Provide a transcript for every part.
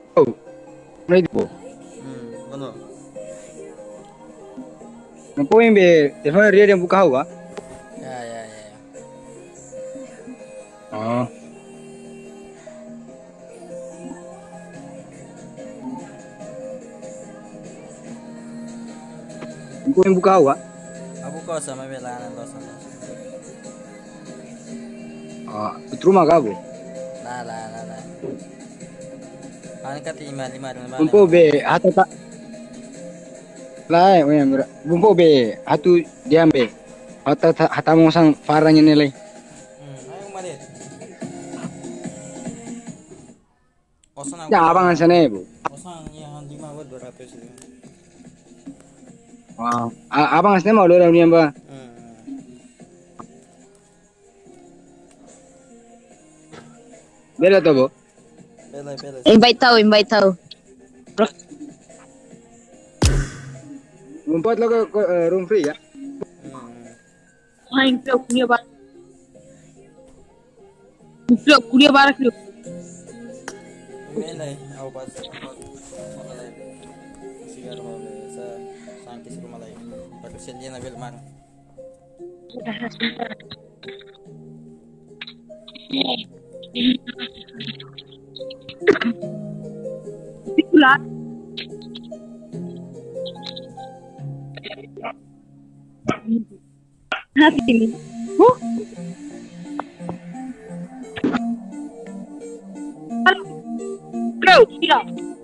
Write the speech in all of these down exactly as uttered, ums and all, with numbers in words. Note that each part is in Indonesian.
Oh, mulai po. Hmm, ano? Mampu yang be, telepon dia yang buka hawa. Ya, ya, ya, ya. Oh. Mampu yang buka hawa. Aku kok sama belanan lo sama. Ah, itu rumah kau. Lah, lah, lah, lah. Paling kati lima lima dengan mana? Mampu be, hatu tak. Lai, oh yang ber. Mampu be, hatu diam be. Hatu hatu mosang faranya nilai. Hmm, ayo kembali. Kosan aku. Ya, abang sana bu. Kosan yang lima buat dua ratus itu. Wow. Abang sana mau lo ni amba. Hmm. Bela tu bu. Bela, bela. Invite tahu, invite tahu. Mampu lo ke room free ya. Hmm. Wah, ini kuliah bar. Kuliah kuliah bar kuliah. Bela, aku pas. Malay. Siguro mo sa sangkis ko malay. Pagkasya niya na bilman. Itulah. Hati ini. Huh? Bro, tidak.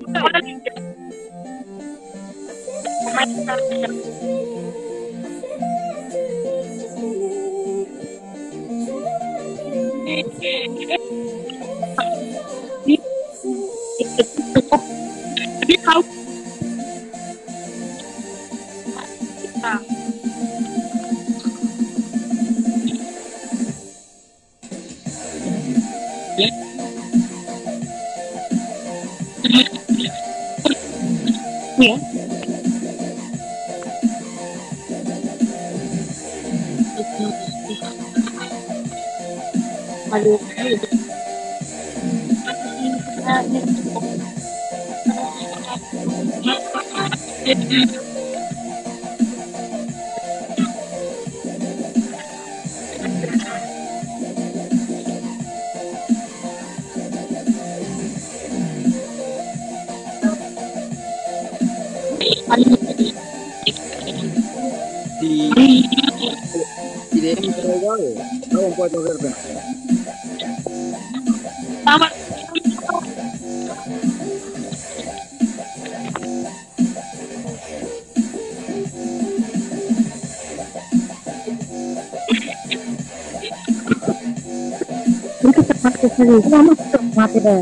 Dia tahu. Ya. Aduh. Di di dia yang kau kau. Kau mampu tu berapa? Sama. Itu tempat kesini. Sama tempat itu.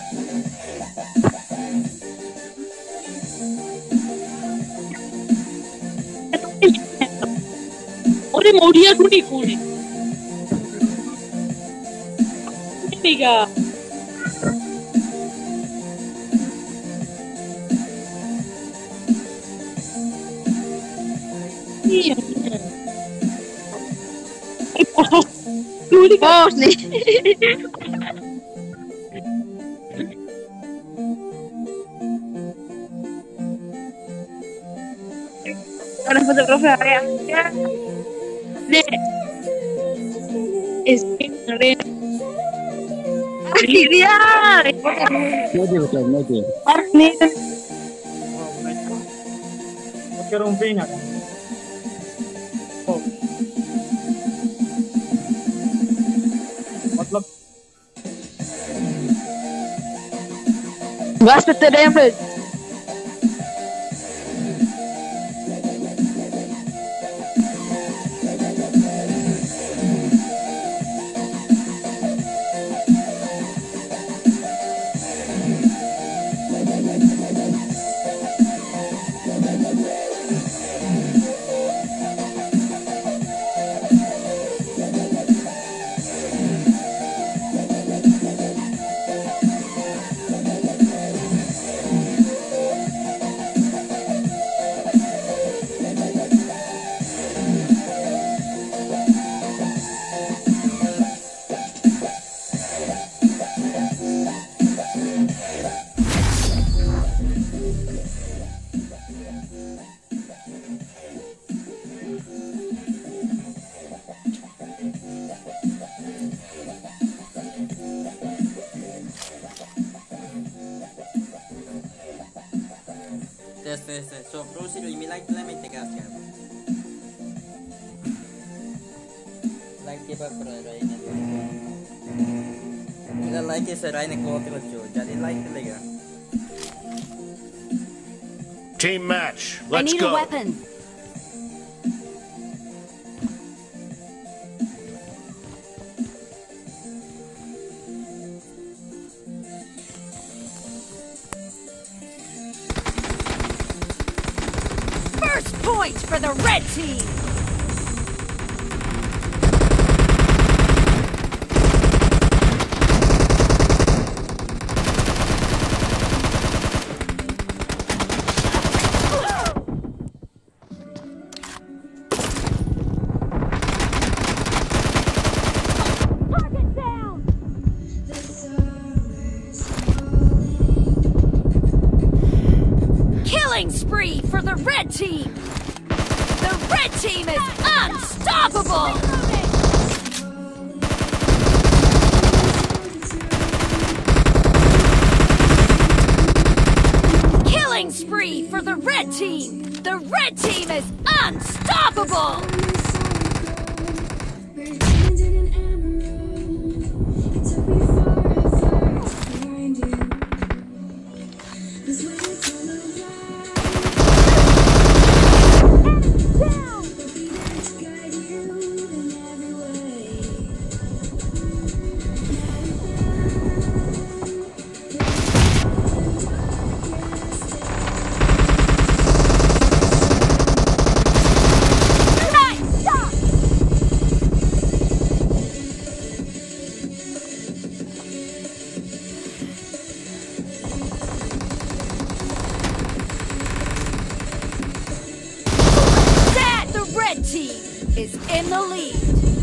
Orang mau dia tu ni kuni. Ini ga. Iya. Oh, dulu bos nih. Ada fotografer yang dia nih is keren. Akhirnya, Nanti betul nanti. nih Porque rompinha. Oh. मतलब gas betul yang bro. Yes, yes, yes. So, proceed. You like to make the gas cap. Like the paper, right? Ila like is a right quality with you. Jadi like the lega. Team match. I Let's need go. a weapon. First point for the red team. Spree for the red team. The red team is unstoppable. Killing spree for the red team. The red team is unstoppable. Is in the lead.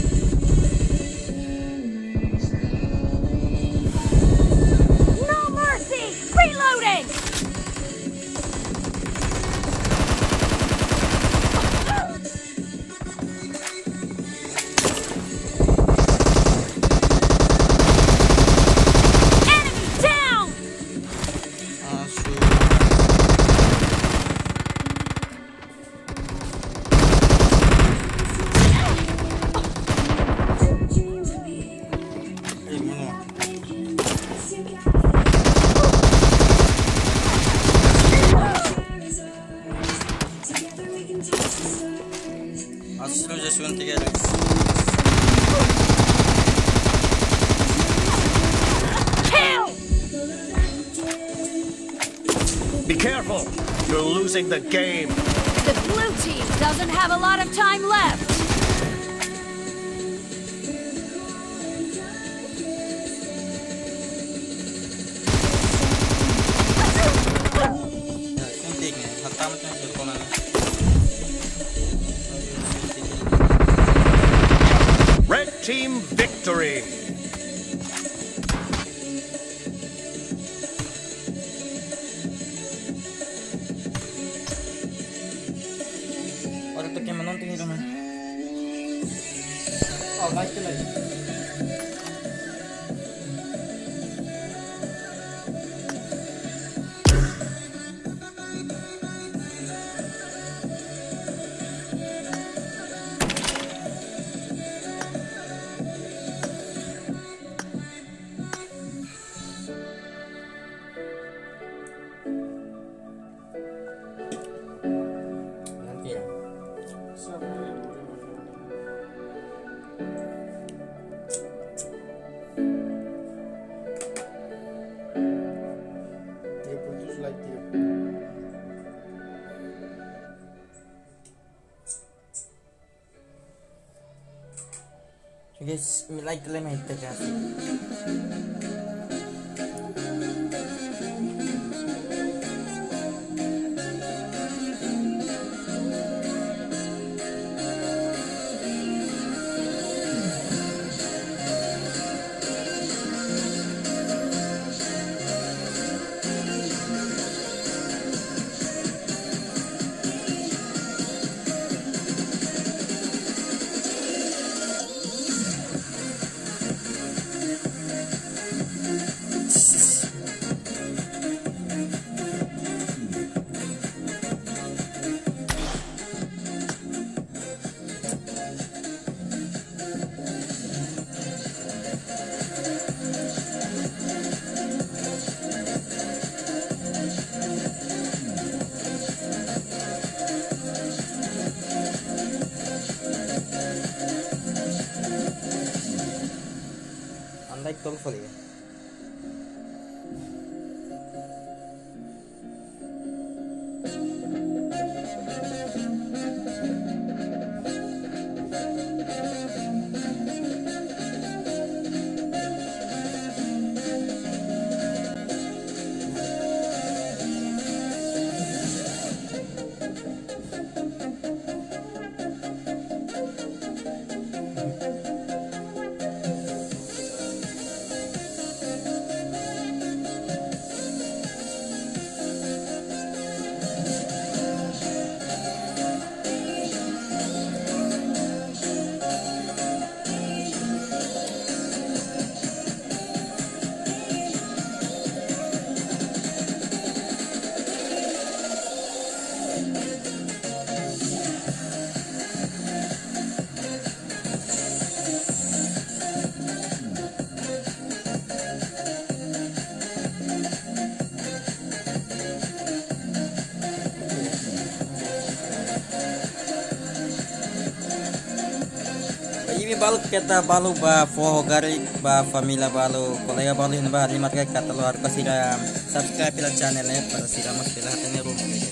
No mercy! Reloading! Enemy down! Ah, shoot. Let's just one together. Kill! Be careful. You're losing the game. The blue team doesn't have a lot of time left. Red team victory. Ahora toque manon tingin naman. Oh, like the light. Guys, me like the lemon guys. balu kita balu ba foho gari ba famila balu kolega balu ini ba lima kali kata lo harus kasih subscribe pila channelnya para sih mas pila hatanya room guys.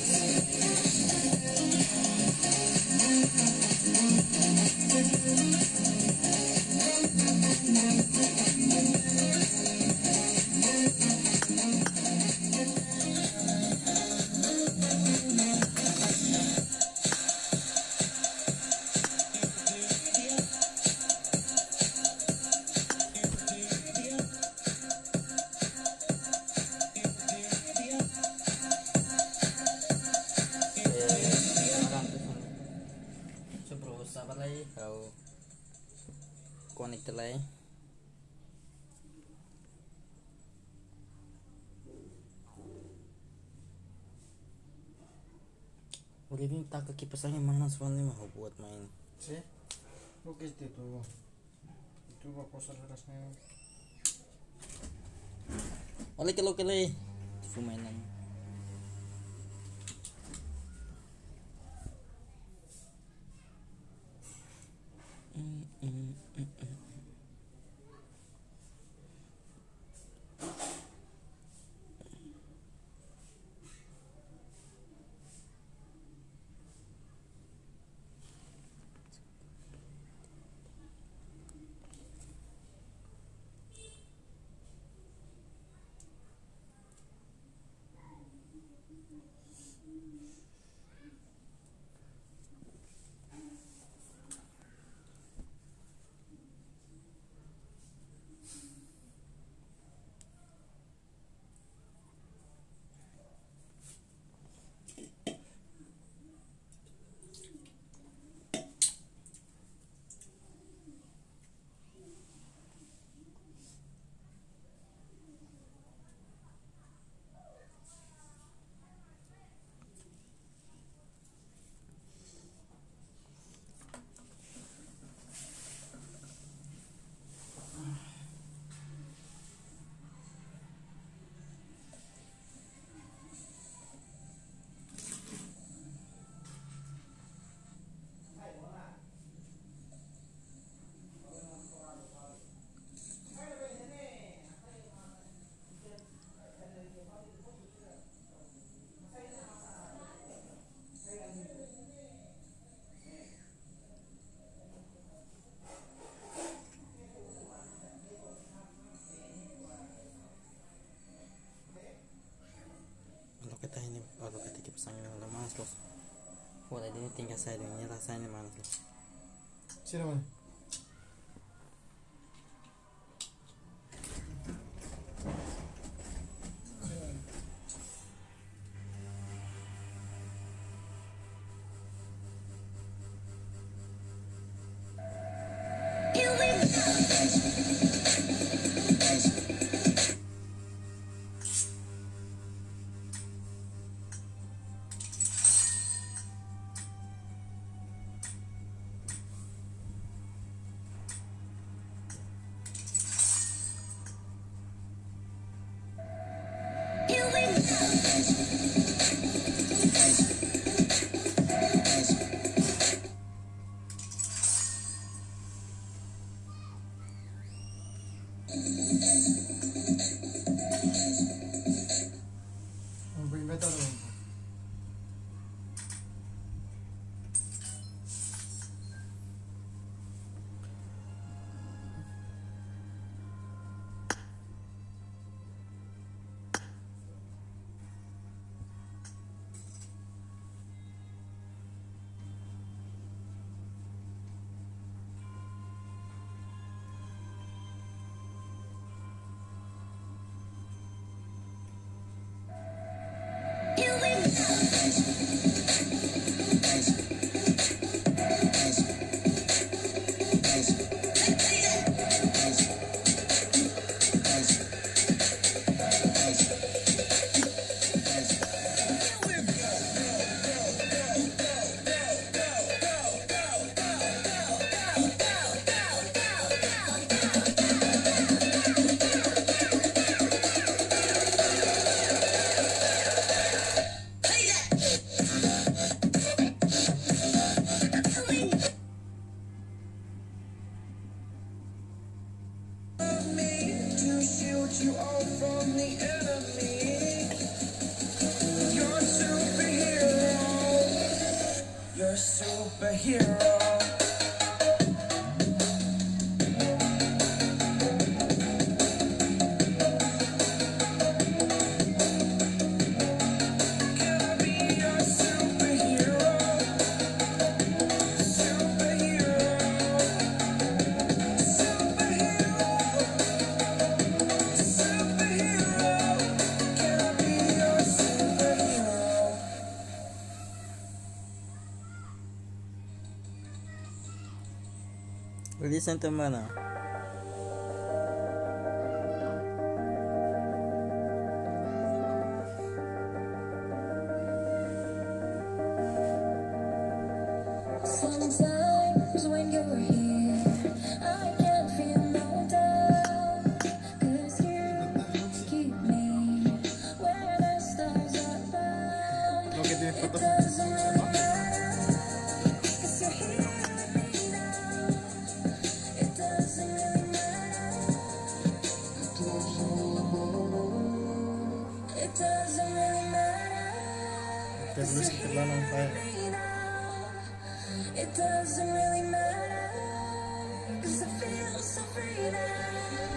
Kau connect lagi. Udah ini tak kipasannya mana soalnya mau buat main. Sí, lo que es de todo. Itu va a pasar rasanya. Oleh kalau kele, mainan. Kita ini kalau kita kipasannya udah malas loh. Boleh ini tinggal saya dengan rasanya malas loh. Sino man? Voy a inventar algo. Listen to mana? Sometimes when you're here, I can feel no doubt, 'cause you keep me where the stars are found. Lo que tiene It fotos. doesn't really matter, 'cause you're here with me now. It doesn't really matter. It doesn't really matter. Te blues que te van a fire. It doesn't really matter, 'cause I feel so free now.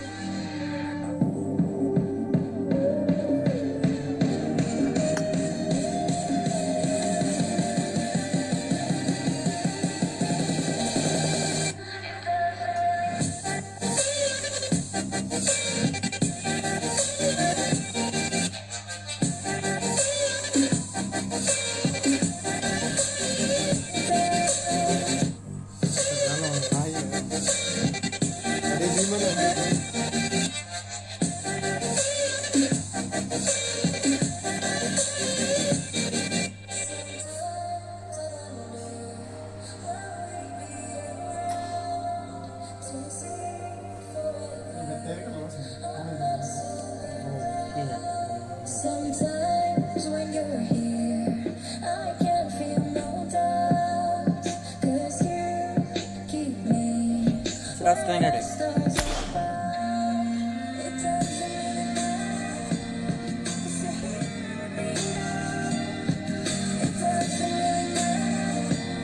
Sometimes when you're here, I can feel no doubt, 'cause you keep me Start playing where the it. stars are found. It doesn't really matter, 'cause you're here with me now. It doesn't really matter.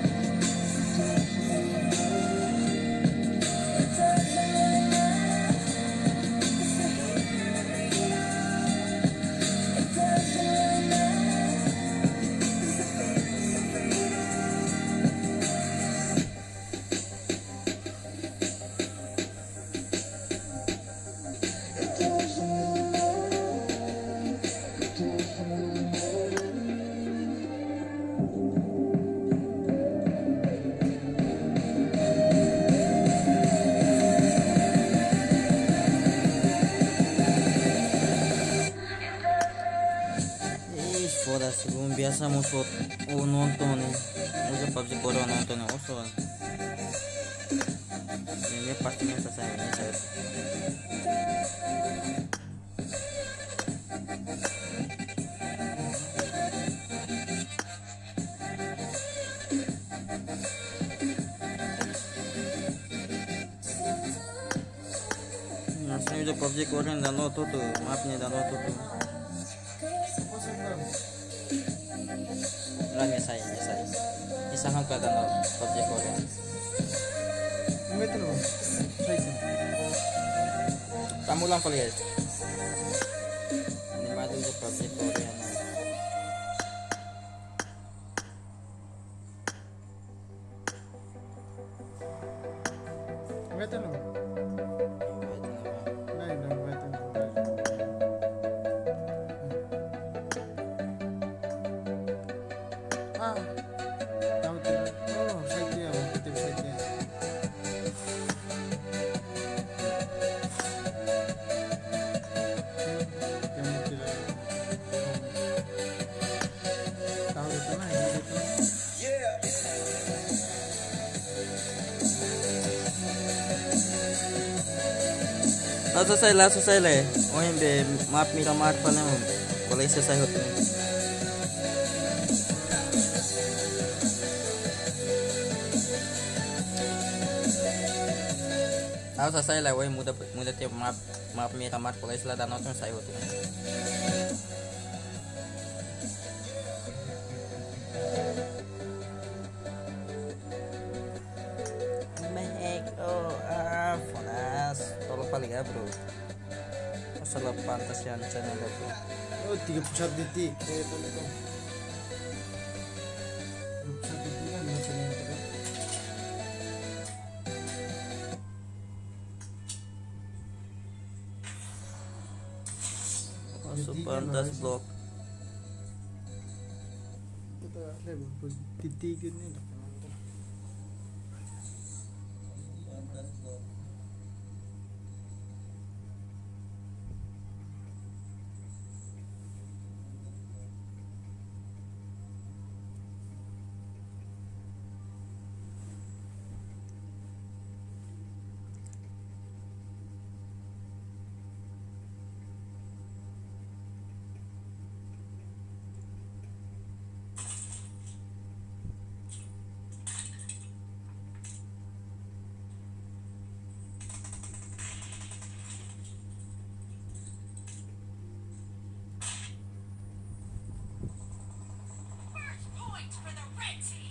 It doesn't really matter, 'cause you're here with me now. It doesn't really matter, 'cause I feel so free now. It doesn't really matter. It doesn't really Eh, foda-se, kung biasa mo suot o nonton eh. Usa P U B G Core nonton eh. Oso ah. Ini pastinya selesai ini saya. Harusnya udah P U B G Core download tuh tuh, mapnya download tuh tuh. Enggak nyesai, nyesai. Isahan ka download P U B G Core. Mételo. Ahí Kamu lang pala guys. Animado udah P U B G Core yan. Mételo. Ahí, no, mételo. Ah. Tahu tidak? Oh, saya dia, tim saya dia. Yang tidak. Tahu itu lah, itu. Langsung selesai, langsung selesai. Oh hindi, map Miramar pa naman. Kulay selesai hoto. Langsung selesai lah, woi mudah mudah tiap map map Miramar kulay sila dan hoto selesai hoto. bro. Masalah pantas yang channel bro. Oh, tiga puluh satu detik. Eh, boleh dong. tiga puluh satu detik kan bacanya itu kan. Masuk pantas blok. Kita level detik ini lah. Point for the red team.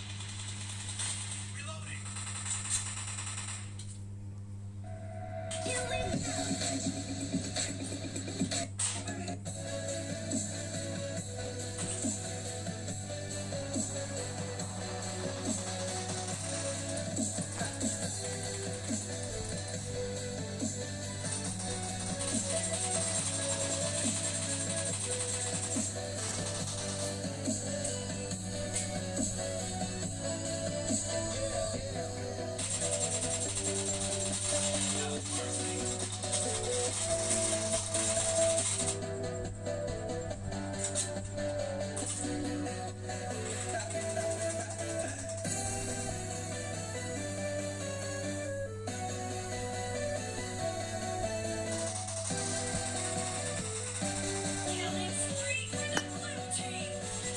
Killing spree for the blue team.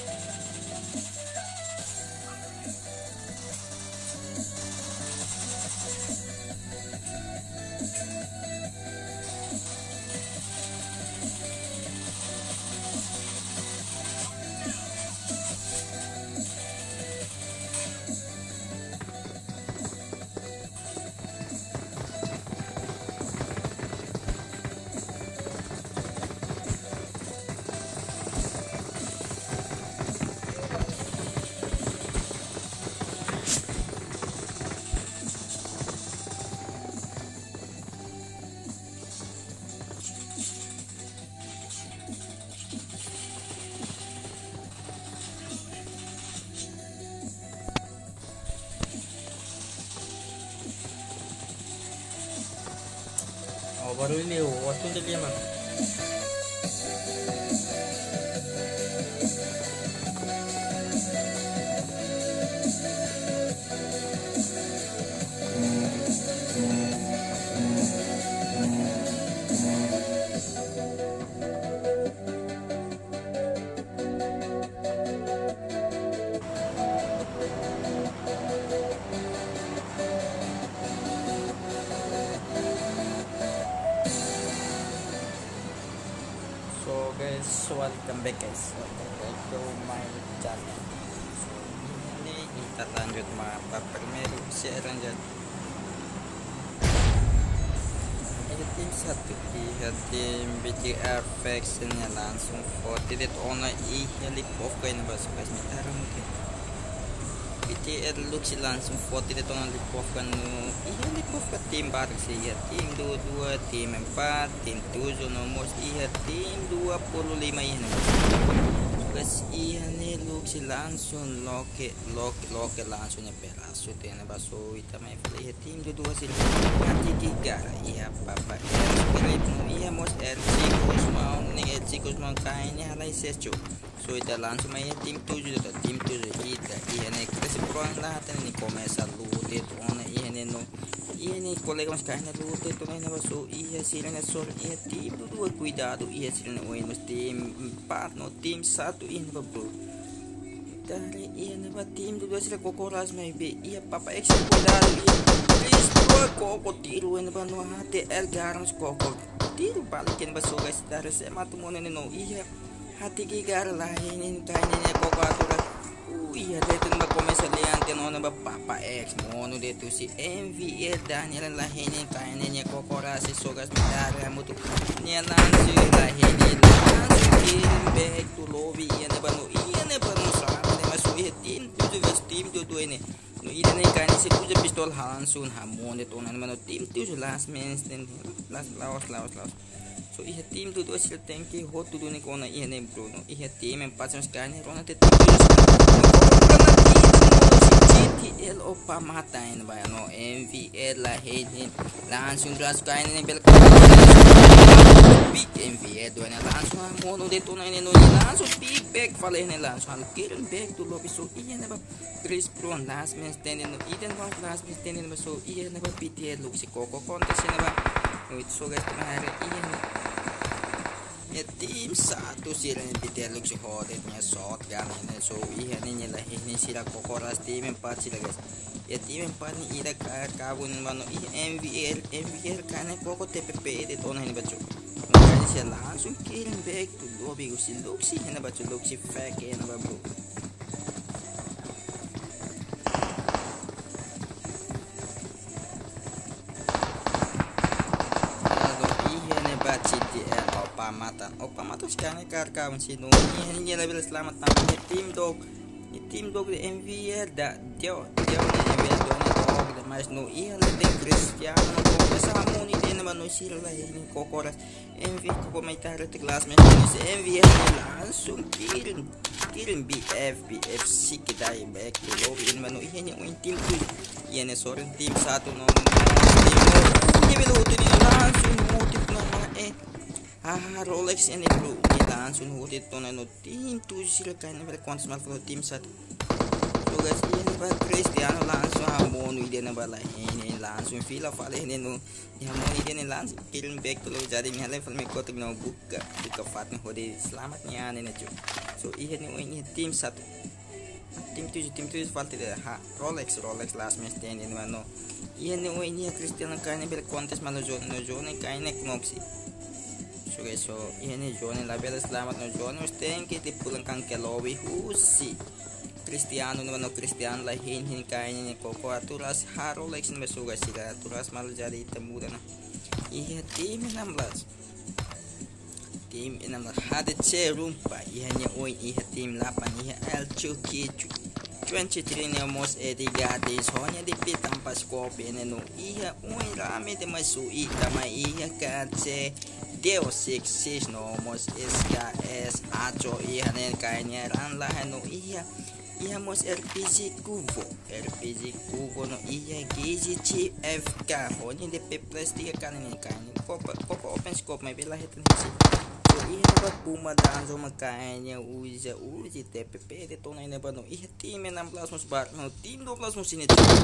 Oh baru ini waktu jadi emang. So guys, welcome back guys, welcome back to my channel. So ini kita lanjut mapa Primero share lanjut. Ini tim satu, lihat tim B T R factionnya langsung voted on i helikopter ini bahasa guys, mitara mungkin. B T R Lux langsung voted on helikopter nu i helikopter tim baru sih ya, tim dua puluh dua, tim empat, tim tujuh nomor iya tim dua puluh lima ini guys. Iya nih Lux langsung loke loke loke langsungnya perasu tuh yang baso kita main iya tim dua puluh dua sih nanti tiga iya papa iya mos R C kus mau nih R C kus mau kayaknya halai secu. So kita langsung main tim tujuh atau tim tujuh kita iya nih kasih peluang lah ini komesa lute tuh iya nih no iya nih kolega mas kayaknya lute tuh nih baso iya silahnya sol iya tim dua cuidado iya silahnya oin mas tim empat no tim satu ini bro dari iya nih pak tim dua sila kokoras maybe iya papa extra cuidado iya please bro koko tiru ini pak no hati el garam koko tiru balikin baso guys dari saya matu mau nih no iya hati gigar lah ini kayaknya koko aturan Uh, iya dito na komisalian tino na ba Papa X mono dito si M V L Daniel lahinin kaya niya kokora si Sogas Midara mo to niya lang si lahinin lang si Kim back to lobby iya na ba no iya na ba no sa amin na so iya team to the team to do ini no iya na kaya si Kuja Pistol Hansun hamon dito na naman no team to the last minutes then last lawas lawas lawas so iya team to do sila thank you hot to do ni ko na iya na bro no iya team en pasang sekali rona te G T L o pamatayin ba ano M V L lahinin langsung dras kain ni bel big M V L do na langsung mono dito na ni no langsung big back fala ni langsung kill back to lobby so iya na ba Chris Pro last man standing no Eden one last man standing ba so iya na ba P T L look si Coco contest na ba wait so guys tumahari iya na ya tim satu sila ni P T L look si Hodet niya shotgun na so iya niya lahinin sila Cocoras team empat sila guys ya tim empat ni ida kabun mano M V L M V L kana Coco T P P dito na ni bacho kaya siya langsung kill back to lobby si Luxi na bacho Luxi fake na ba bro Pamatan, oh pamatan sekarang karkawan si no ini lebih selamat tampilnya tim dog, ini tim dog di M V R dah jauh jauh di M V R dong dog dan mas no iya lebih Cristiano kok sama ni dia nama no sila ini Cocoras M V kok mai taruh di kelas mas si M V R langsung kill kill B F B F si kita back to lobby ini mano iya ni tim tu iya ni seorang tim satu no ini belum tu ni langsung motif nama eh ah Rolex ini bro kita langsung hudit to na no team to sila kaya na kuantas mal for team sat so guys ini ba Cristiano langsung hamon ide na bala ini langsung fila fala ini no hamon ide ni langsung kill back to lo jadi ni level me ko tigno buka buka fat ni hudi selamat niya ni na jo so ini ini team satu tim tujuh tim tujuh falta de ha Rolex Rolex last match din ini no ini ini Cristiano kaya na bel kuantas mal jo no jo ni kaya na knopsi so guys so ini Johnny label selamat no Johnny usting kita pulang kang ke lobby husi Cristiano naman no Cristiano lahin hin kaya ni Coco aturas haro Rolex na so guys sila aturas mal jadi temuda na iya tim enam belas tim enam belas hade che rumpa iya nya oi iya tim delapan iya El Chucky twenty-three ne mos edigati sonya di pitang paskopi ne no iya oi rame de masui tama iya kace Deo six six no mos S K S acho iya nen kayaknya ran lah no iya iya mos R P G Kubo R P G Kubo no iya G G C F K honye de P plus tiga kan ini kayaknya kok kok open scope may bila hitin si so iya ba puma danzo makanya uja uji T P P de to na ina ba no iya team enam belas mos bar no team dua belas mos ini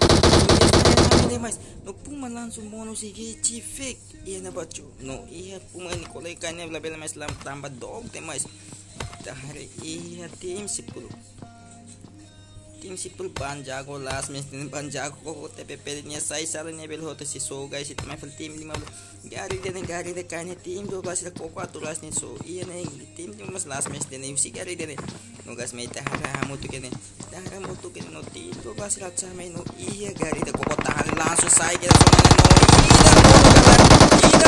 mas no puma langsung mono si G G fake iya na ba no iya puma ini kolay kanya label mas lam tambah dog te mas dahari iya team sepuluh tim sipul banjago last match din banjago ko T P P niya sai sala niya bel hoto si so guys ito may team lima gari din gari de kanya team do bas ko quatro last ni so iya na team yung mas last match din yung si gari din no guys may tahara mo to kene tahara mo to kene no team do bas ra sa may no iya gari de ko ko tahan langsung sai kaya so ida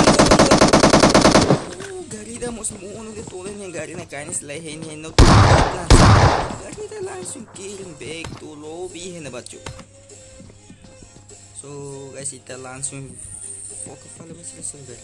Garida mos muno de todo niya gari na kanya sila hini no Garida langsung kill back to lobby na bacho so guys kita langsung fokus pada masalah server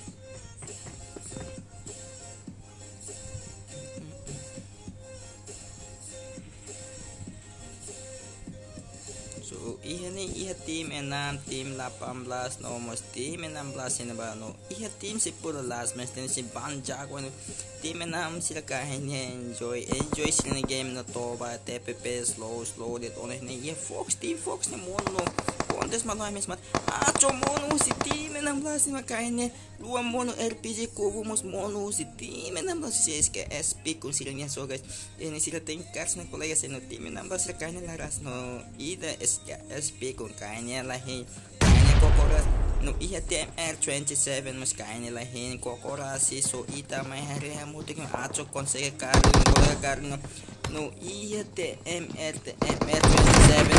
so iya nih iya tim enam tim delapan belas no mos tim enam belas ini ba no iya tim sepuluh last match din si banjak no tim enam sila kayaknya enjoy enjoy sila game na to ba T P P slow slow dit on ini iya Fox team Fox ni mono kontes malah mes mat acho mono si tim enam belas ni makanya dua mono R P G Kubo mos mono si tim enam belas si S K S P kung sila niya so guys ini sila tingkars na kolega sa no tim enam belas sila kayaknya laras no ida S K S P kung kayaknya lahi kayaknya Cocoras no iya T M R twenty-seven mas kayaknya lahi Cocoras si so ita may hari hamutik ng acho konsege karin kolega karin no no iya T M R T M R twenty-seven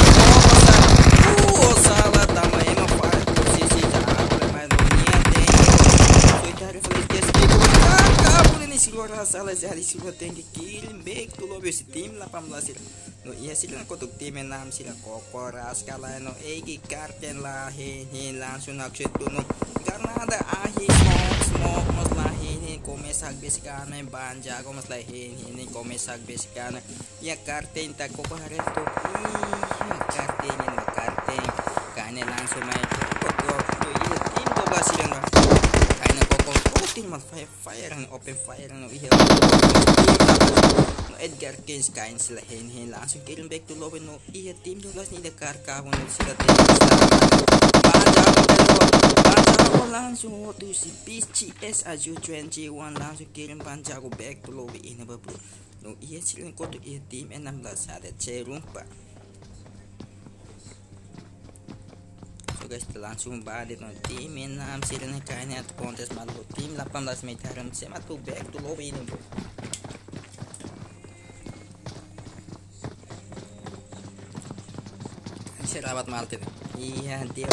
oh salah tama ema para posisi apa mas no iya tem so itari feliz que este acabou de iniciar a sala de risco tem que kill back to lobby esse time lá para sila no iya sila kotuk time enam sila kokoras kala no egi karten lah he he langsung action tu no karena ada ahi smoke smoke mas lah he começa a besicana em banja como mas lah he he começa a besicana ya karten tak kokoharet to iya karten no karten kane langsung main kokor no iya tim dua belas sila no kane kokor oh tim mas fire fire open fire no iya Edgar Kins kain sila hen hen langsung kirim back to lobby no iya tim dua belas ni dekar kawan sila tim baca baca langsung waktu si P C S Aju twenty-one langsung kirim pancaku back to lobby ini bro no iya sila kotu iya tim enam belas ada cerumpa so guys langsung badit no tim enam sila ni kainnya kontes malu tim delapan belas meter sama tuh back to lobby ini bro Serabat Martin iya dia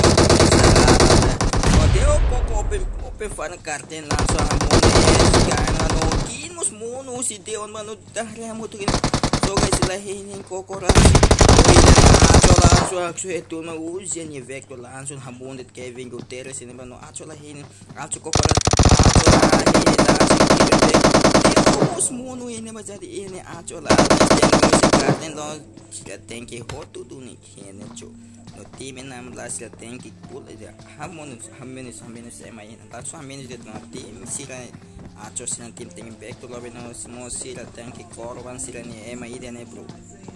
oh dia kok open open fan karten langsung amone kan no kinus mono si Deon mano dahre mo to so guys lahin kokoras acho langsung acho itu no usia ni vector langsung hambondet Kevin Gutierrez ini mano acho lahin acho kokoras acho lahin langsung mono ini menjadi ini acho langsung karten lo sila tenki hotu duni kene cho no tim enam belas sila tenki pula dia hamon hamene hamene sema ina langsung hamene dia no tim sila acho sila tim tim back to lobby no semua sila tenki korban sila ni ema ide ne bro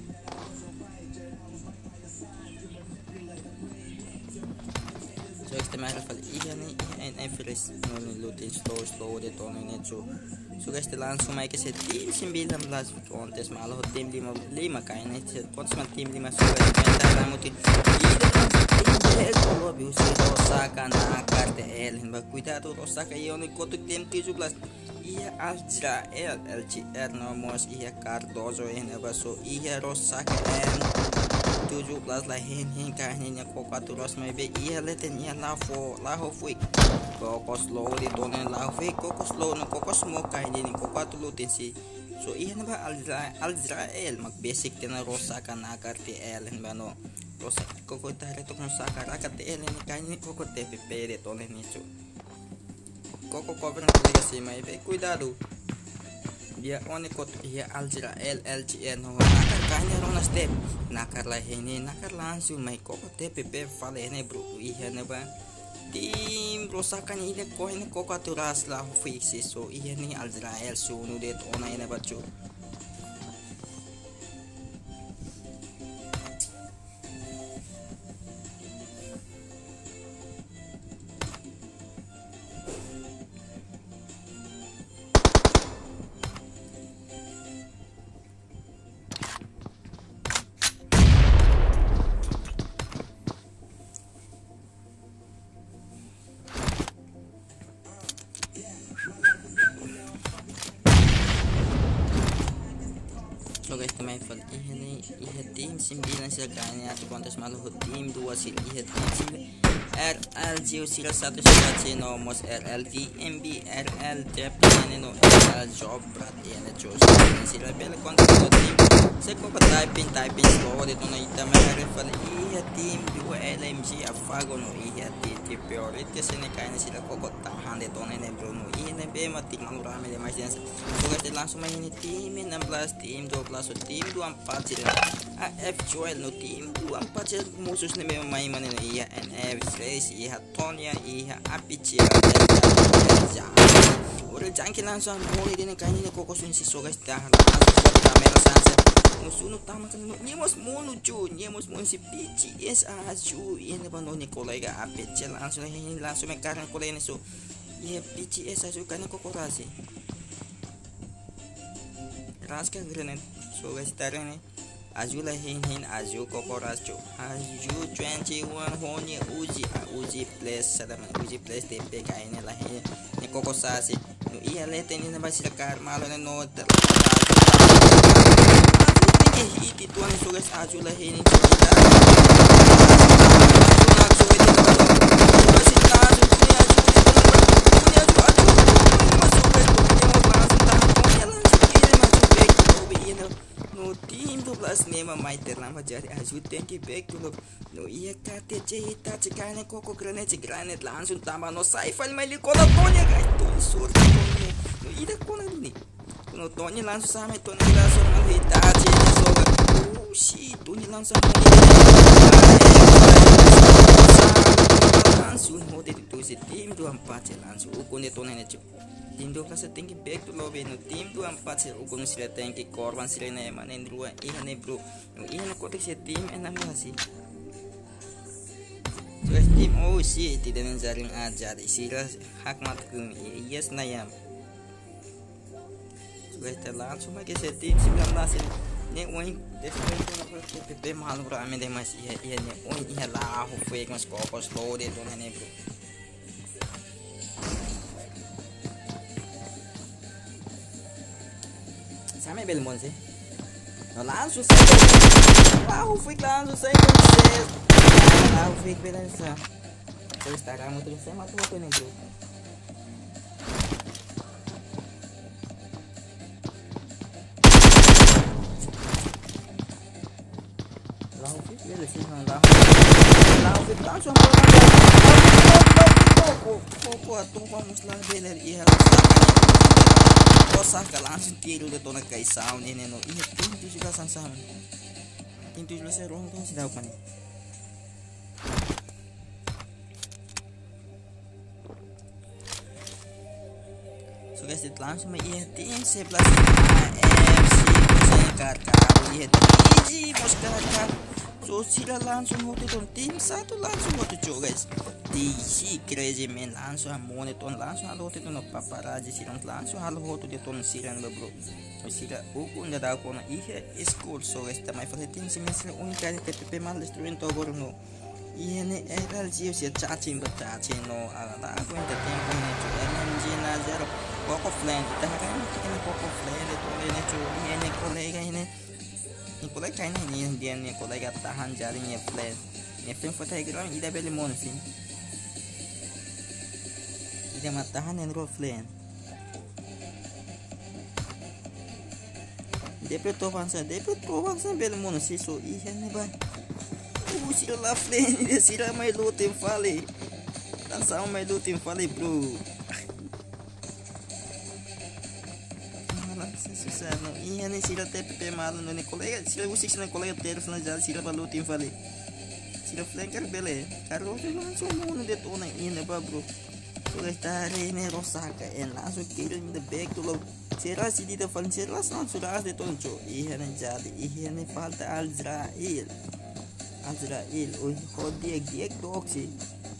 so este me rafal iya ni en efres no ni lutin slow slow de tono ne cho so guys langsung mai ke se tim sembilan belas kontes malah tim lima lima kain itu kontes mal tim lima so guys kita mutin ide kalau bisa Osaka nakar de el hamba cuidado Osaka iyo ni kotu tim tujuh belas iya Israel L G R nomos iya Cardozo en abaso iya Osaka en tujuh belas lah hen hen kahnya kokat terus mai be iya leten iya lafo laho fui kokos slow di tonen laho fui kokos slow no kokos mo kahnya ni kokat lutin si so iya na ba al Israel mag basic tena Osaka nakar T L en bano Osaka kokot tare to kung Osaka nakar T L ni kahnya ni kokot T P P de tonen ni so koko cover na talaga si mai be cuidado dia one kot iya al Israel L G N no nakar kahnya rona step nakar lah ini nakar langsung mai koko T P P fale ne bro iya na ba tim Osaka ni ile ko ini koko aturas lah fix so iya ni al Israel sunu det ona ina ba cho so guys teman teman ini iya tim sembilan sila kayaknya atau kontes malu tim dua sila iya tim R L G sila satu sila C nomos R L D M B R L J P N no R L job berat ini jos sila bela kontes malu tim saya kok typing typing slow dito na ita may refal iya tim dua L M G afago no iya tim priority sini kayaknya sila kok tahan dito na ini bro no iya na be matik manurami de mais so guys langsung main ini tim enam belas tim dua belas so tim dua puluh empat sila A F Joel no tim dua puluh empat sila musus na may main man no iya N F Trace iya Tonya iya Apichi ora jangan langsung mulai din kayaknya kokosun si so guys dah langsung kamera sansa musuh tama kan nyemos mulu cu nyemos mulu si P C S Aju ini ba no ni kolega Apichi langsung ini langsung mekaran kolega ni so iya P C S Aju kan kokorasi raskan granat so guys tarik ni Aju lah hin hin Aju kokoras cu Aju twenty-one honi Uji Uji place sama Uji place T P kayaknya lah ini ni kokosasi no iya lete ni na ba sila kar malo na no ter hiti tuan so guys aju lah ini nema mai terlama jari aju thank back dulu no iya kate cerita cekane koko granate granate langsung tambah no sci-fi mai kola tonya guys tuh surta tonya no ida kona ini no tonya langsung sama tonya langsung hitachi soga oh shit tonya langsung langsung hote itu si tim dua empat langsung ukune tonya necu tim dua belas tinggi back to lobby no tim dua empat sih ukun sila tinggi korban sila na mana yang dua iya nih bro no iya nih kotek si tim enam masih terus tim oh sih tidak menjaring aja di sila hak mat kum yes nayam terus langsung lagi si tim sembilan belas ini nih uang desktop itu P P malu rame deh mas iya iya nih uang iya lah fake mas kopos slow deh tuh nih bro sama Belmont sih no langsung saya wow fake langsung saya sukses wow fake belansa terus tak kamu terus saya mati waktu ini bro langsung fake belansa langsung fake langsung kok atau kamu selalu beler iya Osah ka langsung tiro de tona kay sound ini no iya pintu juga sang-sang pintu juga saya ruang kan sudah apa nih so guys itu langsung mai iya tim sebelas A F C saya kar-kar iya easy bos kar-kar so sila langsung hote ton tim satu langsung hote co guys di si crazy man langsung amone ton langsung halo hote ton paparaji silang langsung halo hote de ton silang bro sila uku nda da ko na ihe school so guys tamai fale tim semestre unica de P P mal instrumento gorno ihene eral jio si chachin batache no ala ko inda tempo ne cho energy na zero koko flan ta kan kene koko flan de to ne cho ihene kolega ihene ni kolega ini ni dia ni kolega tahan jaring ya flan ni film fotografi ida beli monfin ida matahan yang roll flan Depois tô avançando, depois tô avançando pelo mundo, se sou isso, né, vai? Uh, se lá frente, se lá mais luta, eu falei. Dançar mais luta, eu falei, bro. Não, não, ia nem se lá ter P mal, não, nem colega, se lá você não colega ter, se lá já se lá para luta, eu falei. Se lá frente, quero beleza. Cara, hoje não sou mundo de tona, ainda, bro. Só estar aí, né, Rosaka, é lá, só quero me dar back to low. Será se dita falando será não será de toncho ia nem jadi ia nem falta Azrael Azrael oi hodiek diek doksi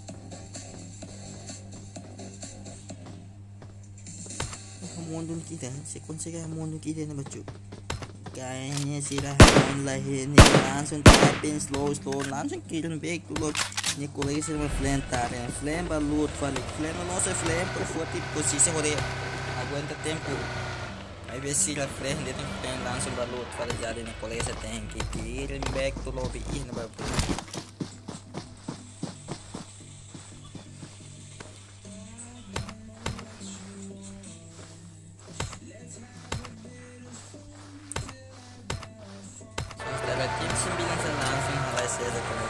mundo kita se consegue mundo kita na bacu kayaknya sirah online ini langsung tapping slow slow langsung kirim back to load ni kolega sama flame tare flame balut fale flame não se flame por forte posisi hore aguenta tempo aí vê se a frente dele tem langsung balut pada jadi ni kolega tem que kirim back to lobby ini babu setelah tim sembilan langsung halai saya kalau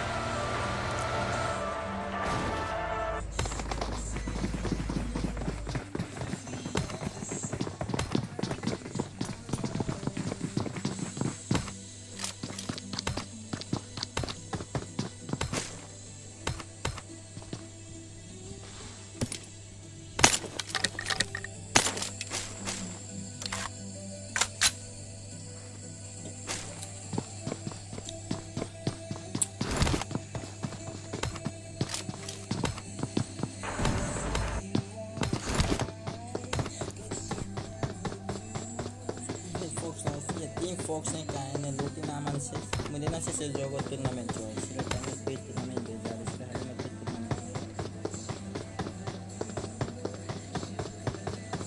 Fox na kaya na luti naman siya. Muli na siya sa jogo tournament choice. Sila tayo nag-beat tournament. Dali sila tayo nag-beat tournament.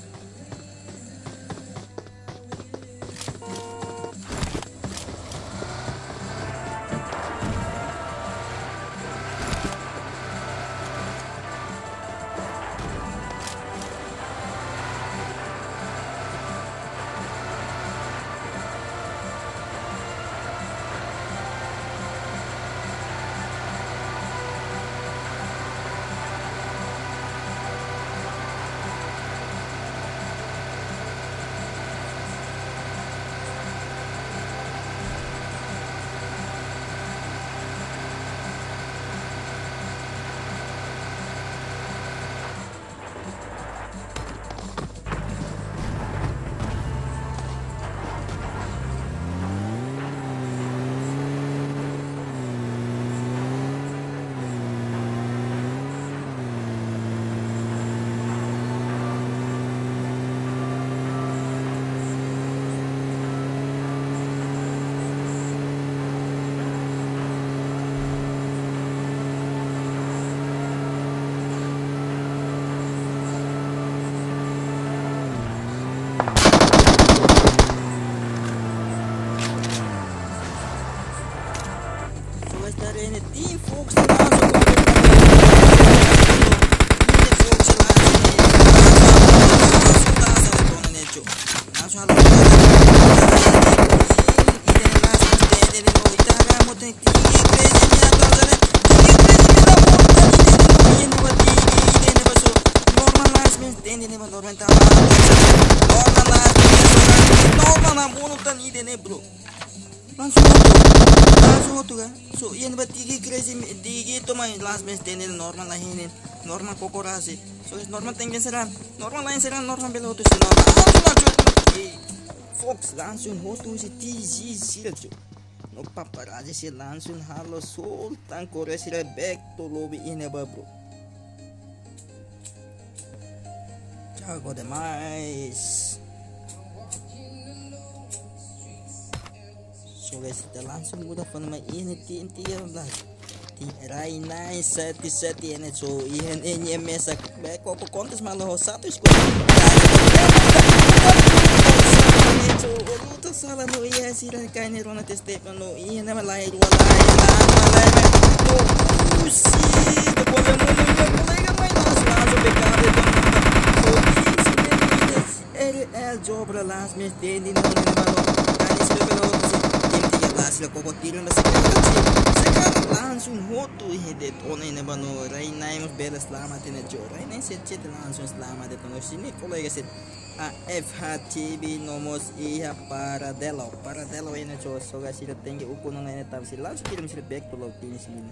ini tim Fox langsung langsung langsung tuh kan so iya nih tinggi crazy tinggi itu main last match ini normal lah ini normal kokorasi so normal tinggi serang normal lain serang normal bela hotu sih normal langsung Fox langsung hotu si T Z sih cuy no paparazzi sih langsung halo Sultan Korea sih back to lobby ini bro jago demais. So guys, kita langsung udah pada ini tim tiga belas tim Rai nine seti seti ini so ihen ini mesak back kok kontes malah satu squad so itu salah no iya sih kayaknya Rona testep no iya nama lain dua lain lain no usi the boleh mau kolega main langsung langsung backup itu so ini L job last match ini no ini sih belum sila koko tiro na sekarang langsung hotu hedet ona ina bano Rainay mas bela selamat ina jo Rainay set set langsung selamat ito no sini kolega set A F H T B nomos iha para delo para delo ina jo so guys sila tinggi upo na ina tam sila langsung kirim sila back to log ini sini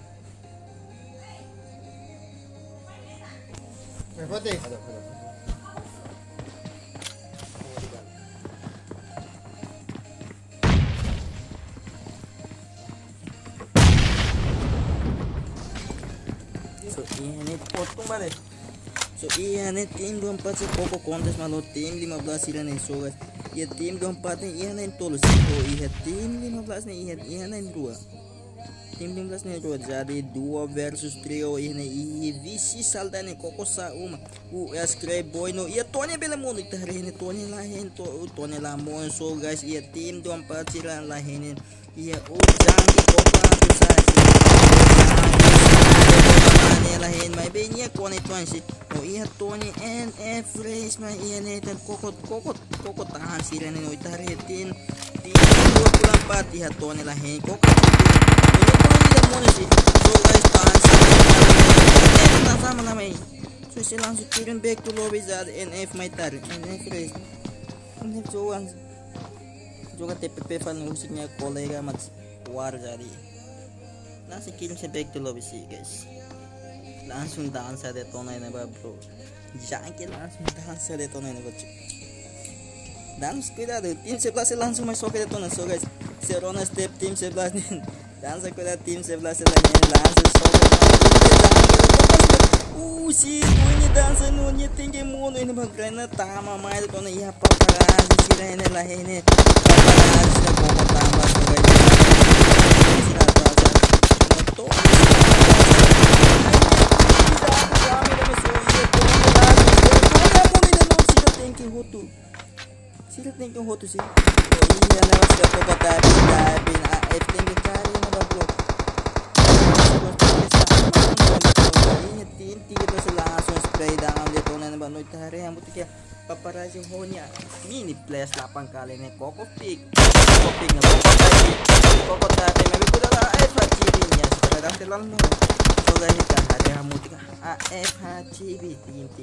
Berarti ini potong balik so iya nih tim dua puluh empat sih koko kontes malu tim lima belas sila nih so guys iya tim dua puluh empat nih iya nih tolus so iya tim lima belas nih iya iya nih dua tim lima belas nih dua jadi dua versus trio ini iya visi salda nih koko sa uma u es cray boy no iya Tony bela mau nih hari ini Tony lahin to Tony lamon so guys iya tim dua puluh empat sila lahin iya u jangki koko aku sa lahin may benya ko na ito si o iya Tony N F race may iya nito kokot kokot kokot tahan sila nino itaretin tin ko lang pati ha Tony lahin kokot ini ko muna si so guys tahan sila sama na may so sila langsung turun back to lobby sa N F may tar N F race N F joan juga T P P fan musiknya kolega mat war jadi langsung kirim sa back to lobby sih guys langsung dansa de tona ini bro jangan langsung dansa de tona ini bro dance cuidado tim sebelas langsung masuk ke tona so guys serona step tim sebelas nih dansa cuidado tim sebelas lagi langsung sok uh si ini dansa nunya tinggi mono ini bagrana tama mai tona iya paparazzi sila ini lah ini paparazzi sila koko tama so guys sila dansa moto hotu sila tingkong hotu sih oh iya na mas ko ko tabi tabi na F tinggi kari na ba bro ini tinti kita langsung spray down dito na ba no tare ang buti kaya paparazzi honya mini plus delapan kali nih koko pick koko pick na koko tabi koko tabi may ko na F H T B niya sekarang telan mo so guys ka ada hamuti ka A F H T B tinti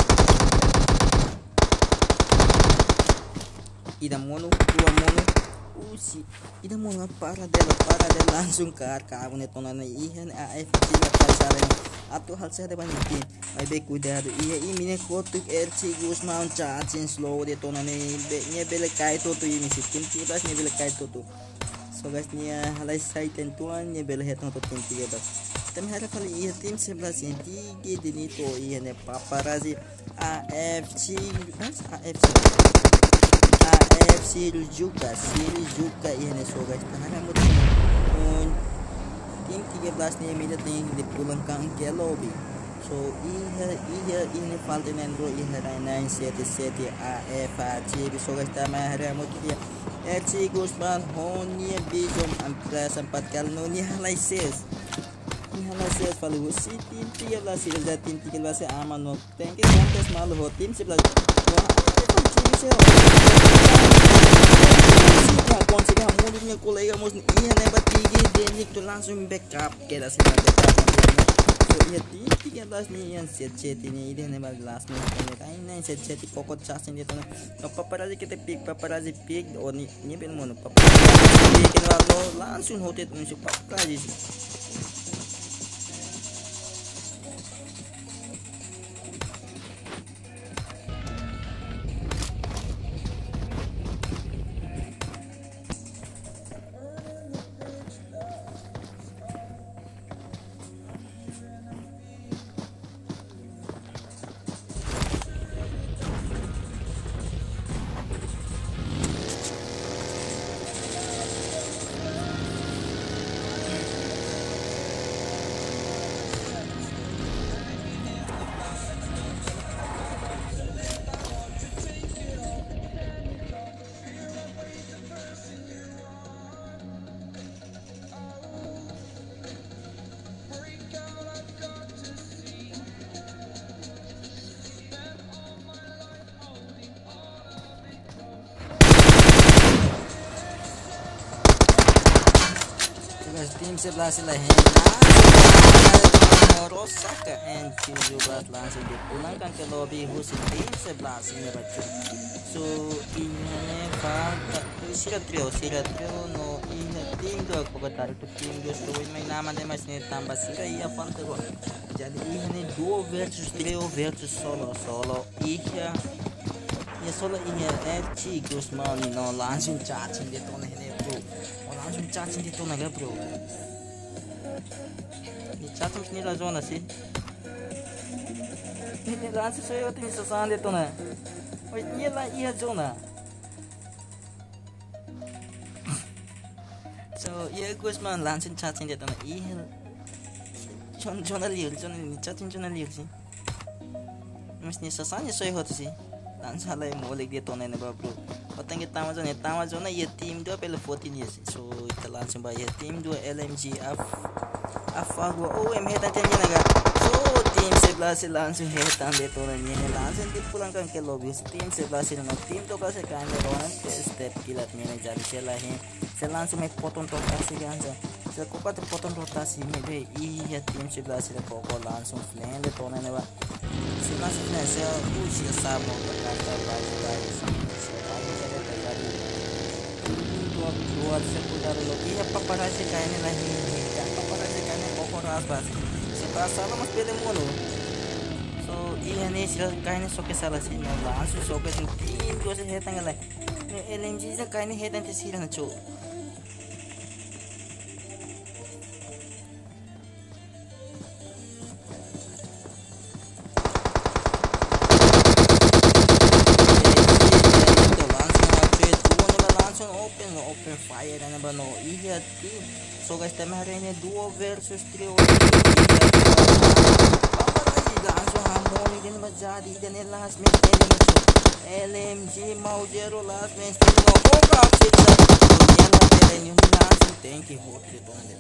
ida mono dua mono usi ida mono para dela para dela langsung ke arka aku neto nana ihan A F C la pasaran atau hal saya banyak tim ay be cuidado iya imine kotuk R C Gus mount charging slow de tona ne nya bele kai to to ini tim tiga belas nya bele kai to to so guys nya halai sai tentuan nya bele hetong to tim tiga belas tem hari kali iya tim sebelas yang tiga dini to iya ne paparazzi A F C A F C A F C juga siri juga ini so guys karena mutin tim tiga belas nih minit nih dipulangkan ke lobby so iya iya ini Faltenendro iya Rainay seti seti A F H so guys tama hari mutin R C Guzman Honia Bijom Amplas empat kali no ni halai ses. Ni halai ses palu si tim tiga belas sih dan tim tiga belas aman no. Thank you kontes malu ho tim sebelas. Wah, tim sel. Sika konsega mulutnya kolega mus iya nebat tinggi denik tu langsung backup kira sih backup. So iya tim tiga belas nih yang set-set ini ide nebat last minute ini kain nih set-set kokot casin dia tuh. No paparazzi kita pick paparazzi pick oh ni ni ben mono paparazzi pick lalu langsung hotel untuk paparazzi. Tim sebelas lain merosak ke N tujuh belas langsung dipulangkan ke lobby khusus tim sebelas ini baca. So ini fakta sila trio sila trio no ini tim dua kau tarik tu tim dua sesuai main nama dia masih tambah sila iya fakta gua. Jadi ini dua versus trio versus solo solo iya ya solo iya R C Guzman no langsung cacing dia tuh ini bro. Langsung cacing di tuh naga bro. Ini cacing sini lah zona sih. Ini langsung saya waktu ini sesaran di tuh na. Oh iya lah iya zona. So iya Guzman langsung cacing di tuh na. Iya. Zona zona liur zona ini cacing zona liur sih. Mesti sesaran saya waktu sih. Langsung halai molek dia tuh na ini bro. Otang kita tahu zona, tahu zona ya tim dua puluh empat years. So kita langsung bayar tim dua L M G F apa gua O M hetan janji naga. So tim sebelas langsung hetan deh tuh ini langsung dipulangkan ke lobby. Tim sebelas no tim tuh kasih kan orang step kilat manager selahin. Saya langsung make potong rotasi kan. Saya kupat potong rotasi ini deh. Iya tim sebelas kok langsung flame deh tuh ini pak. Sebelas ini saya usia sama berkata baik-baik. Dua seputar lagi ya paparazzi kainnya lagi ya paparazzi kainnya pokok rasbas setelah salah mas pilih mulu so iya nih sih kainnya soke salah sih langsung soke tim dua sih hetan galai L M G nya kainnya hetan sih na cu open fire dan apa no iya tim so guys tema hari ini dua versus trio paparazzi langsung harmoni dan menjadi dan last match ini L M G mau zero last match ini no oka kita yang ada yang langsung thank you for the donation.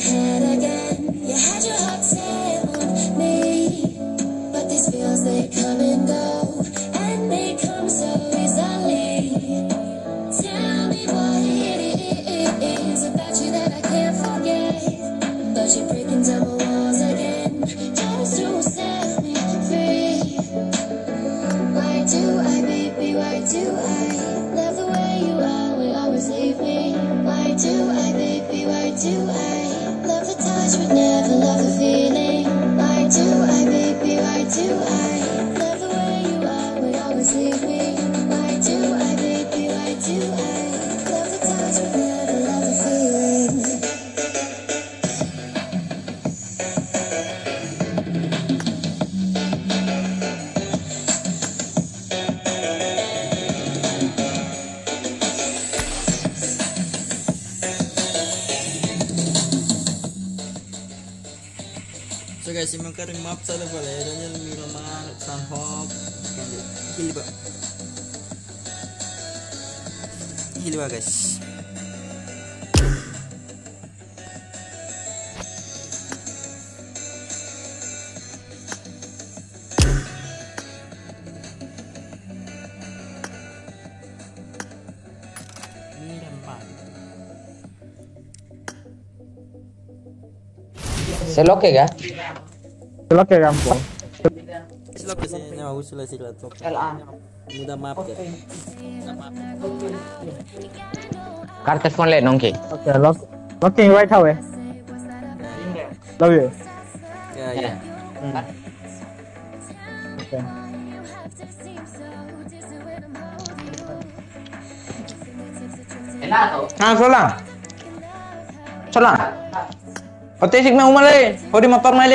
head again. You had your heart set on me, but these feels they come and go, and they come so easily. Tell me what it is about you that I can't forget, but you're breaking down my walls again just to set me free. Why do I, baby, why do I love the way you are, will always leave me? Why do I, baby, why do I love the touch but never love the feeling? Why do I, baby, why do I love the way you are, will always leave me? Why do I, baby, why do I love the touch but never love the feeling? So guys, yung mga map sa level eh, dan yung may mga Sunhawk, hili ba? Hili ba guys? Se lo que ga. Se lo que campo. Sila kasi na uso lang sila to. Muda map ka. Cartas con le nonki. Okay, lock. Locking right away. Love you. Ya ya. Okay. Ah, solang. Solang. Otisik na umali. Hodi motor mali.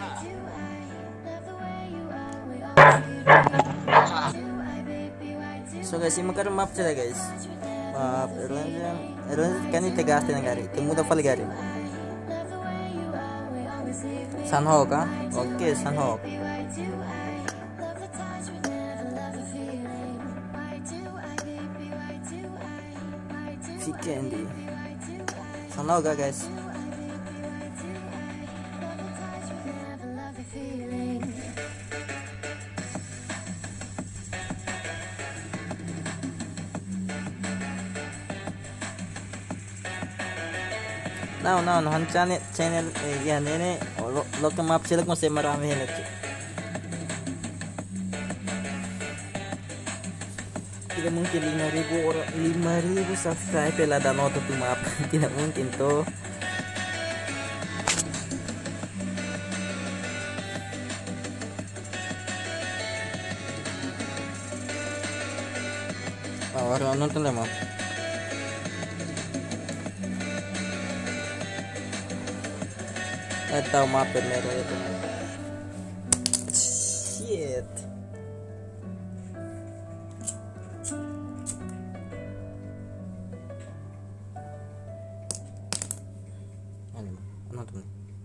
So guys, yung mga map sila guys. Map, erlan dyan. Erlan kani tegaste na gari. Kemuda pala gari. Sunhawk ha? Okay, Sunhawk. Si Candy. Sunhawk ha guys. Now, now, no, channel, channel, eh, yan, nene, lo, lo ka map sila kung sa marami hilat. Tidak mungkin lima ribu orang, lima ribu subscriber lah dan auto tu map. Tidak mungkin tuh. Oh, orang nonton lah map. Atau map merah itu. Shit. Ano, ano to?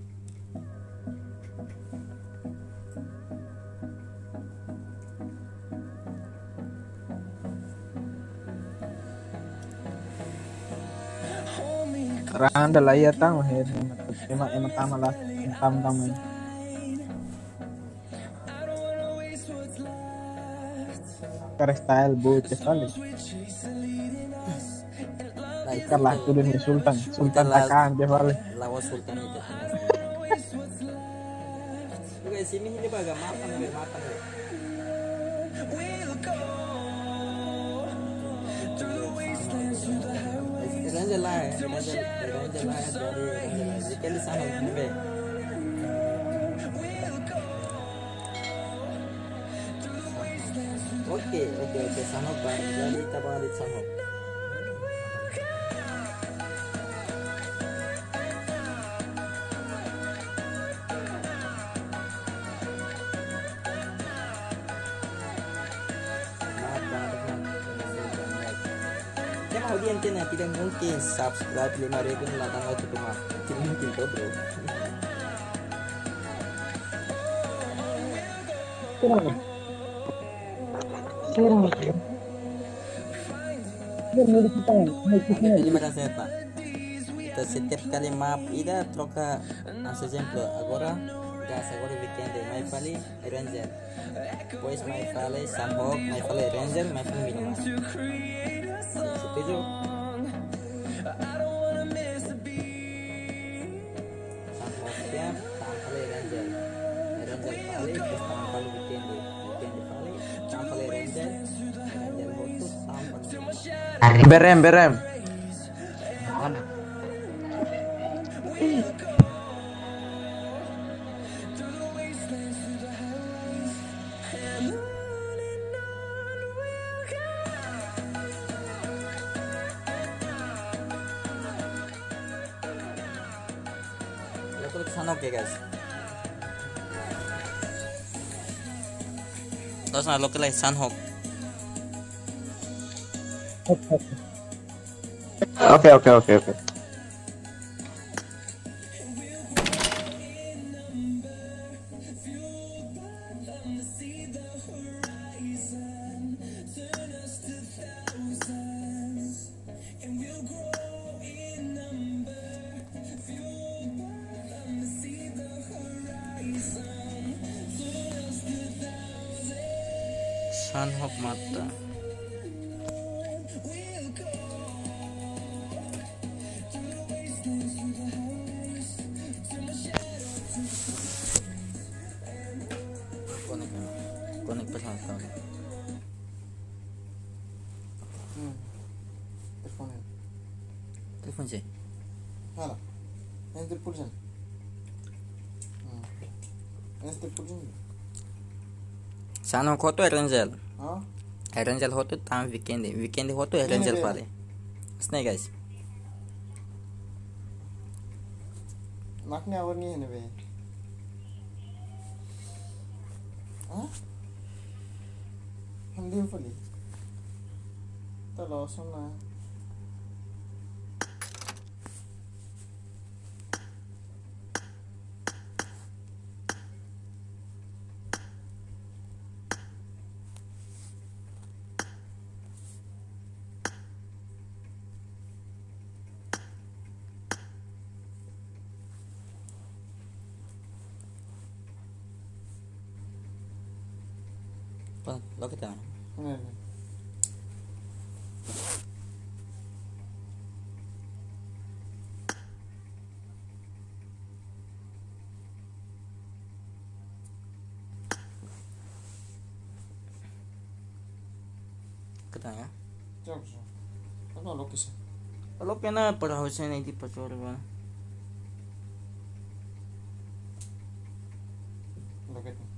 Randa lah ya tang head. Emang emang tama lah. Tam tam. Cara style boot sekali. Ikan lah tu ni Sultan. Sultan Takan dia balik. Lawas Sultan itu. Oke, sini ini baga makan ya, makan ya. Ranger lah, Ranger, Ranger lah dari Ranger. Ikan di sana be. Oke, oke, oke, sana bang. Jadi kita balik sana. Audiensnya nah, tidak mungkin subscribe lima ribu nonton auto cuma tidak mungkin tuh bro. Terima kasih Pak. Então, setiap kali map ida troca, por exemplo, agora, gas, agora weekend, mai fali Ranger. Depois mai fali Samhok, mai fali Ranger, mai fali Minimal. Setuju? Samhok ya, tam fali Ranger. Ranger fali, terus tam fali weekend. Weekend fali, tam fali Ranger. Ranger hotu, tam fali. Berem, berem. Mana? Lalu ke sana oke guys. Terus nah lo ke Sanhok. Oke, oke, oke, oke. Sanhok mata. Konek, konek pesan sekali. Hmm. Telefonin. Telepon sih. Hala. Yang terpulsan. Hmm. Yang terpulsan. Sanhok hotu Ranger. Hah? Ranger hotu tam weekend. Weekend hotu Ranger Weekend. fali. Asne guys. Maknya awal ni ni be. Hah? Hindi pali. Talo sana. Pon, lo kita. Ni ni. Kita ya. Jom jom. Ano location? Lo kena perhausan ini pasal apa? Location.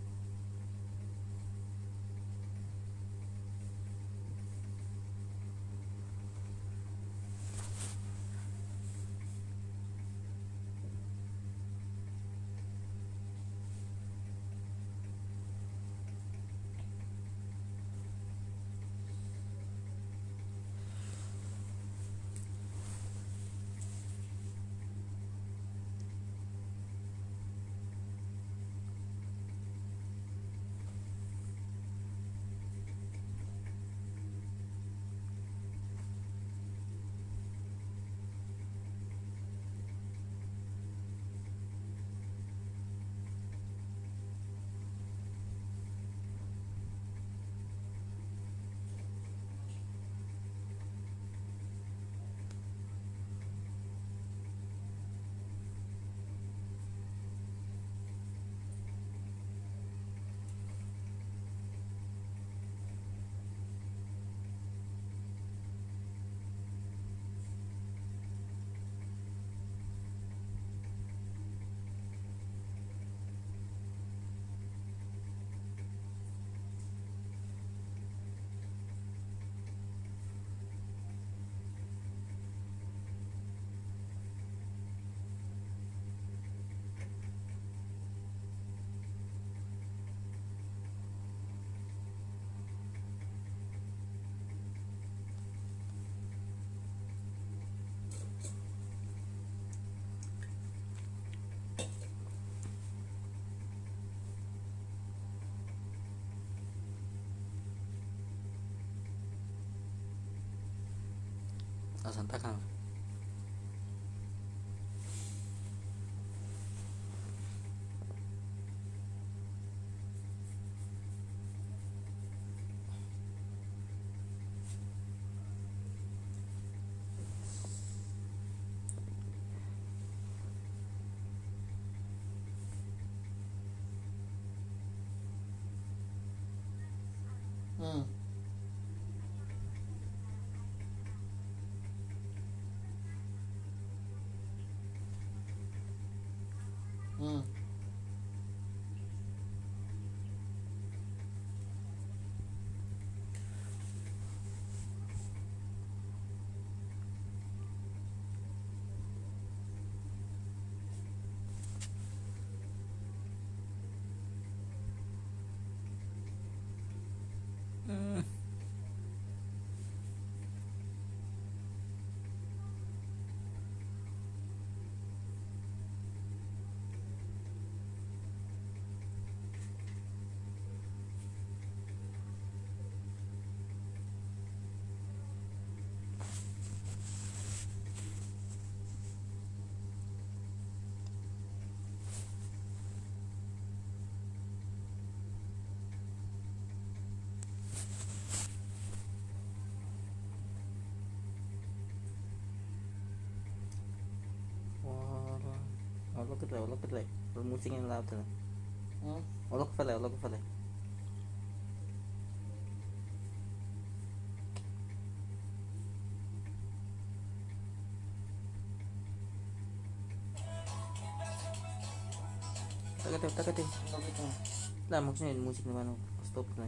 Asan takkan. look at that, look at that. We're moving in loud. Hmm? Oh, look for that, look for that. Tagatif, tagatif. Bakit mo? Lah, maksudnya musik naman. Stop na.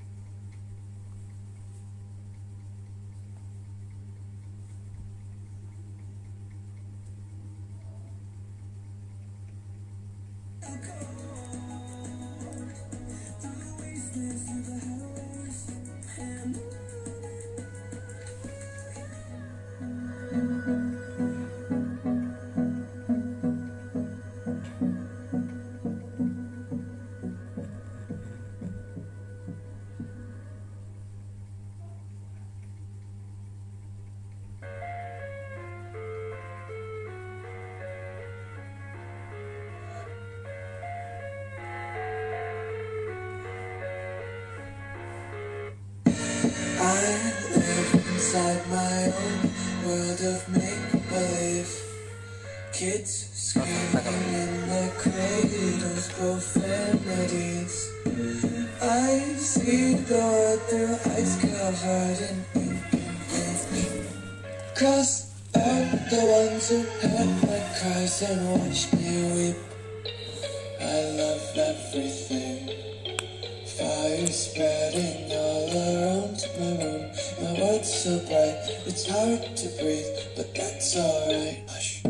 I live inside my own world of make-believe. Kids screaming in their cradles, profanities. I see the world through ice covered in ink and ink. Cross out the ones who heard my cries and watched me weep. I love everything. Fire spreading all around my room. My world's so bright, it's hard to breathe, but that's alright. Hush.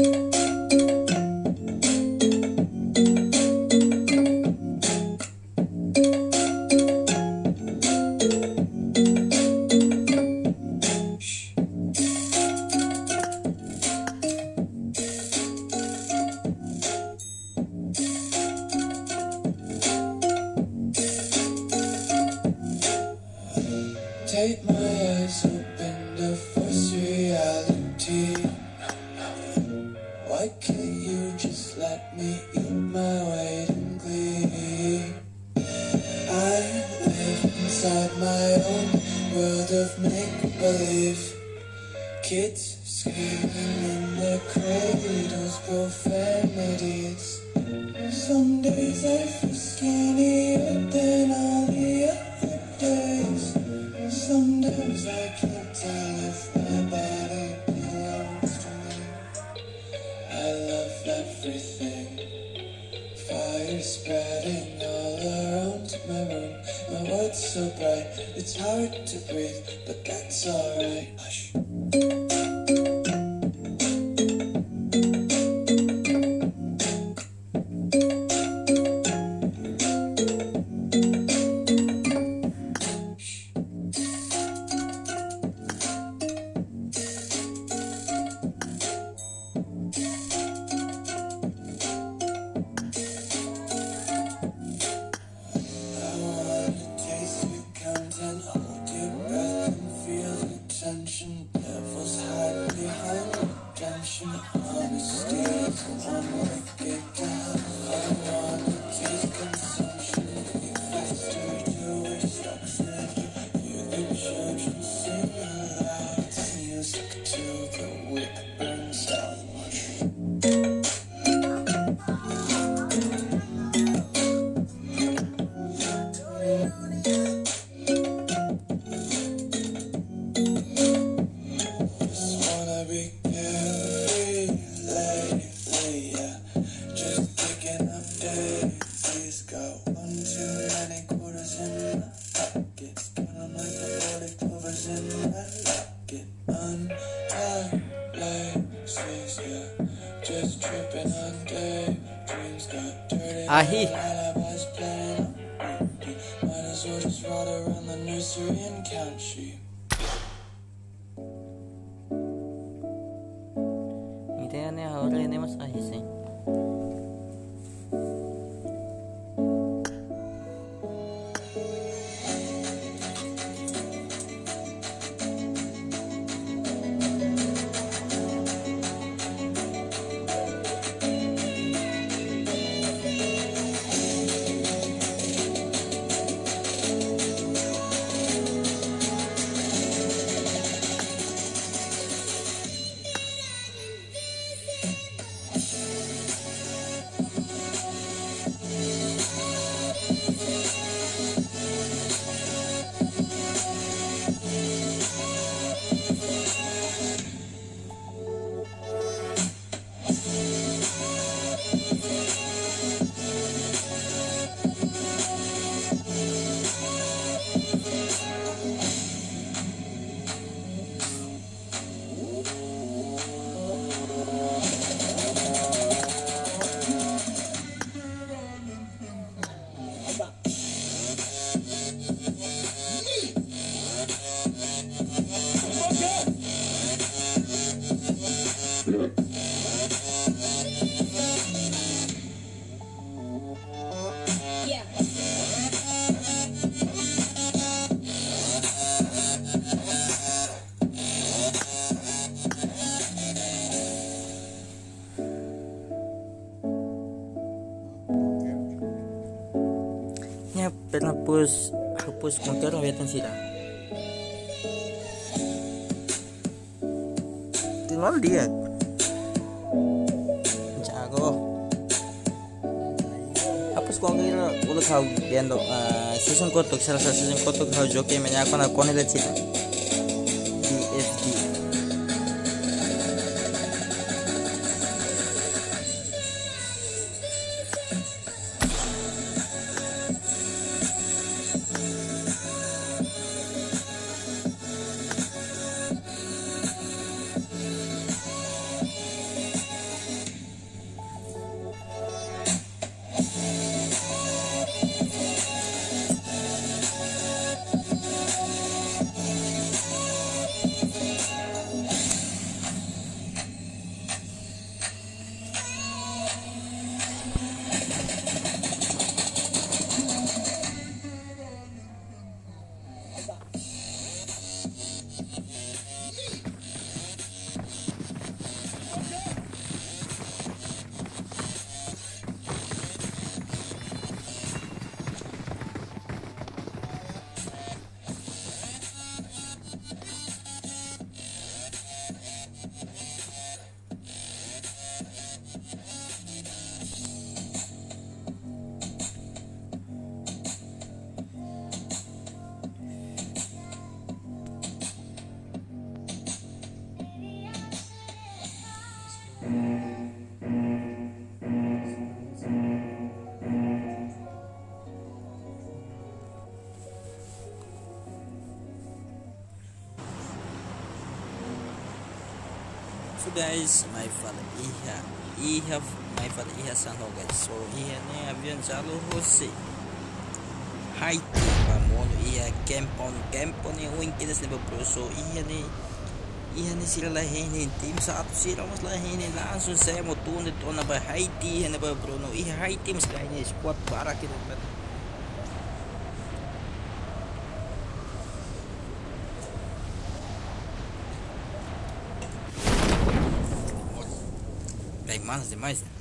Take my eyes open to force reality. Why can't you just let me eat my weight in glee? I live inside my own world of make-believe. Kids screaming in their cradles, profanities. Some days I feel skinnier than all the other days. Sometimes I can't tell if my body belongs to me. I love everything. Fire spreading all around my room. My world's so bright, it's hard to breathe, but that's alright. Hush. Devils hide behind redemption. Honesty is one wicked down. I wanna taste consumption. Be faster to destruction. Hear the children sing aloud. It's music till the wick burns out. Ahi. Ini aneh ahora ini mas ahis eh. Ya, pernah hapus hapus konter wetan sila. Tinggal dia. Jago. Hapus konter ulo kau viendo uh, season kotok salah satu season kotok kau joke menya ako na kone de sila. D F D. So guys, my father iha iha my father iha sano guys. So iha ni avion jalo hosi. Haiti pa mono iha campon campon ni wing kinas ni bro. So iha ni iha ni sila lahin tim satu sila mas lahin langsung saya mau tunit on ba Haiti na ba bro no iha Haiti mas lahin squad para kita. Malas demais, né?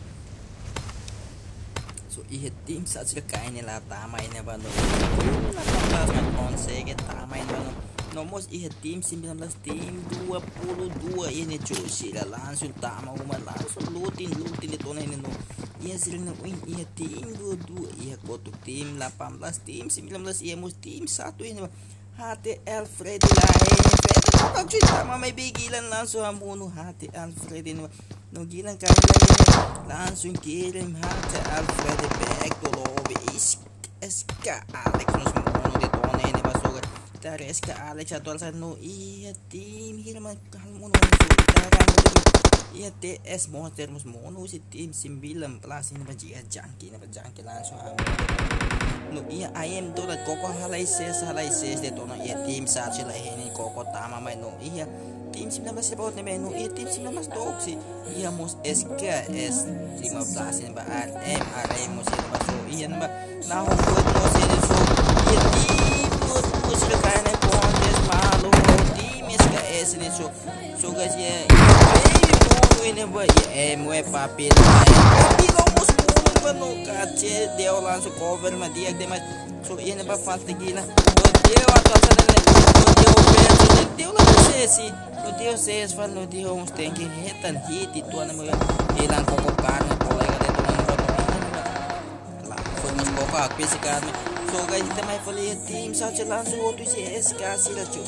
So ihe tim saat sudah kain lah tamai ini bano. Lah mas consegue tamai bano. Nomos ihe tim sembilan belas tim dua puluh dua ini cuy sila langsung tama uma langsung lutin lutin itu ini no. Iya sila no win ihe tim dua puluh dua ihe kotuk tim delapan belas tim sembilan belas ihe mus tim satu ini. H T Alfred lah ini Fred kok cuy tama may bigilan langsung hamuno H T Alfred ini. No gilang kaya langsung kirim hati Alfred back to lobby is Ska Alex nos mono de tone ne basuga dari Ska Alex atol sa no iya tim hirman kalmono tara iya T S monster mos mono si tim sembilan belas ini bajia jangki ne bajangki langsung no iya I am dola koko halai ses halai ses de tone iya tim sa sila ini koko tama mai no iya tim sembilan belas bawat ni menu iya tim sembilan belas toksi iya mos S K S lima belas ini ba R M R M mos ini ba so iya ba nahong buat mos ini so iya tim buat mos ini kaya na kontes malo tim S K S ini so so guys ya iya ini ba iya M W papi tapi lo mos mono ba no kace dia langsung cover ma dia de mas so iya ba falta gila dia atau sana ne dia open dia lah sesi no Deus es fal no Deus uns tem que retan hit e tuan mo ilang koko karne kolega de tuan mo la foi nos koko akpesi karne so guys ita mai fali team sa chelan so tu si S K sila chu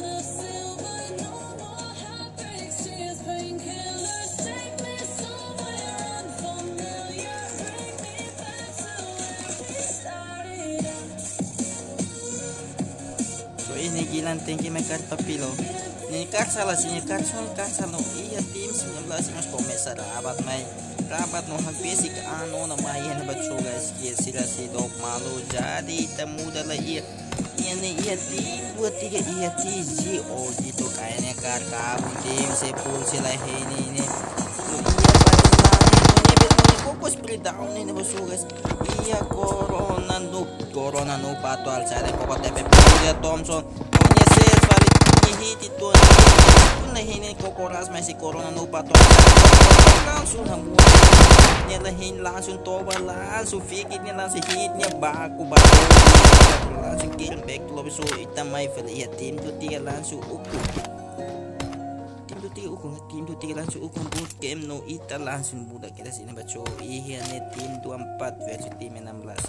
so ini gilan tem que me carta pilo ni karsala sini karsal karsal no iya tim sembilan belas mas começar rabat mai rabat no basic ano na mai na batso guys que sila si dog malu jadi ta muda la iya ini iya tim dua tiga iya tizi oh gitu kayaknya karkabun tim sepul sila ini ini so iya paling lain ini fokus beri down ini bos guys iya corona noob corona noob atau al saya koko T P P dia Thompson punya sales paling hit itu nah ini koko ras masih corona noob atau langsung hambu nyalahin langsung toba langsung fikirnya langsung hitnya baku baku langsung kirim back to lobby so ita mai fel iya tim tu tiga langsung ukur tim tu tiga ukur tim tu tiga langsung ukur boot game no ita langsung budak kita sini baca iya nih tim dua puluh empat versus tim enam belas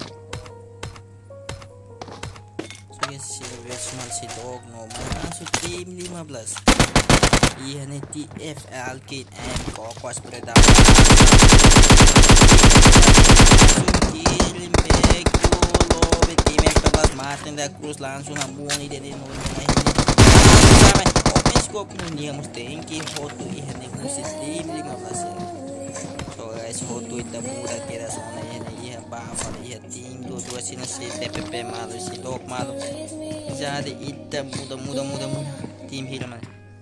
so guys versus mal si dog no langsung tim lima belas iya nih T F L kit and kokos beredar kirim back to lobby tim empat belas Martin da Cruz langsung hambuni dia di nol ini sampai open scope dunia mesti engki foto iya nih kursi tim lima belas ya so guys foto itu mudah kira soalnya ini iya bafar iya tim dua-dua sini si T P P malu si dog malu jadi itu mudah mudah mudah mudah tim hilang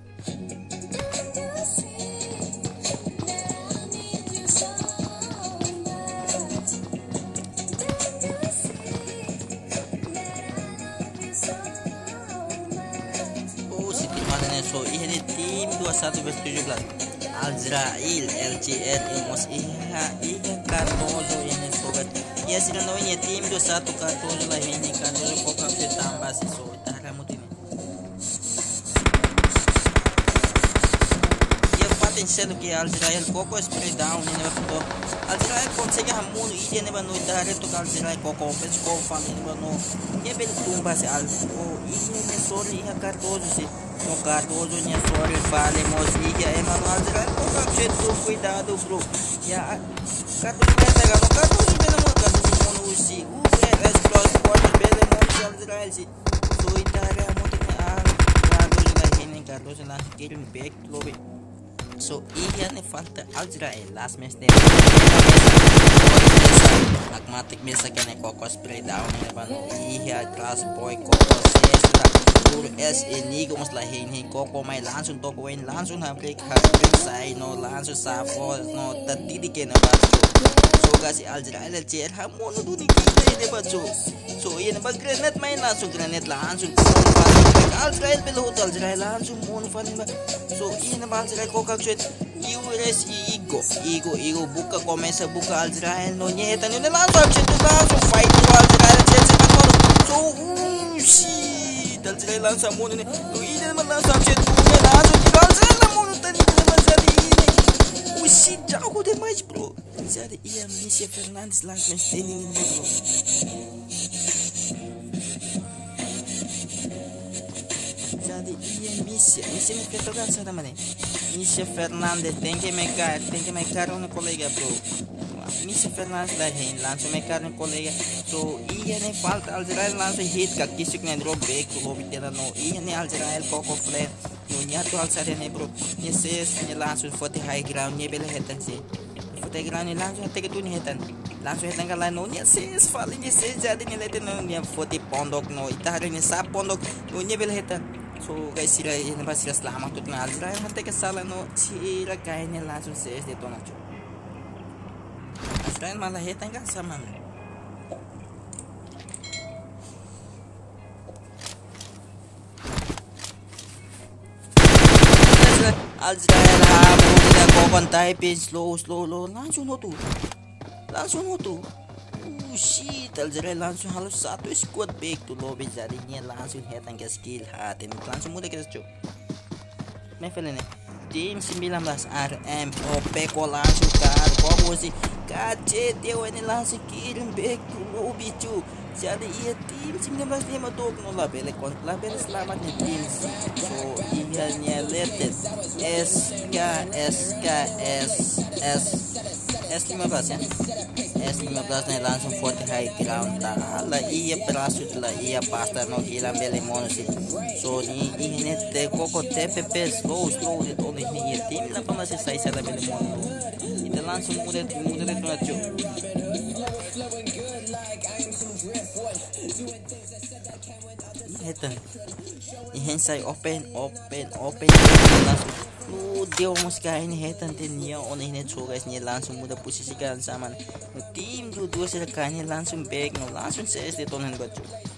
so ini tim dua puluh satu versus tujuh belas Azrael L C R Emos iya iya Cardozo ini sobat ya sih no ini tim dua puluh satu Cardozo lah ini Cardozo kokak ditambah si so taramut ini ya patin selo que Azrael koko spray down ini waktu Azrael consegue hamun ide ne banu dare to Azrael koko pes ko fan ini banu ya bel tumba se al oh ini ne sorry ya Cardozo se no Cardozo nya sorry vale mosliga Emmanuel Azrael kokak chetu cuidado bro ya Cardozo pega no Cardozo bela mo Cardozo mono usi u es cross quarter bela mo Azrael si so itare amot Cardozo la hene Cardozo la kirim back lobby so iya ne falta Azrael last match ne pragmatic mesa kene koko spray down ne bano iya class boy koko sesta tur es enigo mas lahin hin koko mai langsung toko wen langsung ha break ha break sai no langsung sa for no tatidi kene ba so gasi Azrael cer ha mono duni kita ne ba so so iya ne ba grenade mai langsung grenade langsung Azrael belo hotel Azrael langsung mono fanin ba so iya ne ba Azrael koko chat U S Ego Ego Ego buka começa buka Azrael no nyeta ne langsung chat langsung fight Azrael chat se ba so shit Azrael langsung mono ne no iya ne langsung chat ne langsung Azrael mono tani mas jadi ini usi jauh demais bro jadi iya Misha Fernandes langsung standing ini bro jadi iya Misha Misha ne petokan sana mana Misha Fernandes tem que me cair tem que me cair um colega bro Misha Fernandes lá hen langsung me cair um colega so iya ne falta Azrael langsung hit ka kisik ne drop back to lobby tena no iya ne Azrael koko flare no nyato alsare ne bro ne ses ne langsung forty high ground ne bela hetan si forty ground ne langsung teke tu ne hetan langsung hetan ka no ne ses fali ne ses jadi ne lete no ne forty pondok no itare ne sa pondok no ne bela hetan so guys sila ini pasti selamat tuh na Azrael hante ke sala no sila kayaknya langsung ses de tona cu Azrael malah hetan kan sama Azrael habu tidak kokon typing slow slow slow langsung no tuh langsung no tuh oh shit Azrael langsung halus satu squad back to lobby jadinya langsung hetan ke skill hati langsung mudah kita cok level ini tim sembilan belas R M O P ko langsung kar kok sih K C dia ini langsung kirim back to lobby cu jadi iya tim sembilan belas dia mau no label kon label selamatnya tim so iya nya letet S K S K S S S lima belas ya S lima belas nih langsung forty high ground lah iya berasut lah iya pasta no hilang beli monosi so ni ini te koko T P P slow slow itu oleh ni tim apa masih saya saya beli mono itu langsung mudah mudah itu aja hetan. Ihan sai open open open langsung. Lu dia musika ini hetan tenia on ini so guys ni langsung mudah posisikan sama. No tim dua-dua serkanya langsung back no langsung ses detonan bacu.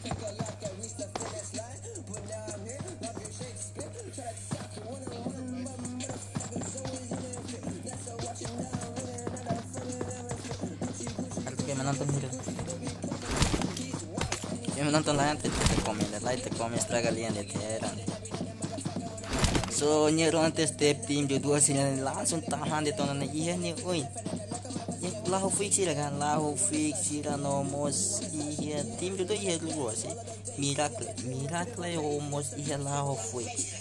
Menonton video yang menonton lain te komen like te komen setelah kalian lihat heran so nyeron tes step tim dua sini langsung tahan di tonton iya nih oi ya lahu fiksi lah kan lahu fiksi lah nomos iya tim dua iya dulu sih miracle miracle omos iya lahu fiksi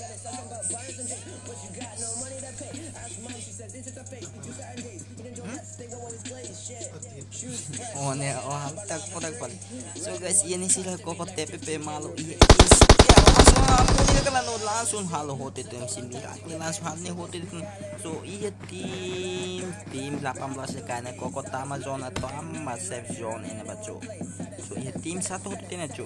oh ne oh tak podak pal so guys ini sila koko T P P malu iya ya langsung ampun kan no langsung halo hotel itu si miracle langsung hal nih hotel itu so iya tim tim delapan belas karena koko tama zone atau ama safe zone ini baco so iya tim satu hotel ini cu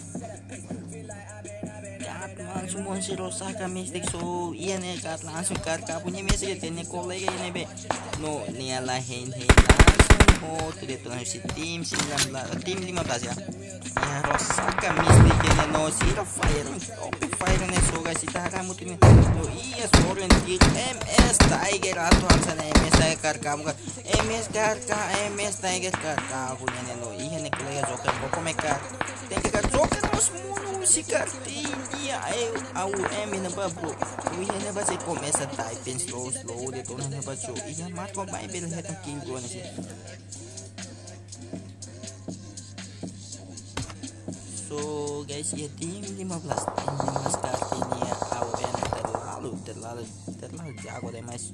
langsung mau si rosa kami stick so iya nih kat langsung kat punya message ini kolega ini be no nih lah hen hen oh tidak tuh si tim sembilan belas tim lima belas ya ya rosa kami stick ini no zero fire open fire nih so guys kita kamu tuh no iya soren di M S Tiger atau sana M S Tiger kamu kan M S Tiger M S Tiger kamu punya nih no iya nih kolega joker pokok mereka thank you joker mus si kartinya ayo au em ini babu iya ini bahasa komesa typing slow slow dia tuh nih baca iya mat kok main bel head kill gua nih sih so guys ya tim lima belas tim lima belas kartinya au em terlalu terlalu terlalu jago deh mas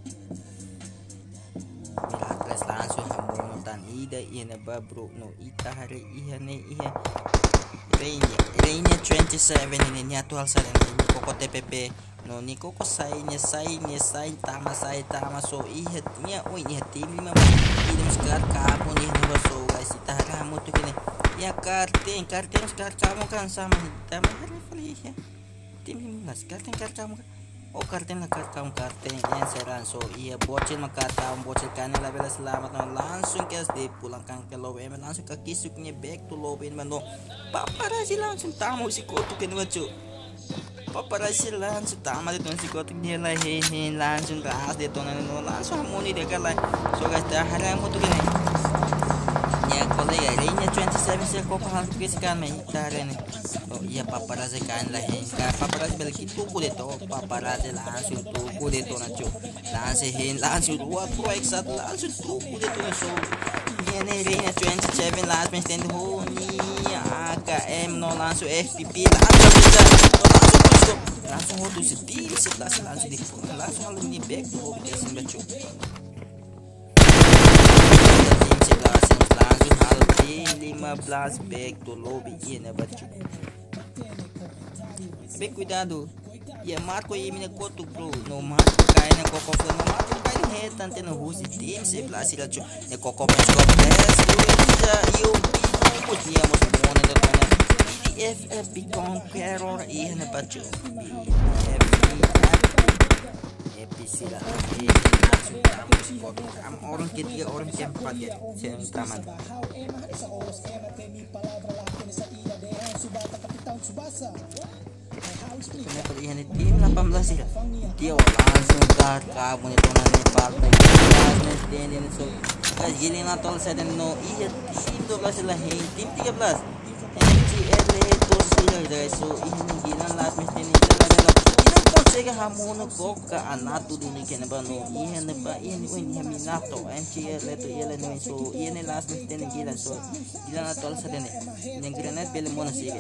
Miracles langsung hamunutan ida iya babu no ita hari iya nih iya Reina, Reina twenty-seven ini ni atual sa rin ni koko T P P no ni koko say niya say niya say tama say tama so ihat niya oy niya tim lima ini sekarang kamu nih no so guys itara mo to kini ya karting karting sekarang kamu kan sama tama hari ya tim lima karting karting kamu oh karting na karting karting yan seran so iya bocil makataon bocil kanila labela selamat no langsung kes di pulangkan ke lobe man langsung ke kisuknya back to lobe man no paparazzi langsung tamu si kotuk kan bacu paparazzi langsung tamu dito si kotuk dia lah hehe langsung ras dito na no langsung hamoni dia kan lah so guys dah harang mo to kan nya kolega Reina twenty-seven sila koko harus kisikan may taren oh iya paparazzi kan lah hen ka paparazzi balik tuku dito paparazzi langsung tuku dito na cu langsung hen langsung dua pro exact langsung tuku dito na so yan eh Reina twenty-seven last man stand ho ni A K M no langsung F P P langsung bisa langsung langsung ho to si team si langsung langsung di langsung halu ni back to ho kesin bacu lima belas back to lobby iya na bacu back cuidado ya marco e mina kotu bro no marco kaya na koko flo no marco kaya hetan teno husi team sebelas sila cu ne koko mas koko best luisa yo bino dia mas mona da tona B F F Conqueror iya na bacu F F sila am orang ketiga orang keempat ya yang taman kenapa ini tim delapan belas ya dia langsung dar kamu itu nanti partai dan ini so gini lah tol saya dan no iya tim dua belas lah tim tiga belas M G L itu sih guys so ini gila last mesti ini sega hamono koka anatu duni kena bano iya ne ba iya ni wen minato M G L itu iya ne so iya ne last mesti ne gila so gila na tol sa dene ne granat bele mona sige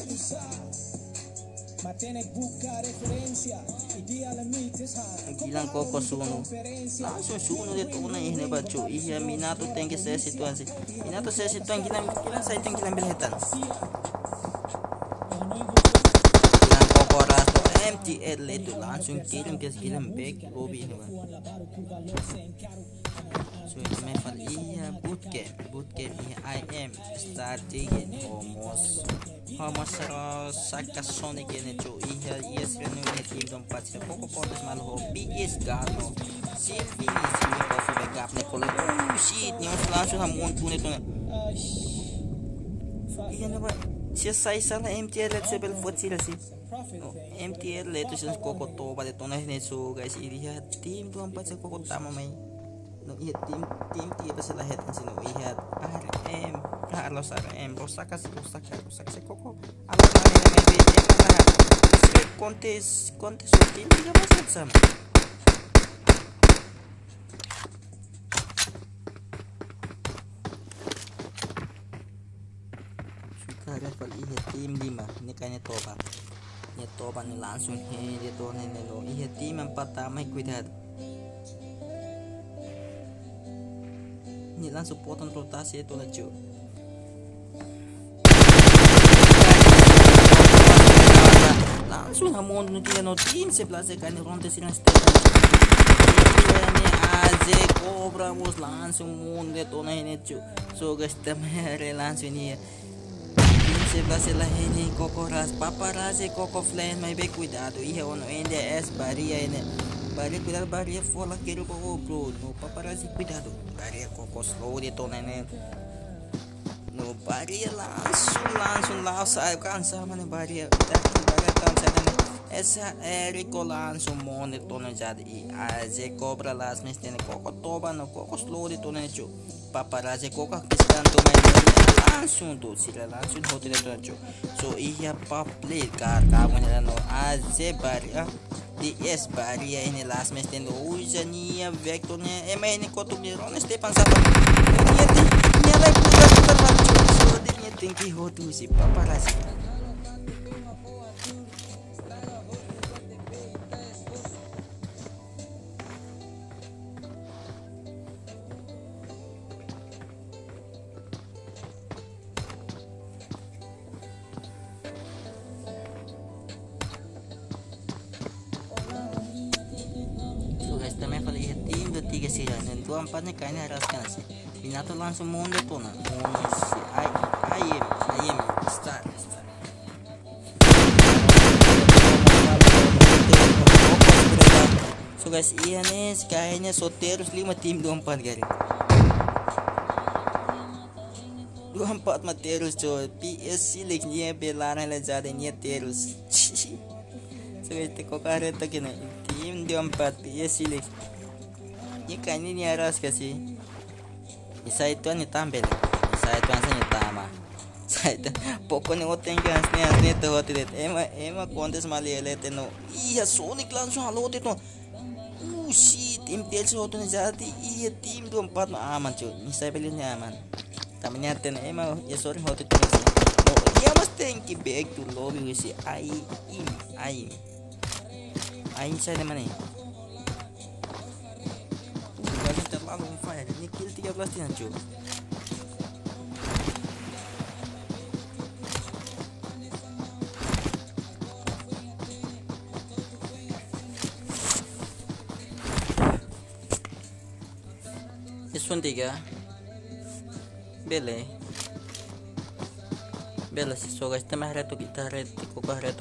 gilang koko suno langsung suno de tuna ihne bacu iya minato tengke se situasi minato se situan gilang gilang sa iteng gilang belhetan gilang koko rato M T T L itu langsung kirim ke kirim back lobby ini bang. So itu memang iya bootcamp bootcamp iya I am starting almost almost saka Sonic ini cu iya iya sekarang ini tim keempat sih kok kontes malah hobi is gano Sylvie Sylvie kau sudah gap nih kalau oh shit yang langsung hamun pun itu iya nama siya size na M T L at level four sila si oh, M T L ito siya koko to pada to na so guys irihat team to ang pat sa koko tama may no iya team team tiya pa sila head sino ihat R M Carlos R M Rosaka si Rosaka Rosaka si koko alam na may may video na sila contest contest so team tiya pa sa sama level iya tim lima ini kayaknya toba ini toba nih langsung he dia tuh nih lo iya tim yang pertama cuidado ini langsung potong rotasi itu lah cuy langsung hamun nih dia no tim sebelah sekali ronde sini step ini aze cobra mus langsung munde tuh nih ini cuy so guys temere langsung ini sebelah sebelah ini kokoras paparazzi koko flame may be cuidado iya ono N D S baria ini baria cuidado baria fola quiero koko bro no paparazzi cuidado baria koko slow dia to nene no baria langsung langsung langsung kan sama nih baria baria kan sana nih esa Eriko langsung monte to nih jadi aze cobra las mes tiene koko toba no koko slow dia to nih cu paparazzi koko kiskan to main langsung tuh sila langsung hotel itu so iya public car kamu nih no aze baria di es baria ini last mes tendo ujania vektornya emang ini kotuk di Ron Stepan sama ini ini lagi punya super macu so dia tinggi hotu si paparazzi tiga sih dan dua empatnya kayaknya harus kan sih Binato langsung mundur tuh nah mundur si ay ayam ayam start start so guys iya nih kayaknya Soterus lima tim dua empat gari dua empat Mateus coy P S Silik nya belaran lah jadi nya terus so guys teko kareta gini tim dua empat P S Silik ini kayaknya ini harus kasih isa itu nih tampil isa itu asanya tama isa itu pokoknya oteng kan asli asli itu hotel itu ema ema kontes mali elete no iya Sonic langsung halo itu uh shit tim T L C hotel jadi iya tim dua empat aman cuy ini saya pilihnya aman tamanya ten ema ya sorry hotel itu no iya mas thank you back to lobby si ai im ai ai saya mana nih terlalu fire ini kill tiga belas dia cuy Isun tiga bele bele so guys tema reto kita reto kok reto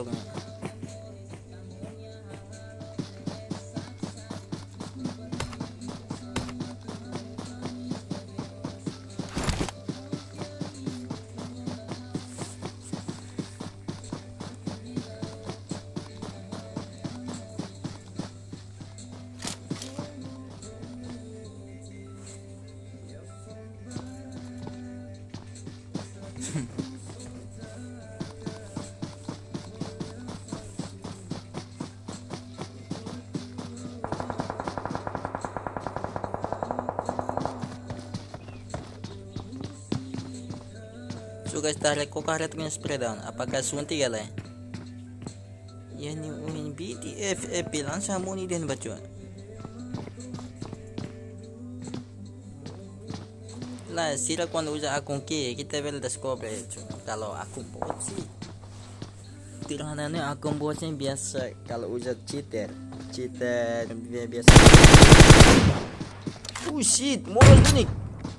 So guys, tarik ko karet ng spray down. Apakah sunti gala? Yan yung B T F F lang sa muni din ba cuy? Lah, sila quando usa akong key, kita vel descobre cuy. Kalau akong pot sih. sederhananya akun bosnya biasa kalau udah cheater cheater biasa. Oh shit, moral unik.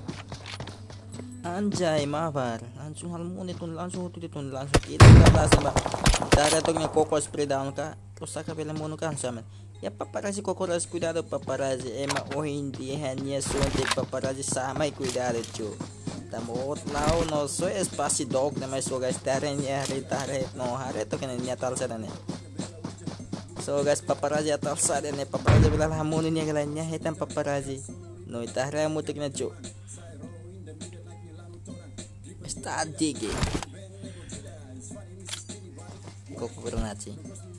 Anjay, mabar. Langsung hal mo nito, langsung ito dito, langsung kita labas ba. Darating niya Coco spray down ka. Tapos sa kapila mo ka sa amin. Ya paparazzi Coco ras cuidado paparazzi. Ema o hindi hanya sunti paparazzi samay cuidado chu. Tamo lao no so espasi dog na may so guys tare niya retare no hare to kanin niya tal sa ne. So guys paparazzi atal sa ne paparazzi bila hamunin niya galanya hetan paparazzi. No itahra mo tik na chu. Está digue. Coco Granati.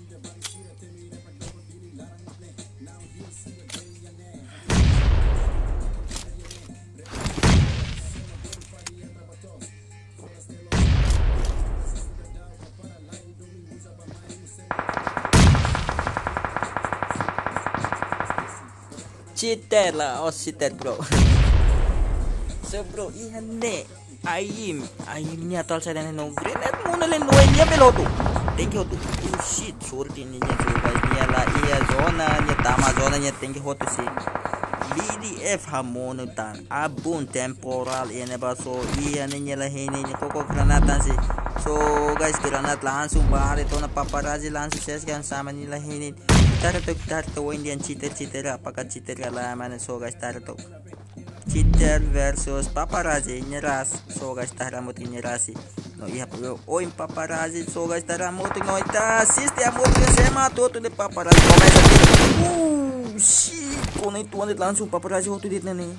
Cheater lah, oh cheater bro. So bro, iyan ne. Ayim, ayim niya tol sa dana no grenade muna len no niya peloto. Thank you to. Oh shit, sorti niya so guys niya la iya zona niya tama zona niya thank you to si. B D F hamono tan abun temporal ene ba so iya niya la hene niya Coco granatan si. So guys granat langsung bahari to na paparazzi langsung ses kan sama nila hene. Tarto tarto Indian cheater cheater apakah cheater lah mana so guys tarto. Cheater versus paparazzi nyeras so guys taramot nyerasi no iya po o im paparazzi so guys taramot no ita sistema mo sema to to de paparazzi começa uh shit con itu ande langsung paparazzi hotu dit nani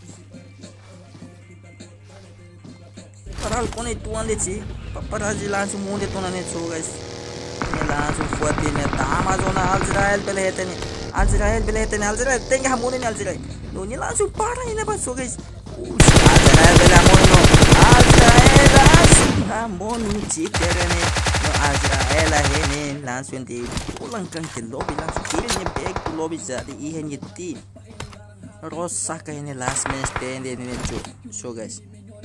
paral con itu ande si paparazzi langsung munde to nani so guys ini langsung fuerte ne Amazon Israel pele hetene Israel pele hetene Israel tenga hamunin Israel no ni langsung parah ini apa so guys. Uh, Israel bela mono. Israel langsung hamun cheater ini. No Israel ini langsung di pulangkan ke lobby langsung kirimnya back ke lobby jadi ihan yeti. Rosak ini last man standing ini cuy. So guys.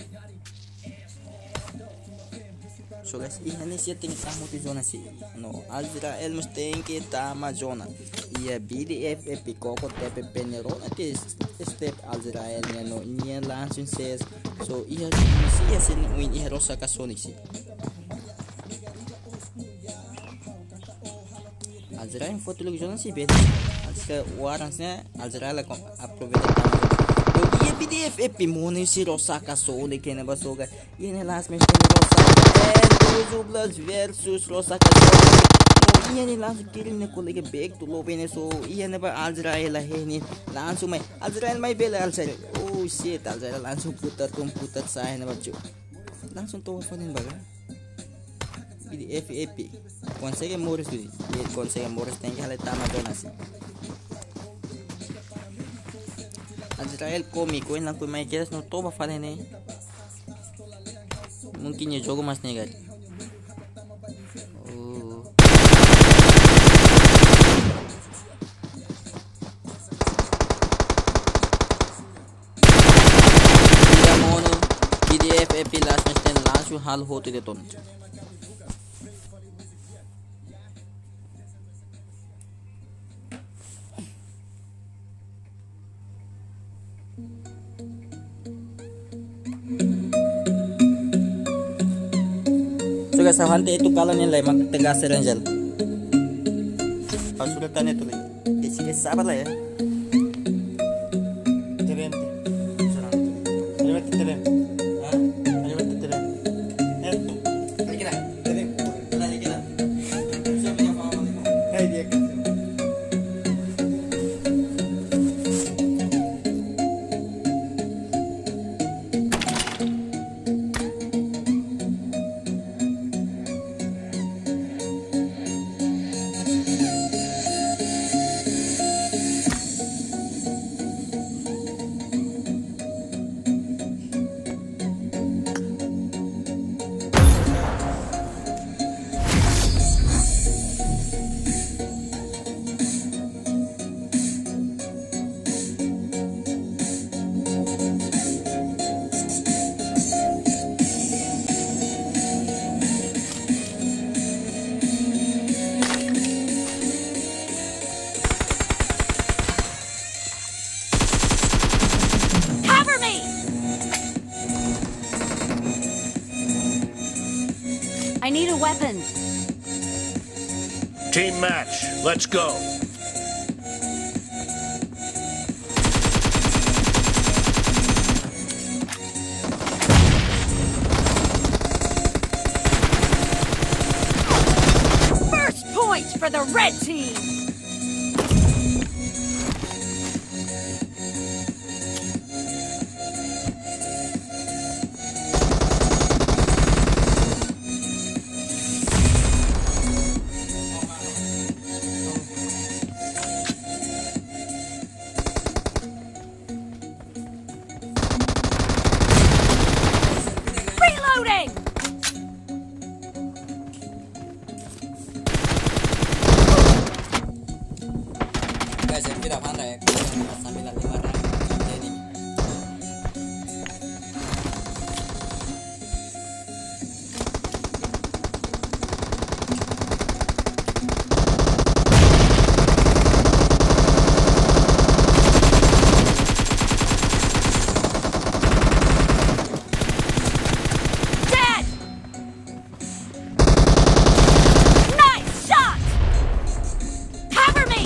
So guys, ini sih tinggal kamu di zona sih. No, Israel mesti kita tama zona. Iya B D F F Coco T P P nya nanti step Israel nya no nya langsung ses. So iya sih ya sih win iya rosa kasoni sih. Israel foto lagi zona sih beda. Ada warangnya Israel akan upload kamu. Iya B D F F mo nih si rosa kasoni kena basoga. Ini last match rosa tujuh belas versus rosa kasoni. Iya nih langsung kirim nih kolega back to lobby nih so iya nih pak Azrael lah ini langsung main Azrael main bela Azrael oh shit Azrael langsung putar komputer saya nih pak langsung tuh panen baga ini F F konsegue Morris tuh ini konsegue Morris tinggi hal tama donasi Azrael komik koin langsung main keras no toba panen nih mungkin ya jogo mas nih guys. Last match ten langsung hal hotu deton. So guys, hante itu kalau nilai mak tegas serenjal. Pas sudah tanya itu lagi. Isi sabar lah ya. Terem. Terem terem. weapon. Team match. Let's go. First point for the red team. Reloading! Guys, yang tidak pandai, sambil lima dan jadi. Dead! Nice shot! Cover me!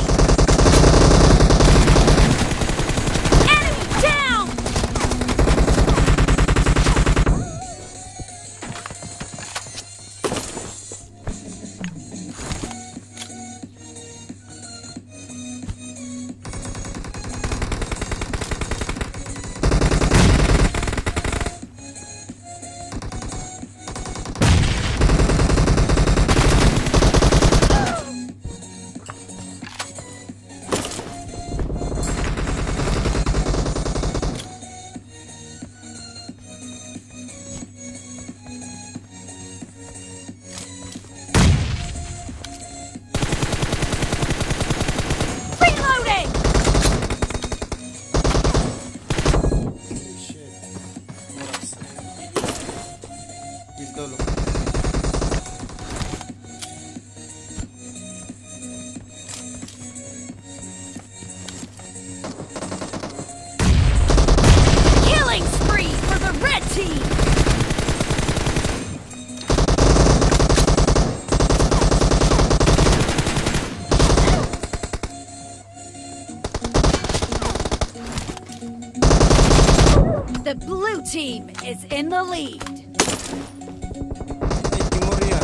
Enemy down! Reloading! Shit. Moras. Kill dulu. Killing spree for the red team! The blue team is in the lead. Eh, Timur ya.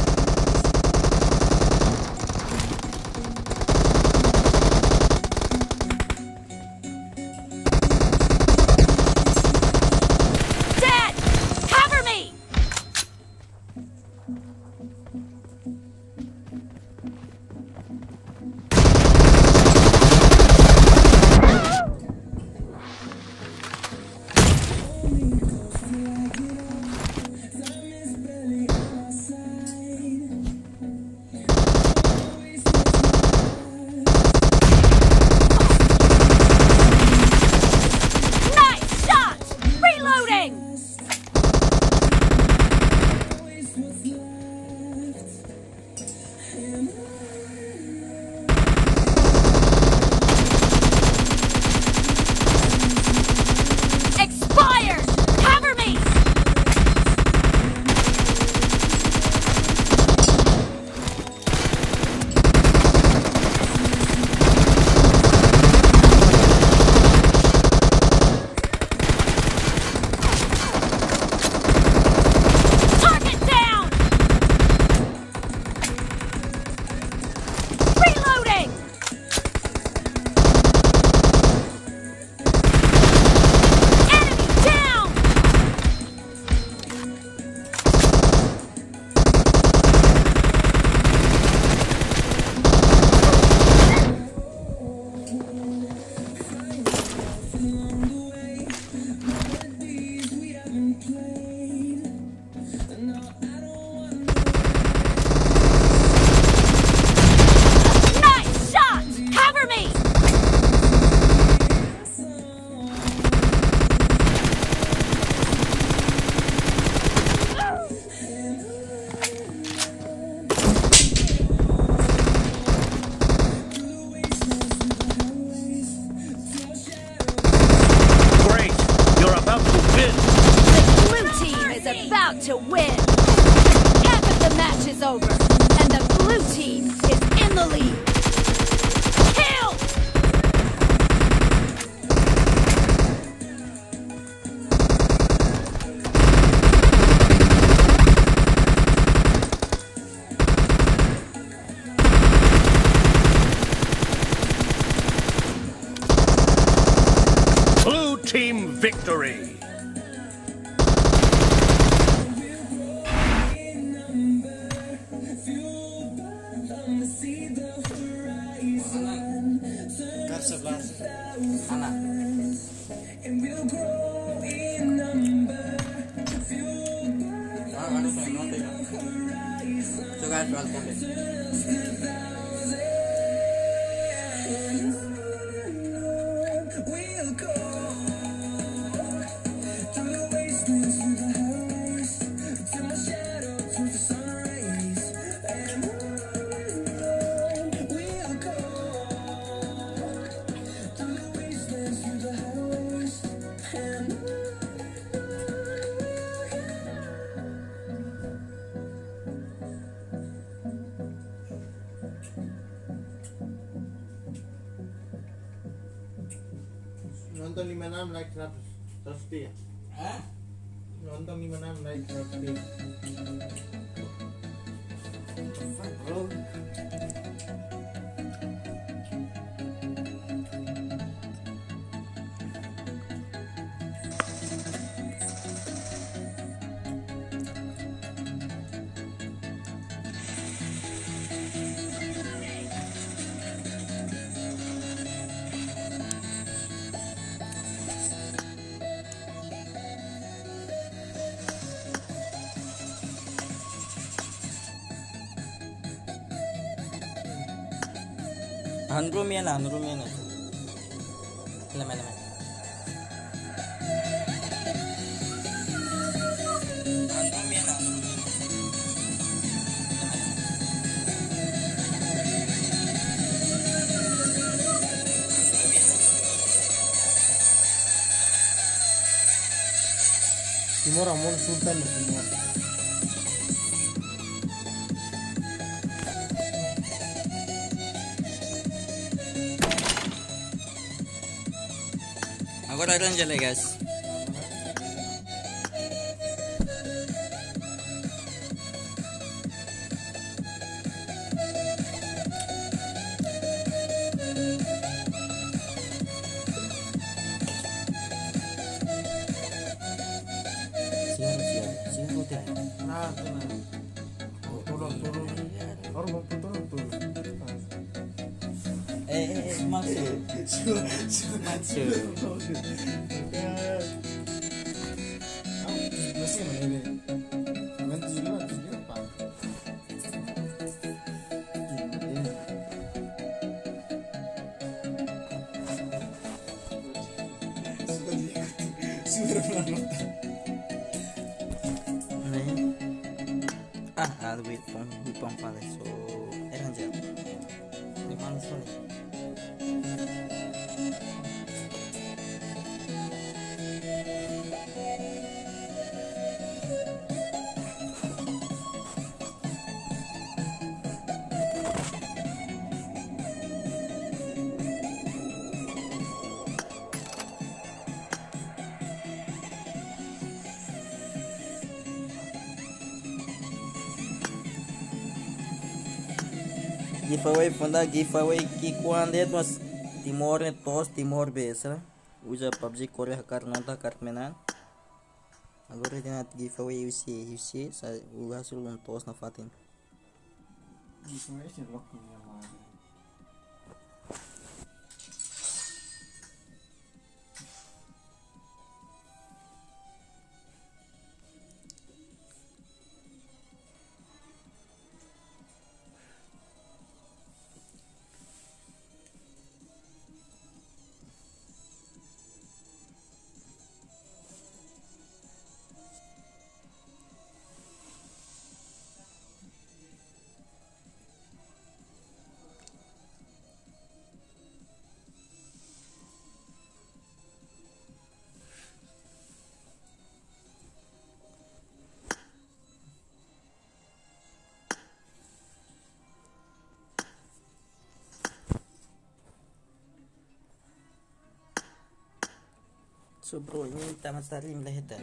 Dead! Cover me! Nice shot! Reloading! Expired! Cover me! Target down! Reloading! Enemy down! Nice shot! Cover me! Great. You're about to win. The blue team is about to win. Half of the match match is over, and the blue team is in the lead. Kill! Blue team victory. Kar sebelah. Anak. Coba jual konten. Nonton lima puluh enam like seratus. seratus ya? Hah? Nonton lima puluh enam like seratus. Fuck bro. Andrew Mena, Andrew Mena. Lama lama. Andrew Mena. Timur Amon Sultan Timur. Aku run jalan guys. Nah, tenang. Turun turun. Orang mau turun turun. Eh, eh, eh, maksud. Maksud. Masih mana ini? Nanti juga nanti juga apa? Sudah diikuti, sudah pernah. Ah, ada wait pong, wait pong pala. So, eran jalan. Di mana sih? Giveaway funda giveaway ki kuande mas Timor ne tos Timor besra uja P U B G Korea karena tak karmenan agora dinat giveaway usi usi sa uga sul un tos na fatin Isso é esse louco minha mãe. So bro, ini tamat tarim lah itu.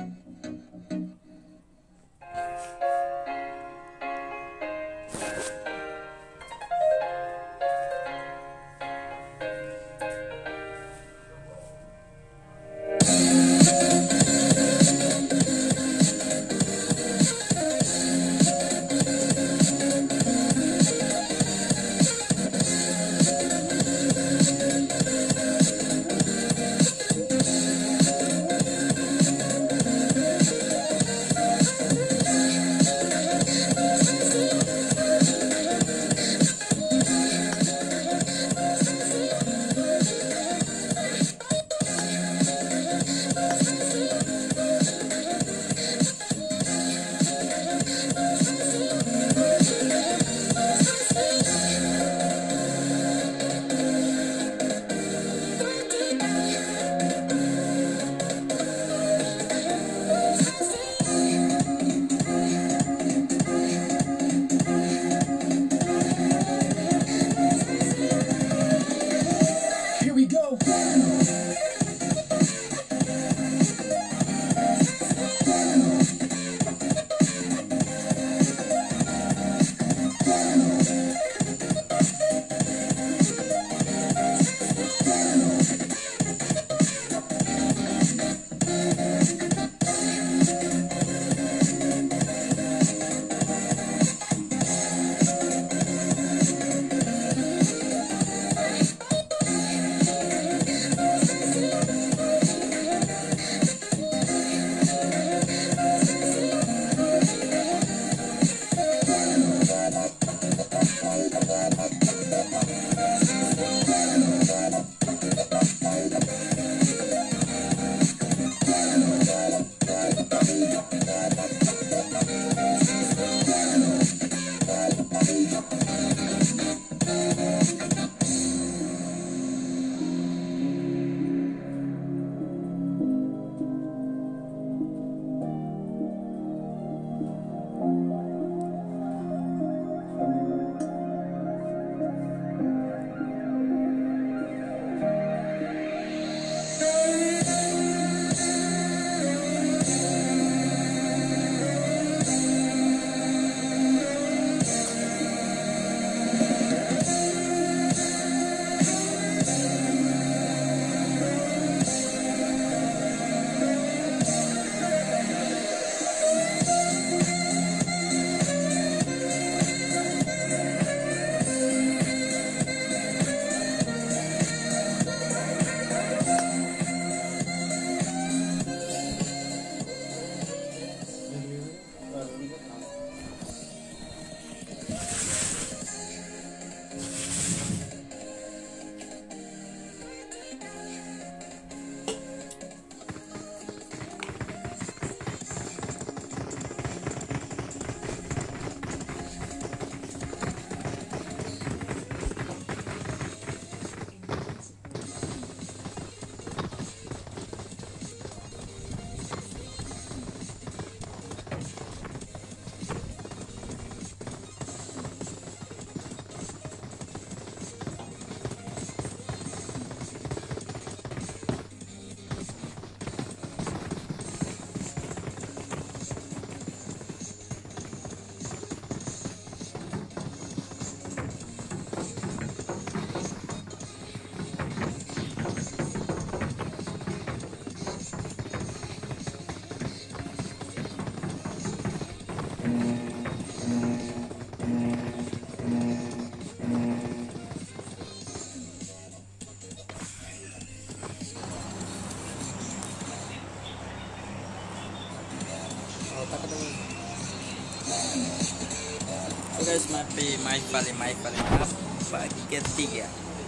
So guys, mapi my paling my paling apa ketiga.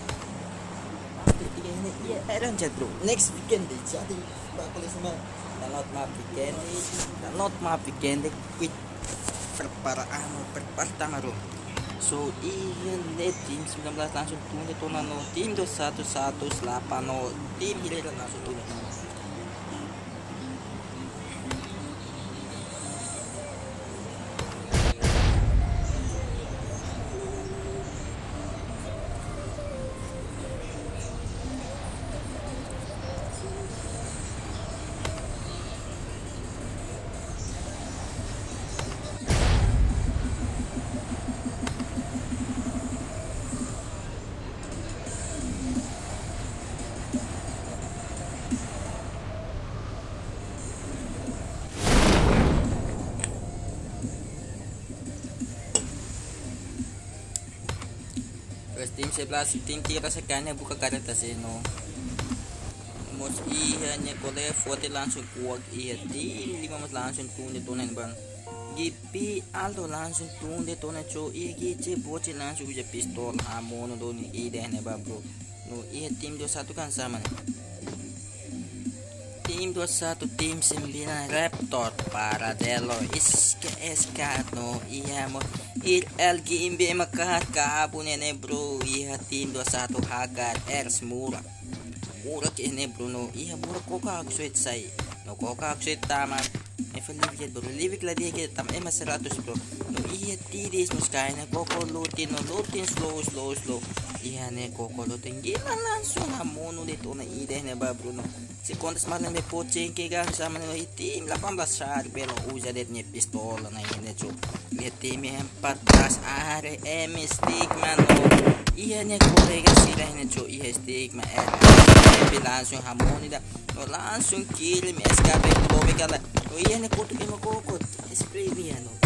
Ketiga ini ya Iron Chat bro. Next weekend deh. Jadi bakal sama download map weekend, download map weekend quit perparaan pertama bro. So iyan net team sembilan belas langsung tunai tonano tim dua satu satu delapan nol tim Hilera langsung tunai. tim sebelas tim tira sa kanya buka kareta sih no. Mos iya nya kole forte langsung kuag iya tim lima mas langsung tunde tonen bang. Gipi aldo langsung tunde tonen cho iya gice boce langsung uja pistol amono doni ide ne ba bro. No iya tim dua satu kan sama nih. Tim dua satu tim sembilan Raptor Paradelo iska eska no iya mo il el gimbe makat kabun ne bro iya tim dua satu Hagar Ers murah murah kene bro no iya murah koka aksuit say no koka aksuit taman e falivit bro livik la dia ke tam emas seratus bro no iya tidis mus kaina koko lutin no lutin slow slow slow iya ne koko lutin gila langsung hamono dito na ide ne ba bro no sekundas malam me poceng ke ga sama no tim delapan belas shot belo usa det ne pistola na ine cho ne tim empat belas are em stickman no iya ne kolega sila ine cho iya stickman e langsung hamoni da no langsung kill me escape lobe kala no iya ne kotu ke makokot spray niya no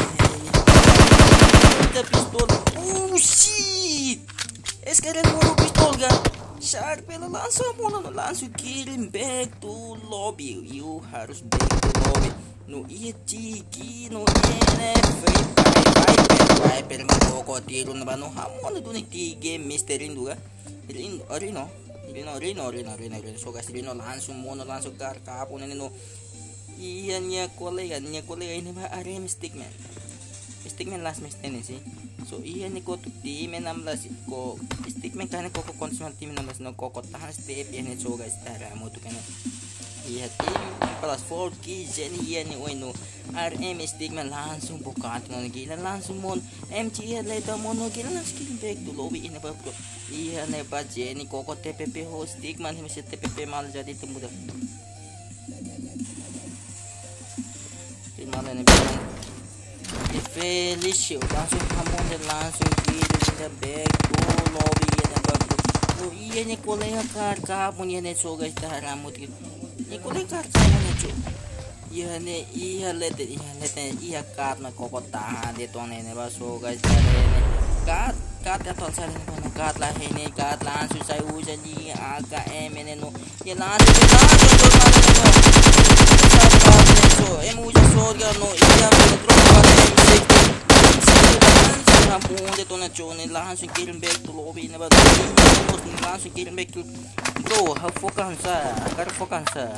the pistol oh shit escape mo pistol ga shot pelo langsung mono no langsung kirim back to lobby you harus back to lobby no iya ciki no ene free fight fight per makoko tiro na ba no hamon no ni tige mystery juga rino rino rino rino rino rino rino so guys rino langsung mono langsung kar kapon ini no iya nya kolega nya kolega ini ba arem stickman stickman last match ini sih. So iya nih kok tim enam belas ko stickman kan kok konsumen tim enam belas no kok tahan step ini so guys tara mo tuh kan iya tim plus four ki jadi iya nih bueno R M stickman langsung buka no gila langsung mon M T L leto mono gila langsung back to lobby ini ba bro iya nih ba jadi kok T P P host stickman masih T P P mal jadi itu mudah gimana nih Felicio langsung hamon dan langsung kirim dia back to lobby ya bro. Oh iya nih kolega kar kapun ya nih so guys dah rambut gitu. Nih kolega kar sama nih cuy. Iya nih iya lete iya lete iya kar na koko tahan dia tuan ini bang so guys dah ini kat kat ya tuan saya nih kat lah ini kat langsung saya ujian di A K M ini no ya langsung langsung tuh mana nih no. So em ujian sorga no iya metro Punde to na chone langsung kirim back to lobby na ba langsung kirim back to bro ha fokan sa agar fokan sa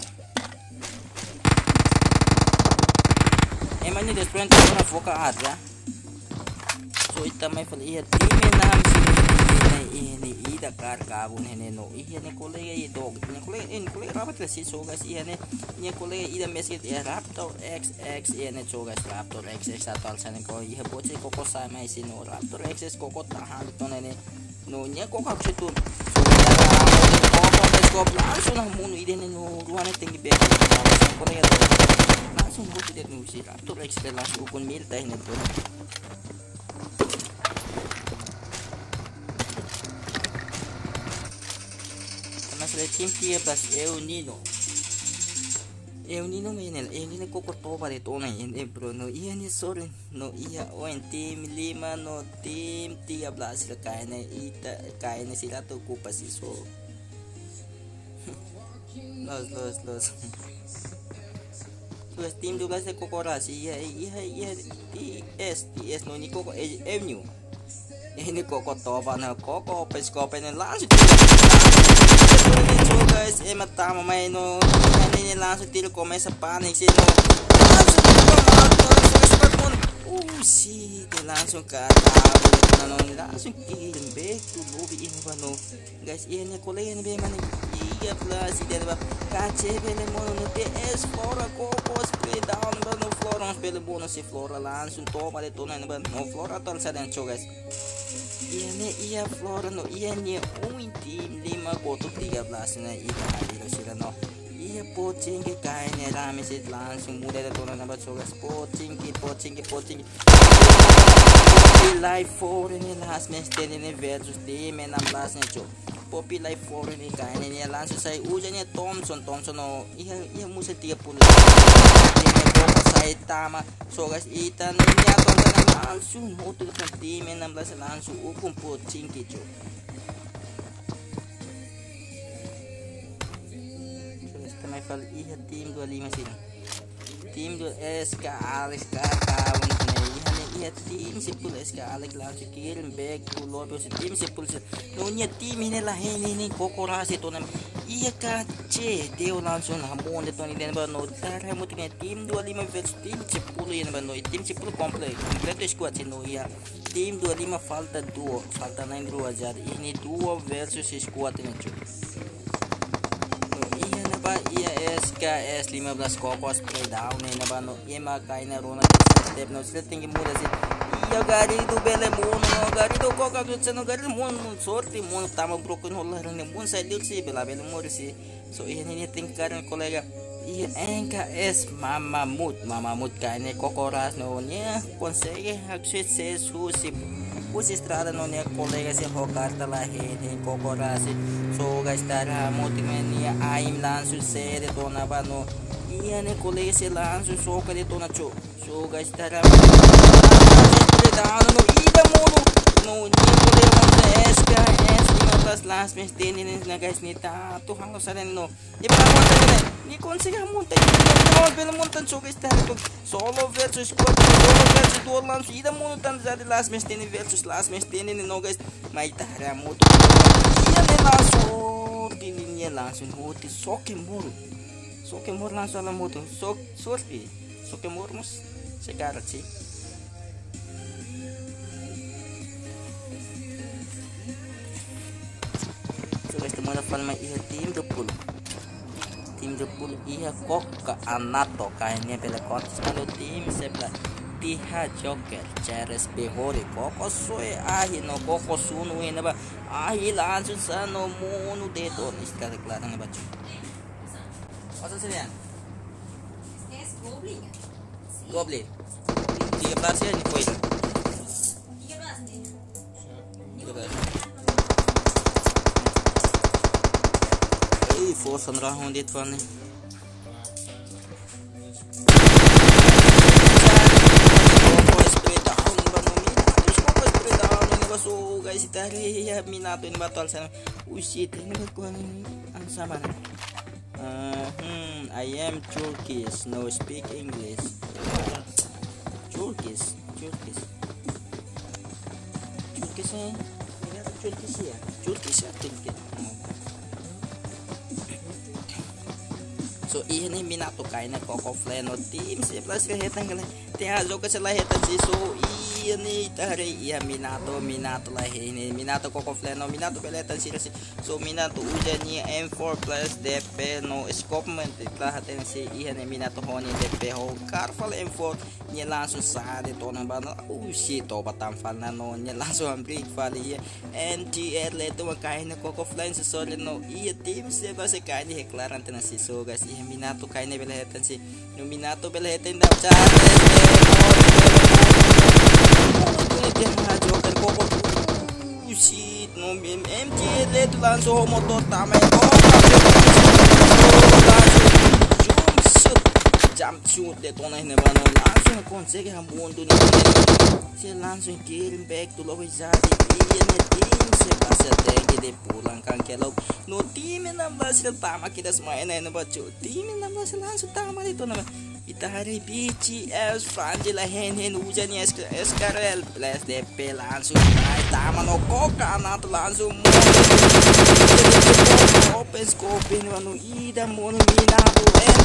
emang ini desprend na foka at ya so ita may fal iya time nam si ini ida kar kabun hene no iya ne kolega i dog ne kolega in kolega rabat la si so guys iya ne ne kolega ida message ya Raptor X X iya ne so guys Raptor X X atal sana ko iya boce koko sa mai si no Raptor X X koko tahan to ne no nya koko akse tu so koko koko langsung na muno ide ne no ruane tinggi back kolega langsung butuh dia no si Raptor X X langsung ukun mil tah ne to tim tiga belas El Nino El Nino mainel El Nino koko toba de tona ini bro no iya nih sorry no iya oh en tim lima no tim tiga belas kayaknya ita kayaknya sila tuh kupas iso los los los terus tim dua belas koko ras iya iya iya T S T S no ini koko Avenue ini koko toba na koko peskope ne langsung so guys eh matama may no ini langsung tiro começa panic sih no langsung langsung oh si de langsung kata no langsung kirim back to lobby ini ba no guys ini kolega ni be man iya plus ide ba kache bele mono no T S flora koko spray down ba no flora bele bonus si flora langsung topa de tona ba no flora tal sa den so guys iya nih iya flora no iya nih un tim lima koto tiga belas na iya adilo sila no iya pocing ke kayaknya rame sih langsung mudah ada turun nampak sogas pocing ke pocing ke pocing live four ini last match ini versus tim enam belas nya cok Poppy live four ini kayaknya ini langsung saya ujannya Thompson Thompson no iya iya musa tiga puluh saya tama so guys itan ini atau langsung untuk tim enam belas langsung hukum pocing gitu semifinal iya tim dua puluh lima sini. Tim dua S K Alex kawan nih. Iya iya tim sepuluh S K Alex langsung kirim back to lobby tim sepuluh. Nonya tim ini lah ini ini kokorasi tuh nam. Iya kace dia langsung hamon itu nih dan baru ntar mau tim dua puluh lima versus tim sepuluh ini baru tim sepuluh komplit komplit squad sih no ya. Tim dua puluh lima falta dua falta nine dua jadi ini dua versus squad ini cuy. Iya napa iya S K S lima belas kokos play down ini napa no iya makanya Ronald step no sudah tinggi muda sih. Iya gari itu bele mono gari itu kok aku ceno gari mono sorti mono tama broken hole nih mono saya lihat sih bela bela muda sih. So iya ini tingkaran kolega iya N K S Mama Mut Mama Mut kayaknya kokoras nonya consegue acceder su si pusi strada nonya kolega si hokarta lah ini kokoras. So guys tara motimenia aim langsung sede tona bano iya nih kolega si langsung soka di tona cu. So guys tara no ida mono no ni kolega S K S lima belas last match ini na guys ni tato halos sa rin no di ba monta ni konsiga monta no bela monta so guys tara solo versus squad solo versus duo langsung ida mono tan jadi last match ini versus last match ini no guys may tara moto iya ni langsung dininya langsung hoti soke moro soke moro langsung ala moto sok sorti soke moro mus sekarang sih. Guys teman teman iya tim dua puluh tim dua puluh iya kok ke anato kayaknya bela kontes kalau tim sebelah tiha joker Ceres behori koko soe ahi no koko sunu ini ba ahi langsung sano munu deto istilah kelarang baca apa sih ya goblin tiga belas ya nih poin tiga belas force andra hon dit van so guys tadi ya minato ini batal sana usit ini berkuan ang sama na uh, hmm I am Turkish no speak English Turkish Turkish Turkish eh Turkish ya Turkish ya Turkish. So ini minato kayaknya koko fleno tim sebelas kehetan kali tiha joga selahetan sih so ini tari iya minato minato lah ini minato koko fleno minato peletan sih so minato ujanya M four plus D P no scope lah haten sih iya nih minato honi D P ho carfal M four nya langsung sade to na bano oh shit to batam falna no nya langsung ambrik fali N T R leto kayaknya koko fleno so no iya tim sebelas kayaknya heklaran tenan sih so guys minato kayaknya belahetan sih no minato belahetan daw chat dia joker koko shit no M T leto langsung motor tama ko jump shoot leto na hina bano langsung consegue hamon do ni se langsung kirim back to low zadi iya ne tim se passa tag de pulang kan kelog no tim enam belas tama kita semuanya na bacu tim enam belas langsung tama itu nama kita hari B C S Frangela hen hen hujannya S K R L plus D P langsung naik tama no koka anak langsung open scope ini manu ida mono minato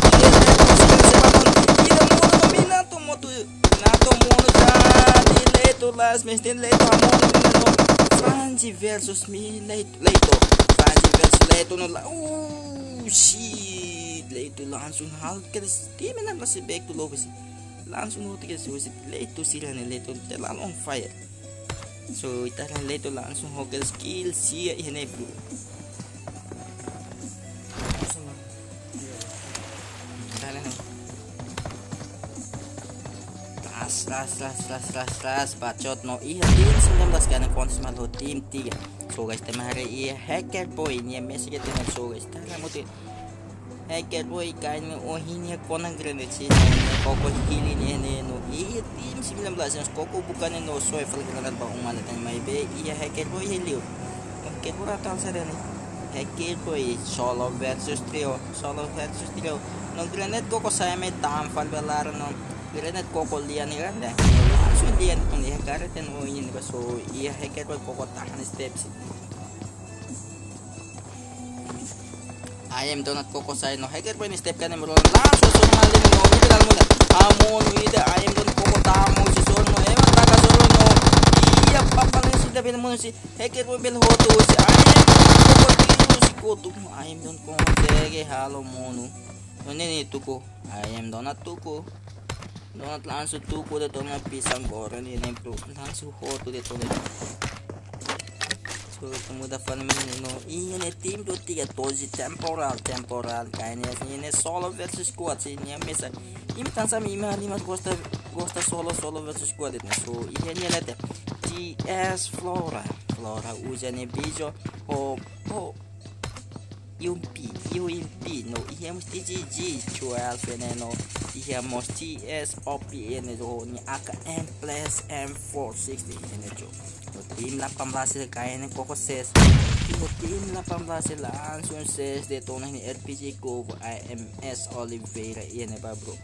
ida mono minato moto minato mono jadi leto last match leto mono Franzi versus mi leto leto Franzi versus leto no uh shit leto langsung hal ke tim na masih back to low sih langsung uti ke sih leto sila ne leto terlalu on fire so italah leto langsung hokel skill sih ini bro ras ras ras ras ras ras bacot no iya tim sembilan belas karena kontes malu tim tiga so guys tema hari iya hacker boy ini messi kita dengan so guys tara muti hacker boy kain oh ini kona granit sih koko hili nih no iya tim sembilan belas yang koko bukannya no so evel granat bang umat dan mai be iya hacker boy helio hacker boy atau sada nih hacker boy solo versus trio, solo versus trio. No granate koko saya may tamfal belar no granate koko lian ni randa. So lian itong lian kareten o yun ba so iya hacker boy koko tahan steps. I am donut koko saya no hacker boy ni step kan mo langsung sumali mo ida dal mo na amon ida I am donut koko tamo si son no ewan taka solo no iya papalin si dabil mo si hacker boy bel hoto si I am koko tiro si koto I am donut koko sege halo mono no nini tuko I am donut tuko donut langsung tuko dito na pisang goreng ini bro langsung hoto dito na so muda fan no ini tim do tiga tozi temporal temporal kayaknya ini solo versus squad ini mesa ini kan sama ima lima gosta gosta solo solo versus squad itu so ini lihat T S Flora Flora usane bijo o o U P U P no ini mesti G G twelve ini no ini mesti T S O P ini do ini A K M plus M four sixty ini jo tim delapan belas kayaknya koko ses tim delapan belas langsung ses detonah ini R P G Go I M S Oliveira ini ba bro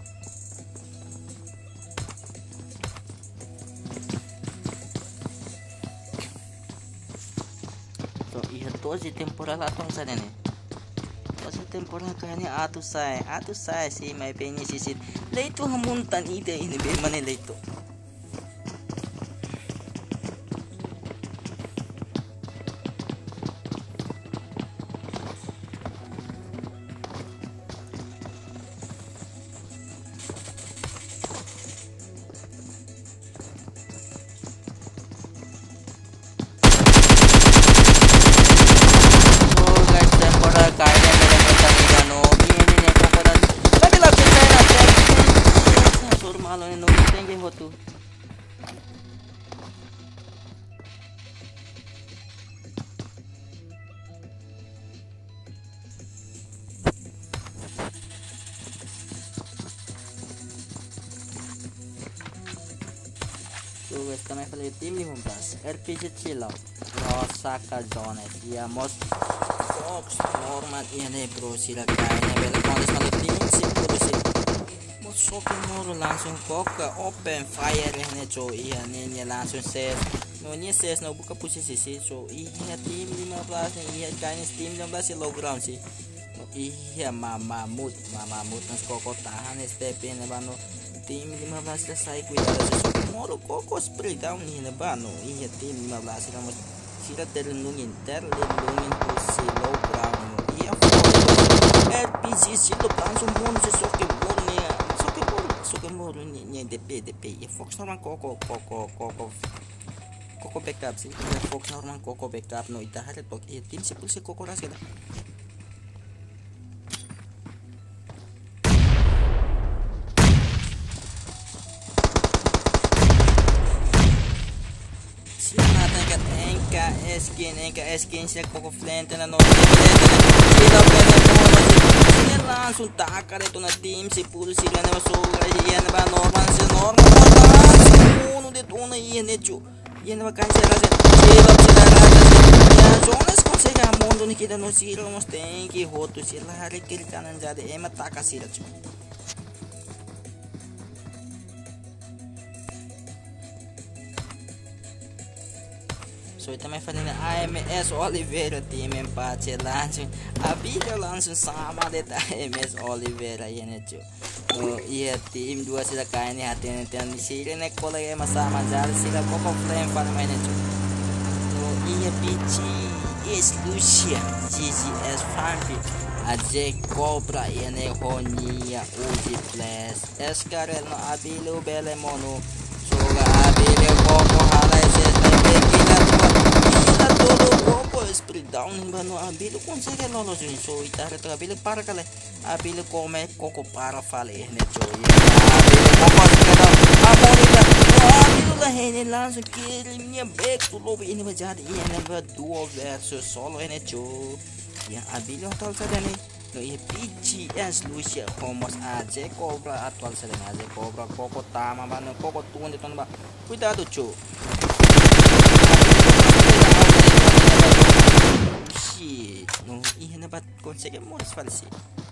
so iya doze temporada atong sana nih doze temporada kayaknya atu saya atu saya sih may pengen sisit leito hamuntan ide ini bagaimana leito So guys, kami pala tim lima belas R P G Chill Out Rosaka Zone ya mos Fox normal ini bro sila kayaknya bela kontes malu tim si puro si mos soke moro langsung koka open fire ini co iya nih langsung ses no nih ses no buka posisi sih so iya tim lima belas iya kayaknya tim lima belas si low ground sih no, iya mama mut mama mut nos koko tahan step ini bano tim lima belas selesai cuidado sesuatu moro koko spray down ini bano iya tim lima belas namun sila terlindungin terlindungin si low ground iya R P G sila langsung mono sesuatu mono niya sesuatu mono sesuatu mono niya D P D P iya Fox normal koko koko koko koko backup sih iya Fox normal koko backup no itahar itu iya tim si pulsi koko ras kita skin enka skin siya koko flente na no sila pwede mo sila langsung takar ito na team si puro sila na masuga iyan na ba normal si normal langsung uno dito una iyan echo iyan na ba kansi rasa sila sila rasa sila zonas kung sila mundo ni kita no sila mas tenki hoto sila harikil kanan jadi ema taka sila cho so ito may fan na I M S Oliveira team empate langsung Abilio langsung sama dito I M S Oliveira yan ito so iya team dua sila kaya ni hati natin sila na kolay masama dahil sila koko flame para may ito so iya P G is Lucia G G S Fampi Ajay Cobra yan ay Honia Uzi Plus Escarel no Abilio Belemono so ga Abilio Coco halay ses na pekila todo poco split down ba no Abilio consegue lolos yun so itara to Abilio para kale Abilio come coco para fale ne so Abilio coco kada amorita Abilio la hene lanso kill minha back to lobby ini ba jadi ini ba duo versus solo ne so ya Abilio tal sadane no i P G S Lucia homos Ajay Cobra atual sadane Ajay Cobra coco tama ba no coco tunde ton ba cuidado cho shit. No, iya na ba't conseguimos falsi.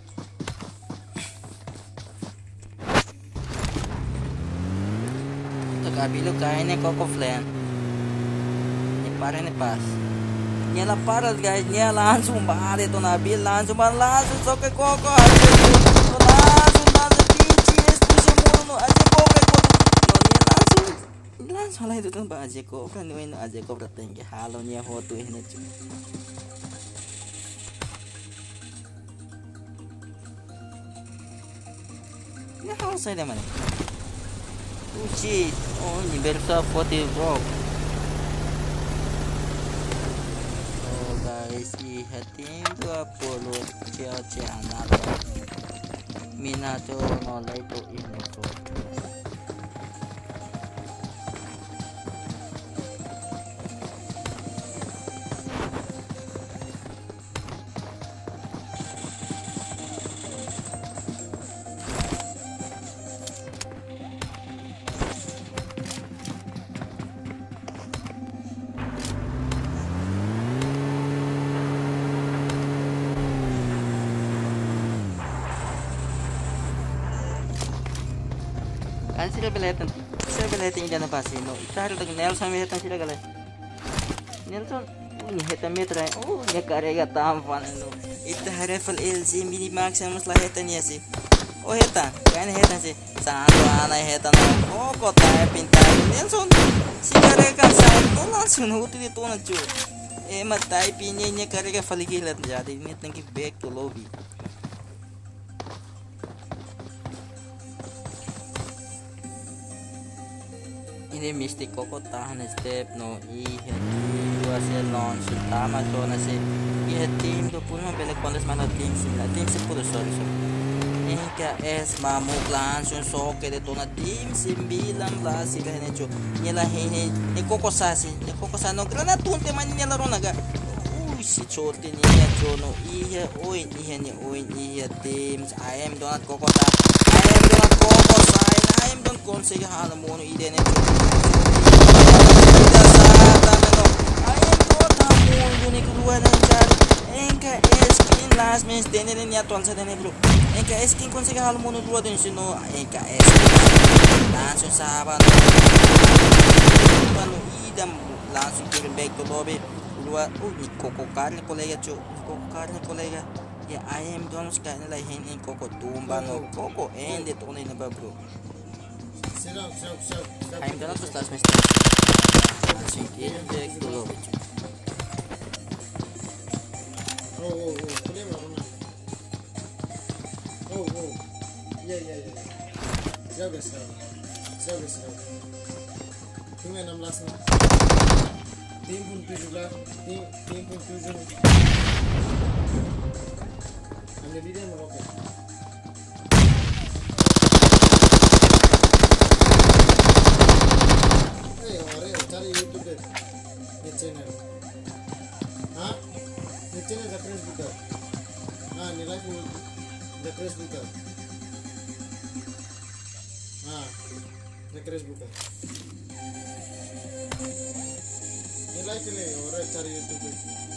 Ito kabilo kaya ni Coco Flan. Ni para ni pas. Niya la para guys, niya langsung balik to nabil langsung ban langsung so kay Coco. No langsung na sa P G S to si Mono aja Coco ko. No niya langsung langsung lah itu kan ba aja Coco kan no aja Coco tengge halo niya hoto ini cu. Ya harus saya mana? Oh shit, oh ini bersa forty bro. Oh guys, ihatin dua puluh cuaca anak. Minato nolai tu ini tu. Kan sila beletan, sila beletan yung dyan pasi no. Itahal tag Nelson mehetan sila galay. Nelson, oh mehetan metra, oh niya karega tampan no. Itahal rifle L C mini max yang muslah hetan niya si. Oh hetan, kaya hetan si. Santo ana hetan no. Oh kota pintar Nelson. Si karega sa no langsung huti dito na chu. Eh matay pinya niya karega faligilat jadi ini tangki back to lobby. Ini Mystic Coco tahan step no iya dua se launch tama to na se iya team to puno bele kondes mana team sila team se puro sorry sorry Inka es mamuk langsung soke de to na team sembilan belas sila henecho nyela hene ni Coco sasi ni Coco sano grana tunte man nyela ronaga uy si chote ni ya chono iya oin iya ni oin iya teams I am donat Coco ta I am donat Coco sai I am don't consegue hal mono ide ne last match dene ne ya tuan sa dene bro enka skin consegue hal mono dua den sino enka skin langsung sahabat no idam langsung turun back to lobby dua uh ni Coco carne kolega cu Coco carne kolega ya I am don't sky la hen en Coco tumba no Coco ende to ne ba bro Serang, serang, serang. I am don't to last match langsung turun back to lobby cu. Oh, oh, oh, boleh mana? Oh, oh, ya, ya, ya. Siap guys, siap, siap guys, siap. Tunggu enam belas nih. Tim pun tujuh belas, tim, tim pun tujuh. Hanya dia meroket. Eh, orang cari YouTube deh, di channel. Hah? Channel the Chris Booker. Ah, ni live the Chris Booker. Ah, the Chris Booker. Ni live ni orang cari YouTube.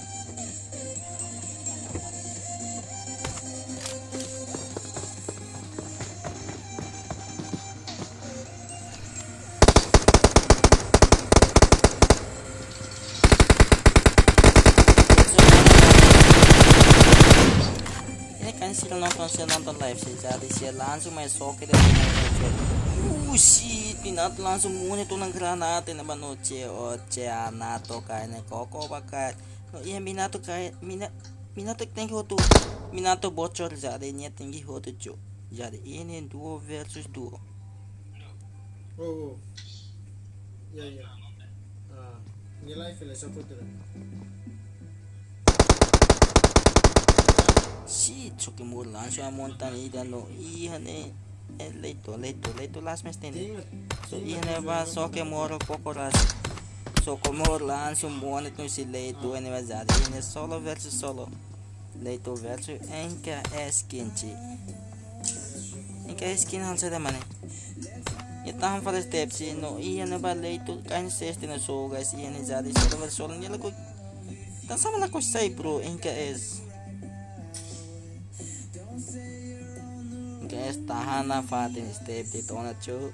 Sila nonton sila nonton live sih jadi sila langsung main soket dan uh shit pinat langsung muna itu nang granate na banoche o cea nato kaya na Coco bakal no iya minato kaya mina minato tinggi hotu minato bocor jadi niya tinggi hotu cu jadi ini duo versus duo. Oh, oh. Ya, ya. Ah, ni live lah support tu. Shit, so que mur langsung montan ida no iya ne eh leito leito leito last match tene so iya ne ba so que moro Coco ras so como langsung monet no si leito ne bazada ini solo versus solo leito versus enka eskinchi enka eskin han sada mane ya tahan fala step si no iya ne ba leito kan seste na so guys iya ne zada solo versus solo ne lago Dan sama na ko say bro, N K S. N K S tahan na fatin step dito na chu.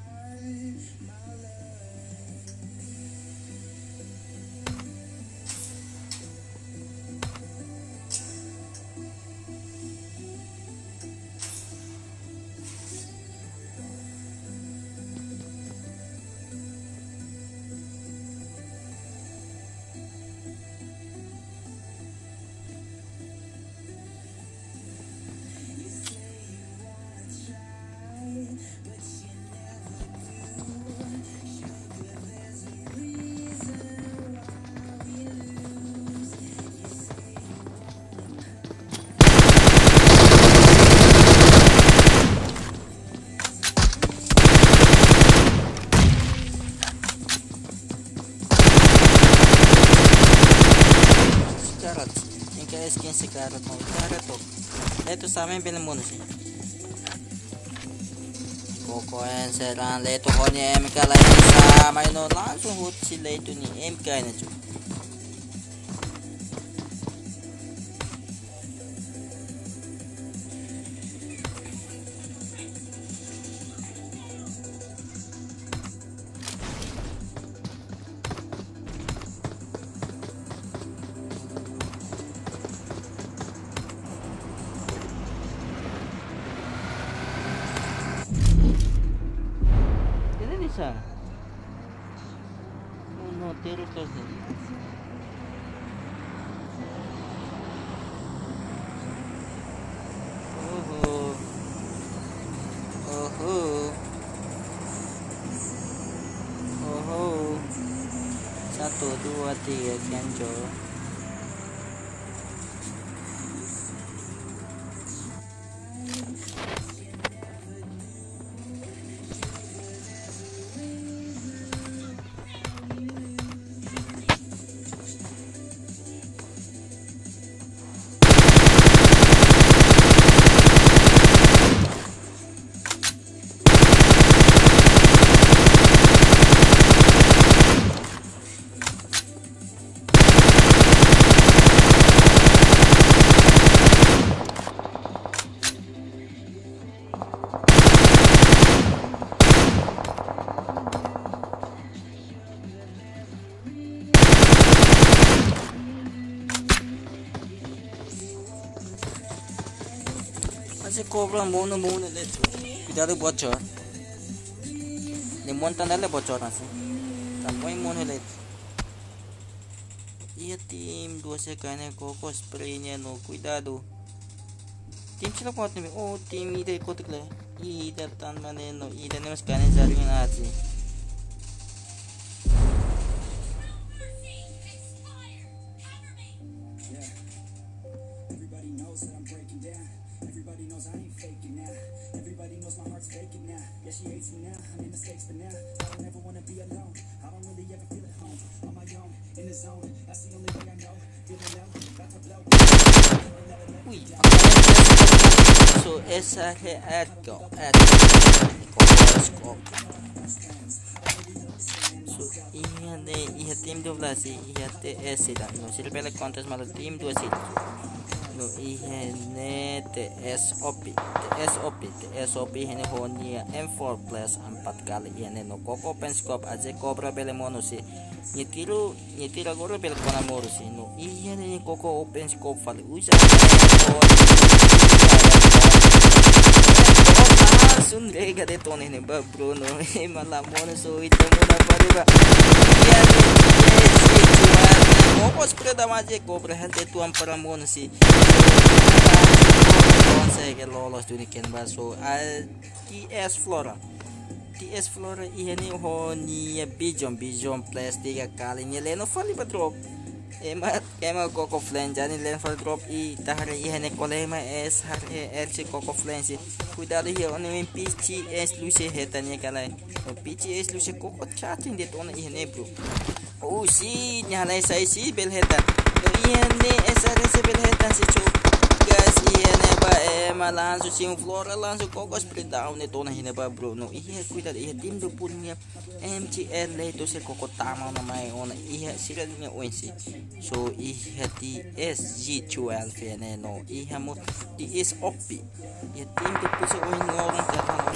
quince karat mau karat tuh. Leto sa amin pinamuna siya. Kokoen serang leto ko ni M K lain sa may no langsung hut si leto ni M K na cuy. Oh no, terus terus nih. Oh, oh, oh, oh, satu dua tiga kenco. Masih cobra mono mono leto. Cuidado bocor. Ni montan dale bocor nasi. Tampoi mono leto. Iya tim dua sekane koko spraynya no cuidado. Tim sila kuat nih. Oh tim ide ikut kle. Ide tan mana no ide nih mas kane jaring nasi. Wih, so esa he atko atko so iya deh iya tim dua belas sih iya T S dan no silpele kontes malu tim dua sih no iya ne T S O P T S O P T S O P ini honia M four plus empat kali iya ne no koko open scope aja cobra bele mono sih nyetiru nyetira goro bele kona moro sih no iya ne koko open scope fali usa langsung rega detone nih ba bro no malah mono so itu muna pariba iya ne Opos preda maje cobra gente tuan para mono sih consegue lolos do niken baso a T S Flora T S Flora ini honi bijon bijon plus tiga kali ni leno fali ba drop emat ema koko flange jani len fali drop i tahare ihene kolema es hare erche koko flange cuidado hier oni P C S luce hetanya kala P C S luce koko chatting det ona ihene bro. Oh si nyalai saya si belhetan no ihene S R S belhetan si cuk guys guys, iya neba ema langsung sim Flora langsung kokos split down ito na hinaba bro. No, iya cuidado, iya tim do punya M G L itu se koko tama na may ona iya sila niya oinsi. So iya T S G twelve ene no, iya mo T S O P. Iya tim do po sa oin ngorong tatang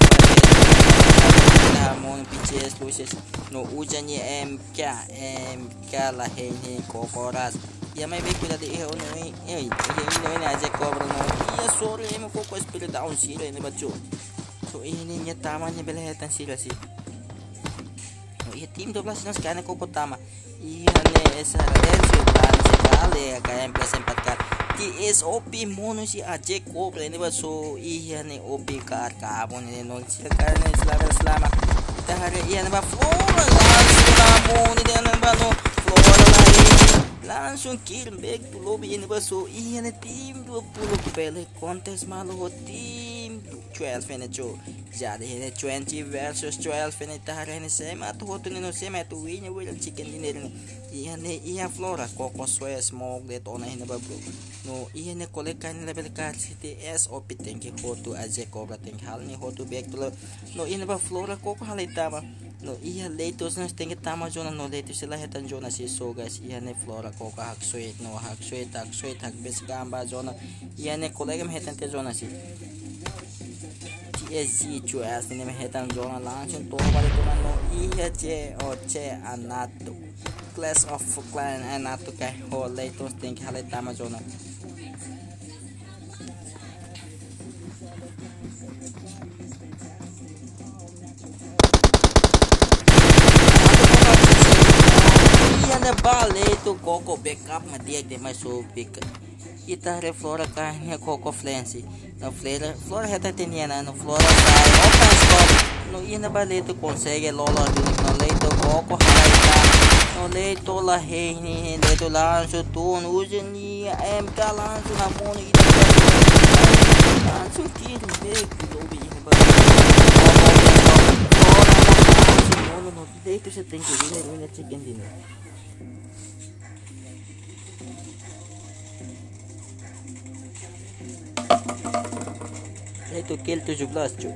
mo ng P C S Luces no ujan niya M K M K lahin ni kokoras. Ya may baik kuda di ono eh eh ini ini aja cobra no iya sorry mo koko spirit down sila ini bacho so ini niya tama niya belahetan sila si no iya tim dua belas nas kana koko tama iya ne esa Renzo tan si kale kaya plus empat kar T S O P mono si aja cobra ini bacho iya ne O P kar kabon ini no sila karena selama selama kita hari iya na ba flora langsung mo ni dia na ba no flora lain langsung kill back to lobby ini baso iya na tim dua puluh pele kontes malu tim twelve ini co jadi ini twenty versus twelve ini tahara ini sema tu hotu nino sema tu win will chicken dinner ini iya ne iya flora koko soya smoke det ona ini ba bro no iya ne kolekan level card city S O P tenki hotu aje cobra tenki hal ni hotu back to no ini ba flora koko hal itama no iya leitos nas tenki tama zona no leitos sila hetan zona si so guys iya ne flora koko hak sweet no hak sweet hak sweet hak bes gamba zona iya ne kolega hetan te zona si T S G twelve ini hetan zona langsung to balik zona no iya C O C anato class of clan anato kay ho leitos tenki hal itama zona na bale itu koko backup madiag de mais so pick ita re flora kanya koko flancy no flora flora heta tenia na no flora sai open score no ina bale itu consegue lola no leito koko halaita no leito la heini leito lanço tu no ujeni M K lanço na mão ita lanço tiro back lobby ina ba no no leito você tem que vir no chicken dinner. Itu kill tujuh belas cuy.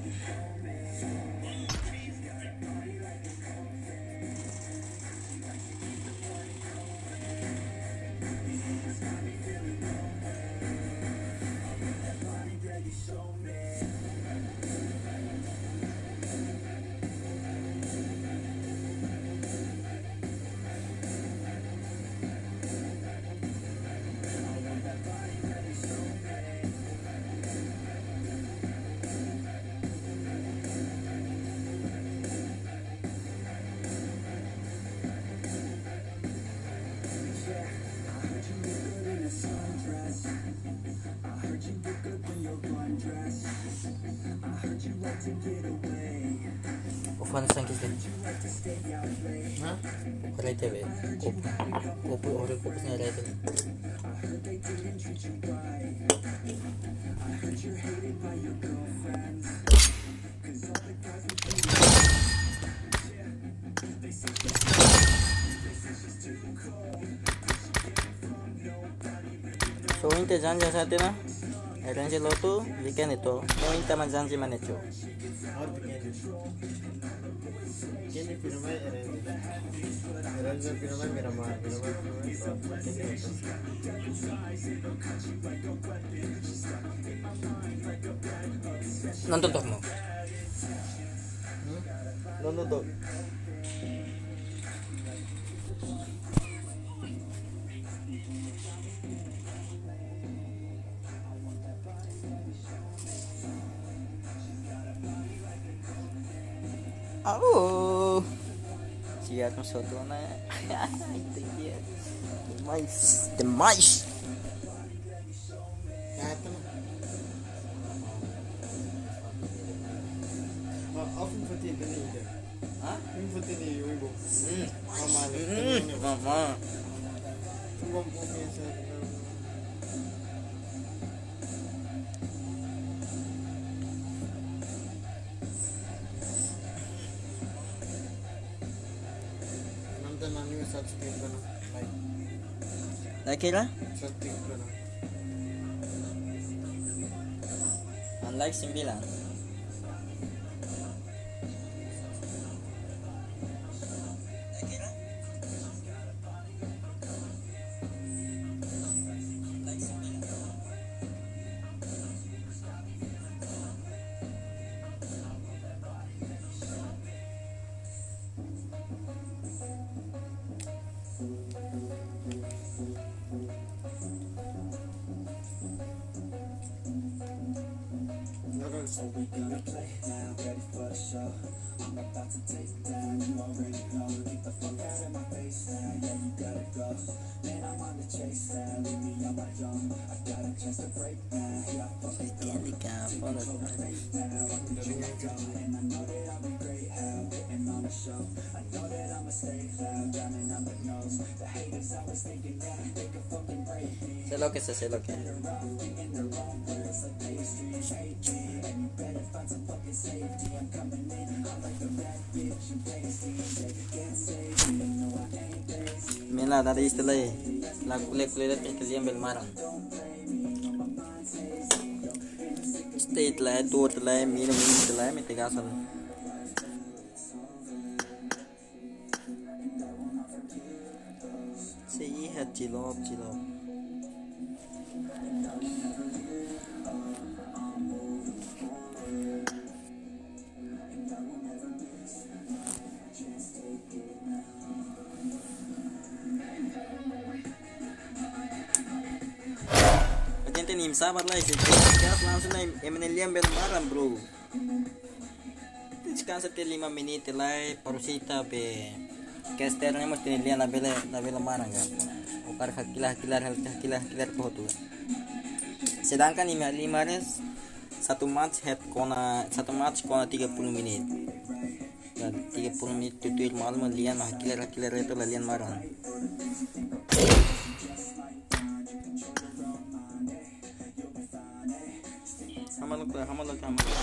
Ufan sang kita. Hah? Right away. Kopi. Kopi orang kopi ni right away. So inte janji sa atin na. Arrange lo tu weekend ito. No inte man janji man ito. और केने फिल्म है arranger film है मेरा मार फिल्म है Nonton to mo. नंदो तो Oh, siap masuk tu na. Itu dia. Demais, demais. क्या है तुम आप फिल्म फटी नहीं है Hah? फिल्म फटी नहीं है वो Hmm. मामा Hmm. Mama. तुम वो कैसे नंतर नानी में सब्सक्राइब करना लाइक Lagi lah. सब्सक्राइब करना Unlike sembilan. Sé lo que sé, sé lo que. Mela dari istilah lagu kulit kalian belmarang. State lah, tour lah, minum minum lah, minta gasan. Sehat cilop cilop. Nim sabar lah sih, sekarang langsung naik emenelian belmaran bro. Sekarang setiap lima menit lah, parusita be. Casternya mesti nilian la bela la bela marang kan. Ukar hakilah hakilah hakilah hakilah kau tu. Sedangkan lima lima res satu match head kona satu match kona tiga puluh menit. Dan tiga puluh menit tutur malam lian hakilah hakilah itu lian marang. Hamalok lah, hamalok, hamalok.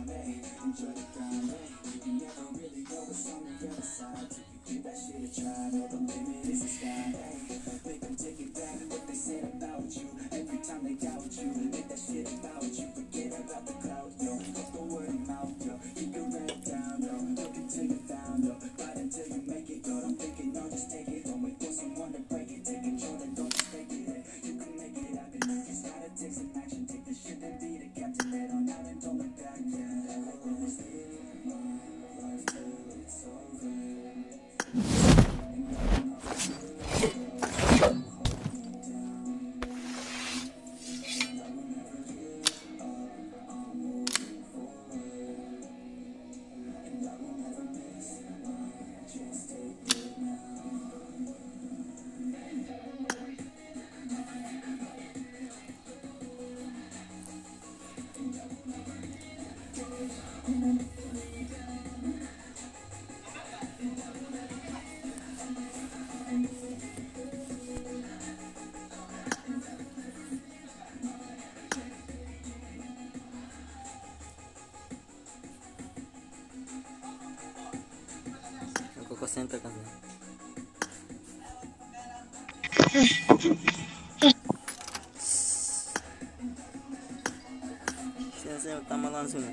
Aku center kan. Saya utama langsung.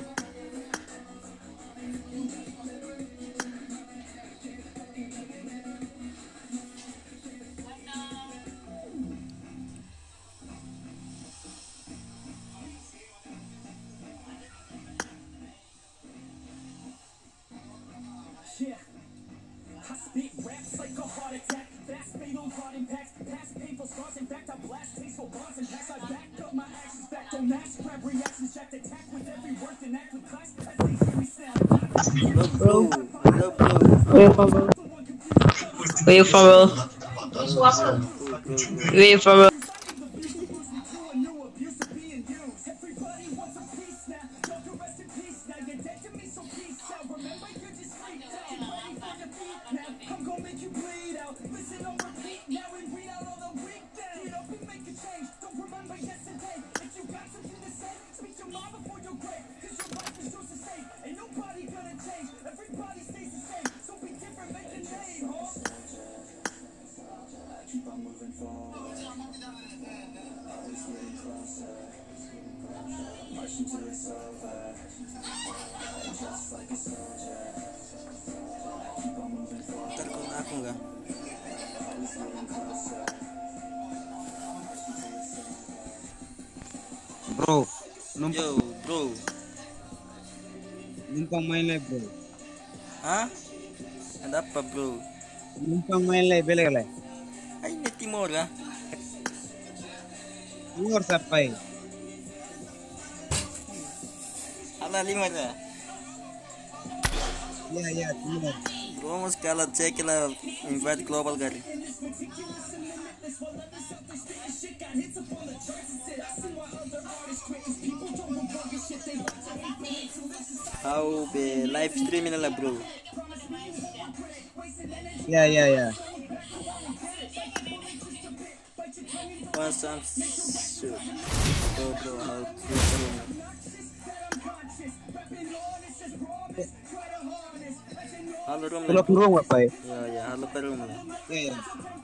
Bro, bro, bro. Where you from, bro? Where you from, bro? Where you from, bro? Ntar kalau aku enggak. Bro, numpang Yo, bro. numpang main live bro. Hah? Ada apa, bro? Numpang main live bela kala. Ay, ini Timor ah. Timur sampai. Ala lima na. Ya ya Timur. Vamos kala check la invite global gari. How be live streaming la bro? Ya ya ya. Want some soup? Bro, bro, how to halo room Kalau la. kurung apa ya? Ya ya halo pa room la. Ya ya.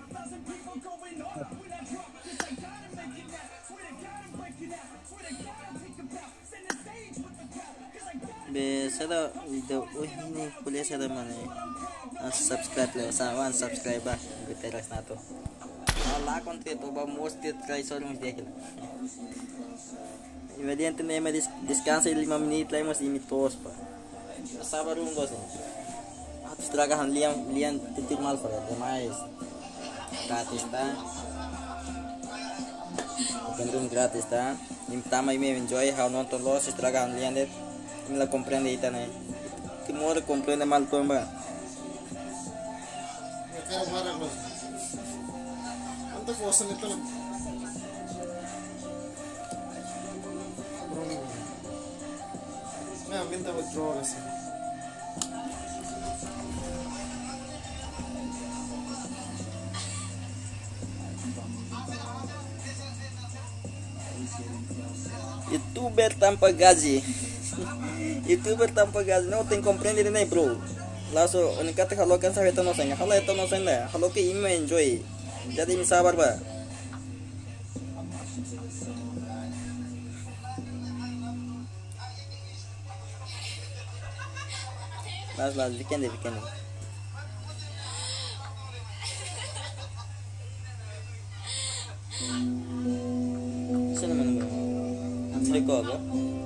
Be sada video uy ini kuliah sada mana ang subscribe lang sa one subscriber beteras na to ala content to ba most it try so rin dehil imediatamente na may descansa lima minutes lang mas imitos pa sabar um dos at tragahan liam liam titik mal pa mais gratis ta open room gratis ta im tama i me enjoy how nonton los tragahan liam det me la comprende ita na que more comprende mal to ba Me quero parar los. ¿Cuántas cosas neta? Browning. Me ambienta withdrawal así. YouTuber tanpa gaji. YouTuber tanpa gaji no ten comprende ni bro. Laso unikate halo kan sa ito no sen. Halo ito no sen na. Halo ke imo enjoy. Jadi mi sabar ba. Las las weekend weekend. Sino man ba? Sino ko ba?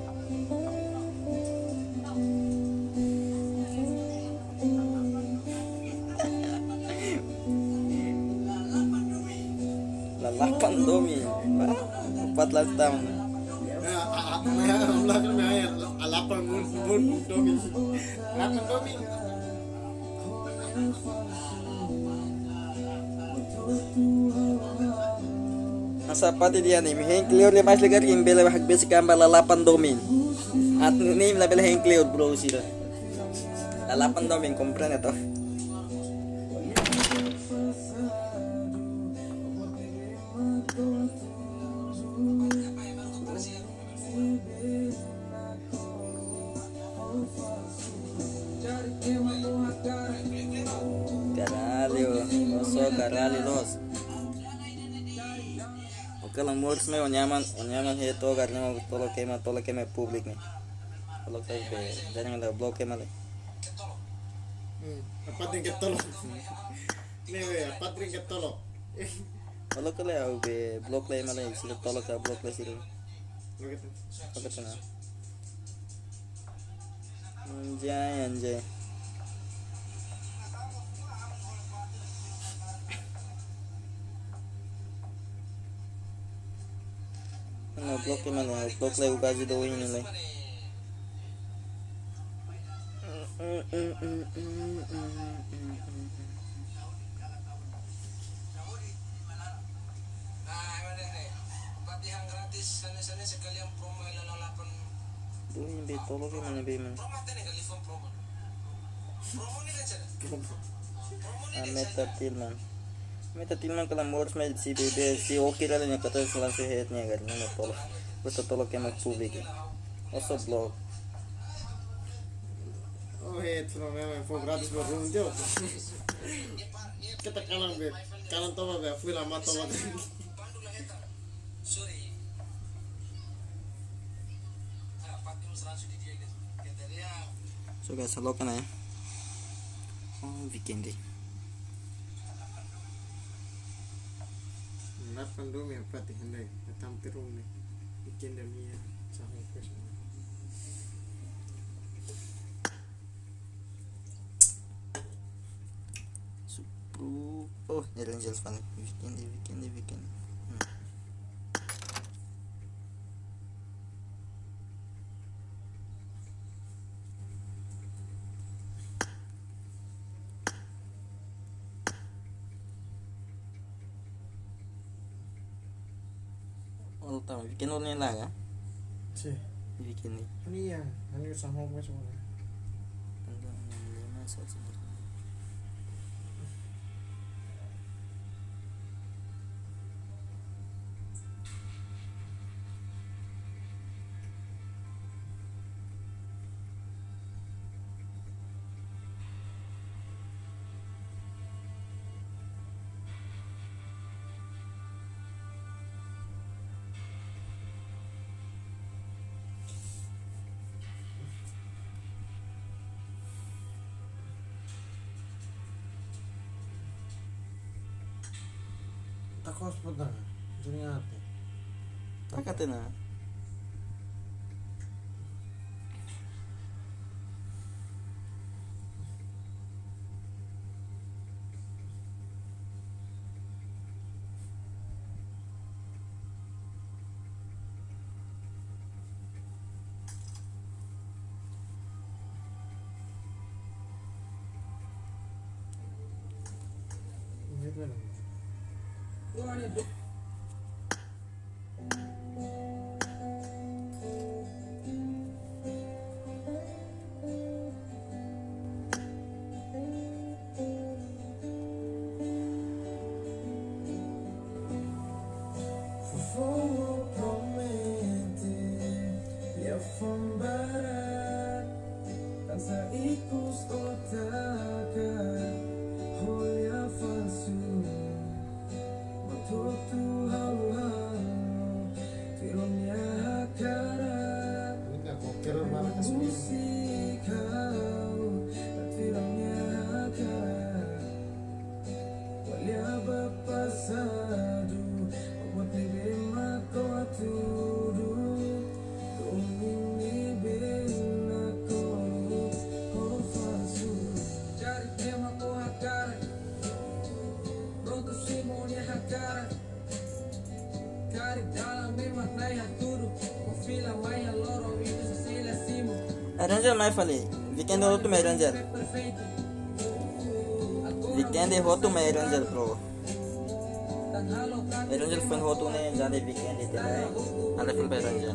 Lalapan domi. Empat belas tahun. May ang lakan may alapan mun mun domi. Alapan domi. Nasa pati dia nih, mihin clear le mas legar imbele hak besi kamba lalapan domin. At ni la bela hen clear bro sila. Lalapan domin comprende to. Caralho, oso caralho los. Kalau murs me onyaman onyaman he to garne mo tolo kema tolo kema public ne tolo kai be jangan la blog kema le Apa ting ketolo? Nih we, apa ting ketolo? tolo kale au be blog le male sila tolo ka blog le sila Begitu. pakat na anjay anjay no blog kema le blog le ugaji do ini le Duh, yung be tolo kay mana be man. Ah, meta tilman. Meta tilman kalau murs me si bebe si okay la niya kata sa lang si head niya ganun na tolo. Basta tolo kay mag public. Also blog. Oh head from me for gratis por room dio. Kita kanan be, kanan to be, fui la mato ba. So guys, halo ka na ya. Oh, weekend eh. Lapan dua yang patih hendai, datang terung nih, bikin demi ya, sahur kes. Supru, oh, jalan jalan pan, weekend eh, weekend eh, weekend. Hmm. Oh, tahu, weekend lo nih lah ya? Cih, Weekend nih. ini ya, ini sahur kes mana? Tanggal enam lima satu. Takos pada, ternyata. Tak kata na. Ini berapa? Fuego promete, ya from barat, tansa ikus otakan, holia falsu. Tutu hau-hau Tiromnya hakarat Musik hau Tiromnya hakarat Walia bapasadu Obat libe mako atudu Kumini bina koru Oh falsu Cari tema ko hakarat Pronto Simone hakarat Cari dalam memang naya tudo Confila maya loro itu sesila simo Ranger mai fali. Weekend ho tu mai Ranger. Perfeito Weekend ho tu mai Ranger pro. Tan halo kan Ranger fan ho tu ne jane weekend ite hai. Ada film pe Ranger.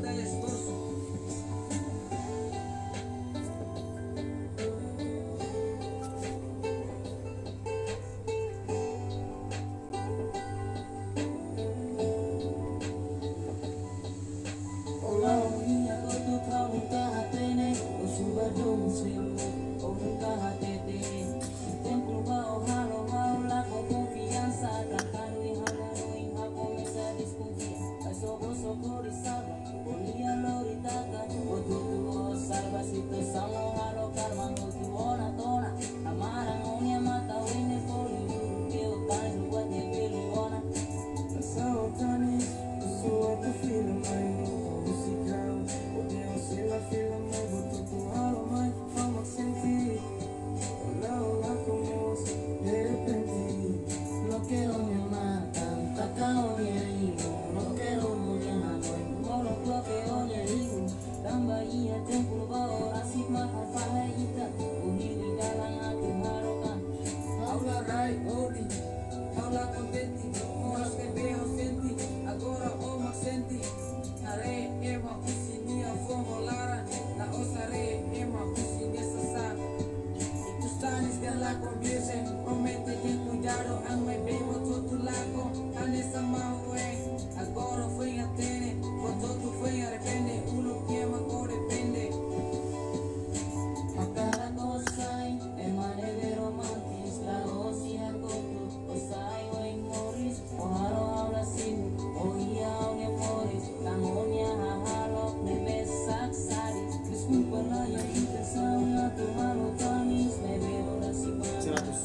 seratus.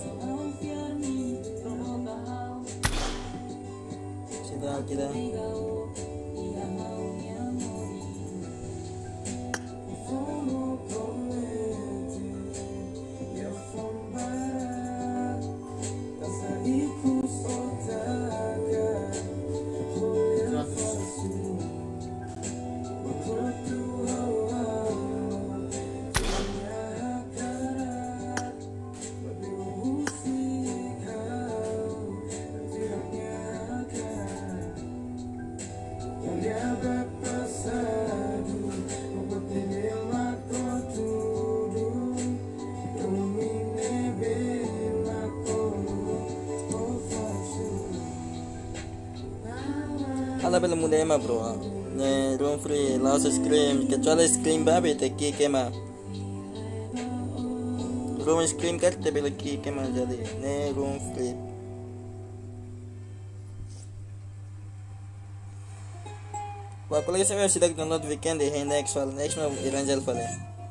Kita kita. Alla bella mulema bro. Ne room free, louse scream, kecuali scream babi te kike ma. Room scream karte bela kike ma jadi. Ne room free. Wah, kalau kita saya sudah download weekend deh, next file, next mau Evangel file.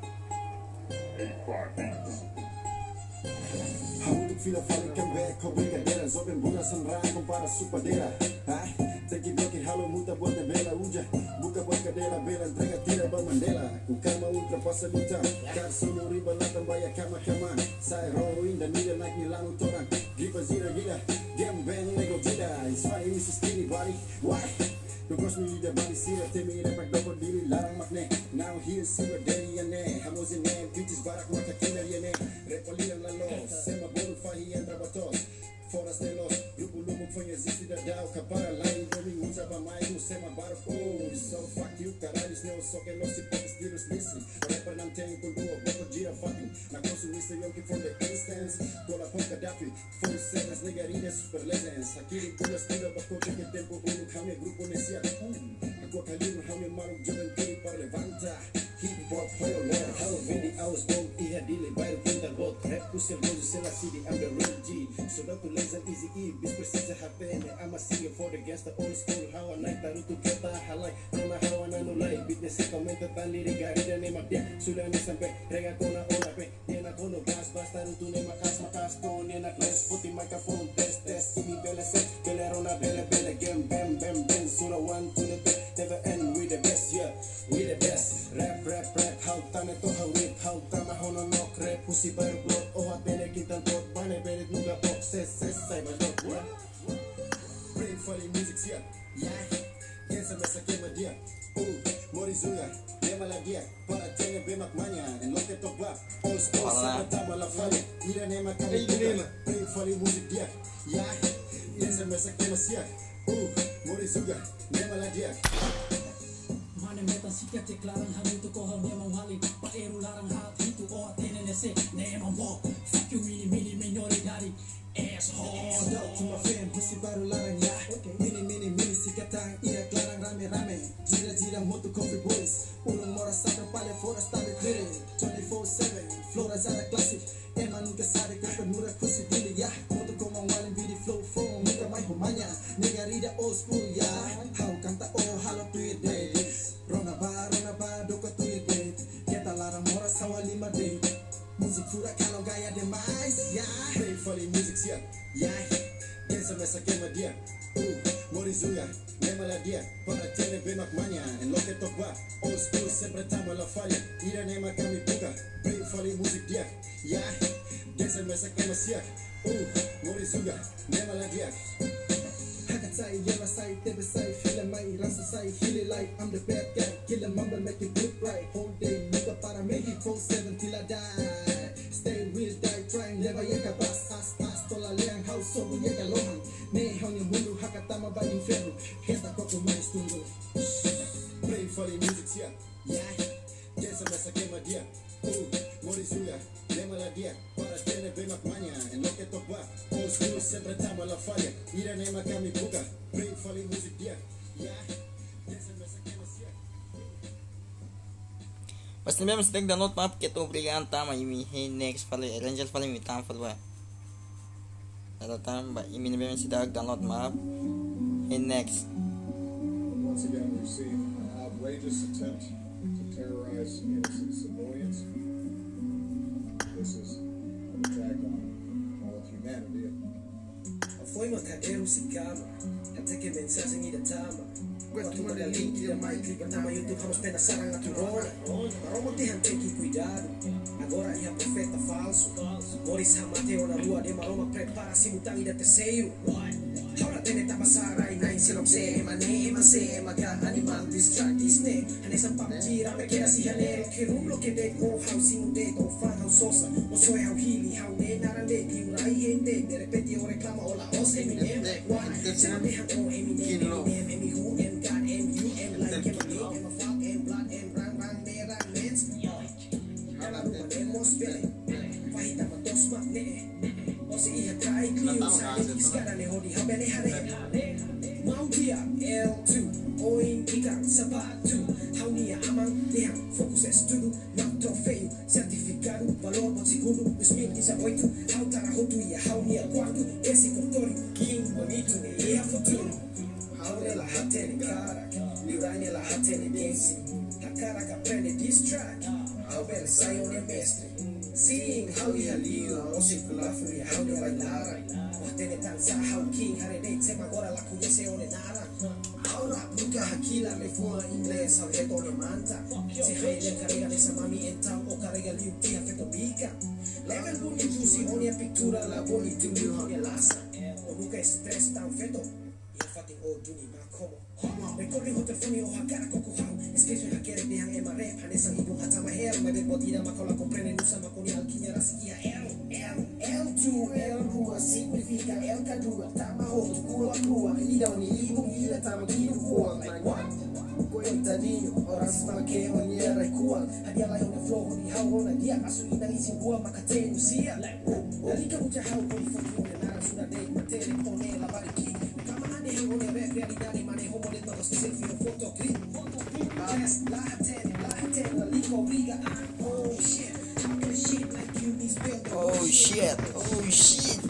Fila fala que é com brincadeira, sobre embora sanra compara supadeira. Ai, tem que bloquear halo muta bota bela uja, buka buat cadela bela entrega tira ba Mandela. Com calma ultrapassa luta, car solo riba lá também kama kama. Sai roin dan mira naik ni lanu torang, gripa zira gila, game bang nego jida. It's funny Missus Skinny Body, why? Because me the body see the temi repak doko diri larang makne. Now here's sugar daddy ane, hamos in name, bitches barak mata killer yane. Repalian la los, sema bolu fahi entra batos. Foras de los, grupo lumo foi existe da dao, capara lá e domingo usa ba mais no sema bar. Oh, so fuck you, caralho, não só que los hipócritas tiros listen. Rapper não tem com duo, boco gira fucking. Na consumista yonki from the instance, cola pon Gaddafi, full sevens, negarinas, super legends. Aqui pula estira, baco que tempo uno, kame grupo necia. Aku kalian hamil malu jalan kiri para levanta. Hip hop player lord, how many hours born iha dile bayar pintar bot. Rap kusir bozu sela city, I'm the real G. So that to laser easy E, bis precisa H P N. I'm a singer for the gangsta old school. How a night tarutu keta halai, nona how an anulai. Bitness se comenta tan lirigari dan emak dia. Sudah ni sampai rega kona ora pe. Dia nak kono gas bas tarutu nema kas makas kon. Dia nak les putih microphone test test. Ini bele set, bele rona bele bele game bam bam bam. Sura one to the three. Never end, we the best, yeah, we the best. Rap, rap, rap, how tane to how rip, how tama hono knock rap, pussy bar blood, oh hat bene kintan tot, bane bene nuga pop, ses, ses, say my dog, what? Brain funny music, yeah, yeah, dance mesa quema dia, oh, morizuga, nema la dia, para tene bemak mania, en lo que topa, all school, sama tama la fale, ira nema kami tema, brain funny music, yeah, yeah, dance mesa quema sia, oh, morizuga, nema la dia. Mana metan sikat deklaran hal itu kohal memang hali Pak Eru larang hal itu oh tenen ese nemang walk fuck you mini mini minori dari asshole. Cuma fan hisi baru larang ya. Mini mini mini sikatang iya larang rame rame. Jira jira moto coffee boys. Ulung mora sampai pale foras tabe clear. twenty-four seven flora zara classic. Emang nunca sabe que penura pussy dili ya. Moto komang walin bidi flow phone. Nunca mai humanya. Negarida old school ya. How kanta oh halo tweet day. Rona ba, rona ba, doko tweet day. Kita larang mora sawa lima day. Musik pura kalau gaya demais, ya. Play funny music siap, ya. Dance mesa quema dia, uh, morizuga, nema la dia. Para tele bemak mania, en lo que topa, old school siempre tamo la falla. Ira nema kami buka, play funny music dia, ya. Dance mesa quema siap, uh, morizuga, nema la dia. Hakat say, yellow say, tebe say, feel my rasa say, feel it like I'm the bad guy. Kill a mumble, make it look right. Whole day, nigga para make it four seven till I die. Stay real, die trying, never yeka bas, as as tola leang house, so we yeka lohan. Ne hang yung mundo, hakatama ba inferno. Kesta koko mais tundo. Play funny music, yeah, yeah. Dance mesa quema dia, uh, morizuga, nema la dia. Para tene bemak mania, en lo que topa, old school siempre tamo la falla. Ira nema kami buka, play funny music dia, yeah. Dance mesa quema sia. Mas ni mesmo tem que dar nota map que tu obrigado tama e me next falei, Rangel falei me tam falou. Ada tamba e me mesmo se dá download map e next. Once again, we've seen an outrageous attempt to terrorize innocent civilians. se calma, até que a mensagem irá tama. Quando tu manda link da my clip na YouTube, vamos pena sarang at rona. Para manter tem que cuidado. Agora é a profeta falso. Boris Hamateo na rua de Maroma prepara simultâneo ida terceiro. Ahora tene tapasara ina insilok se emane emase emaga animal distract isne. Hane sa paptira me queda si hanero que rumlo que de go housing de go fan house sosa. O soy how healy how ne narande ki urai hende de repente o reclama o la os eminem. Se me dejan o eminem eminem emi who em god em you em like em me em a fuck em blood em rang rang de rang mens. Ala rumah demos bele. Pahita matos mak ne. Osi iya kai kliu sa iskara ne hodi habene hare. Mau dia L two oin ikan sabatu. Haunia amang dehang fokus estudo não tão feio certificado valor por segundo dois mil e dezoito. Hau tara hotu ia haunia quarto esse controle king bonito ne ia futuro. Haure la hatene cara liurane la hatene dance. Hakara ka prende this track. Hau bel sayo ne mestre. Seeing how we are liu, o circular fui how de bailar. Watene danza how king hare de tema agora la conhece one nara. Ahora nunca hakila me fua inglés ao retorno manta. Se haile carrega nessa mami então o carrega liu tia feto bica. Level boni tusi oni a pintura la boni tu liu oni lasa. O nunca stress tão feto. Ia fatin o duni ma como. Recorre o telefone o hakara koko hau. Esqueço e hackere de hang ema rap. Hanessa ibung hatama her. Me de botina ma cola comprende nusa ma koni alquimia rasikia L. L. L two L two significa L kadua. Tama hoto kua kua. Ida oni ibung ida tama kino kua. Like what? Coentadinho, horas para que oniera e kual. Hadia lai ona flow ni hau ona dia. Asu ina isi bua makate nusia. Dalika mucha hau koni faki ona nara suda de matele kone la bariki. Kamane hau ona rap realidade mane homo de todos selfie o foto clip. Just la hatene, la hatene, la liko briga. Oh shit, how can shit like you be spelled? Oh shit, oh shit.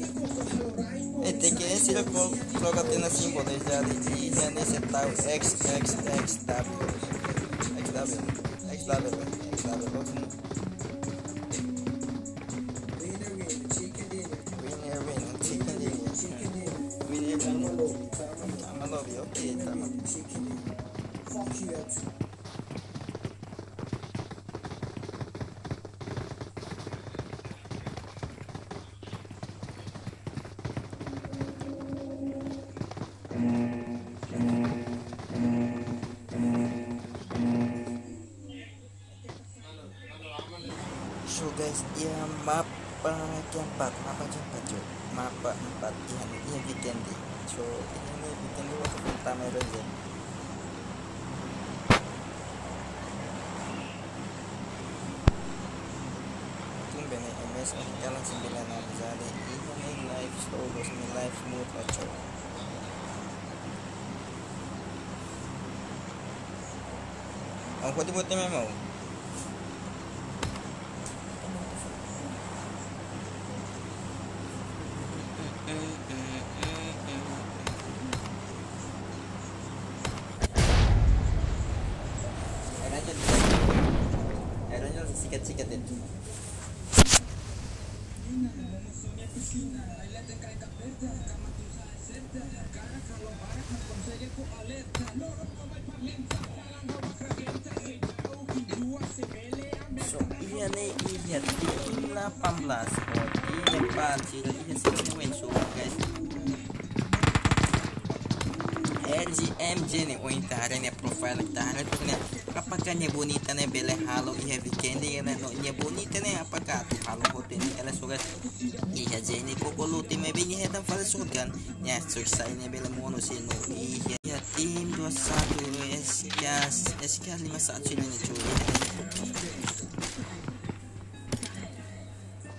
Este que es el coloca tiene símbolos ya de y ya necesitado x x x w x w x w x w Winner, winner, chicken dinner. winner winner chicken dinner Chicken dinner. winner Tama winner lobby, tama lobby. I'm a love you okay tama Chicken dinner. Fuck you up. so guys ya mapa keempat mapa keempat jo mapa empat yang ini weekend day so ini weekend day waktu pertama aja tumben ya M S N kalian sembilan enam jadi ini live slow terus ini live mode aja aku dibuatnya memang airnya sikat-sikat itu so iya nih iya tim delapan belas oh iya pasti iya sih win so guys R G M J nih, oh ini tahan nih profile tahan itu nih. Apakah nya bonita nih bele halo iya weekend nih no nya bonita nih apakah tuh halo hotel nih kalian suka iya J nih koko luti me bini hetan fals kan nya susah ini bele mono sih no iya ya tim dua satu S K S K lima satu ini cuy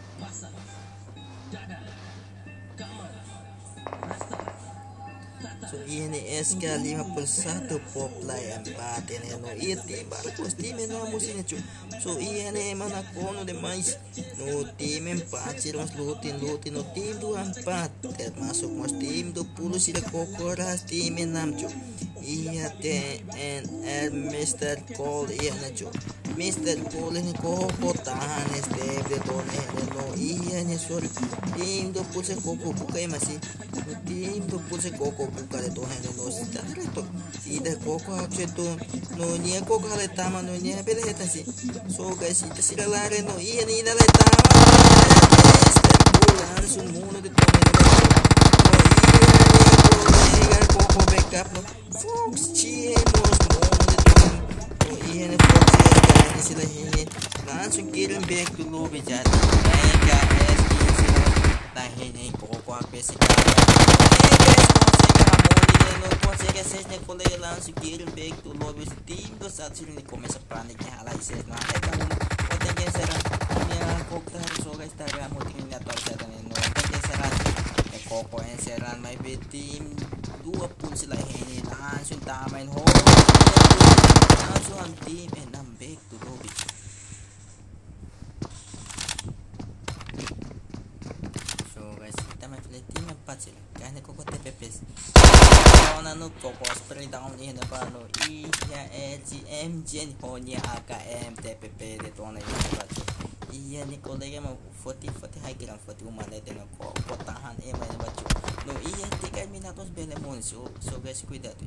so So ini S K lima puluh satu Poplay empat ini no iya tim bagus tim na musim cu. So ini mana kono demais no tim empat sih mas lutin lutin no tim dua empat termasuk mas tim dua puluh sih kokoras tim enam cu. Iya T N R Mister Cole iya na cu. Mister Cole ini koko tahan S D de tone no iya nya sorry tim dua puluh se koko buka ya masih no tim dua puluh se koko buka de tone no sita reto sida koko akse to no nia koko hale tama no nia bele heta si so guys ita sila lare no iya ni nale tama Mister Cole langsung muno de tone no iya nia koko backup no Fox cie monos mono de tone no iya ni Fox ya sila ini langsung kirim back to lobby jadi mega S sila nah ini koko akse si Sesnya colega langsung kirim back to lobby tim do saat sini começa paniknya alai ses nah eta oten geseran ya kokta so guys tara mo tingin na to sa tanin no oten geseran e koko en seran may tim dua pun sila ini langsung tamain ho langsung ang tim enam back to lobby. So guys kita may pilih tim empat sila kahit koko T P P ano koko spray down ini apa no I L G M G honya A K M T P P de tona ini baca iya ni kolega mau forty forty high gram forty umale dengan koko tahan eh main baca no iya tiga minutos bele mon so so guys cuidado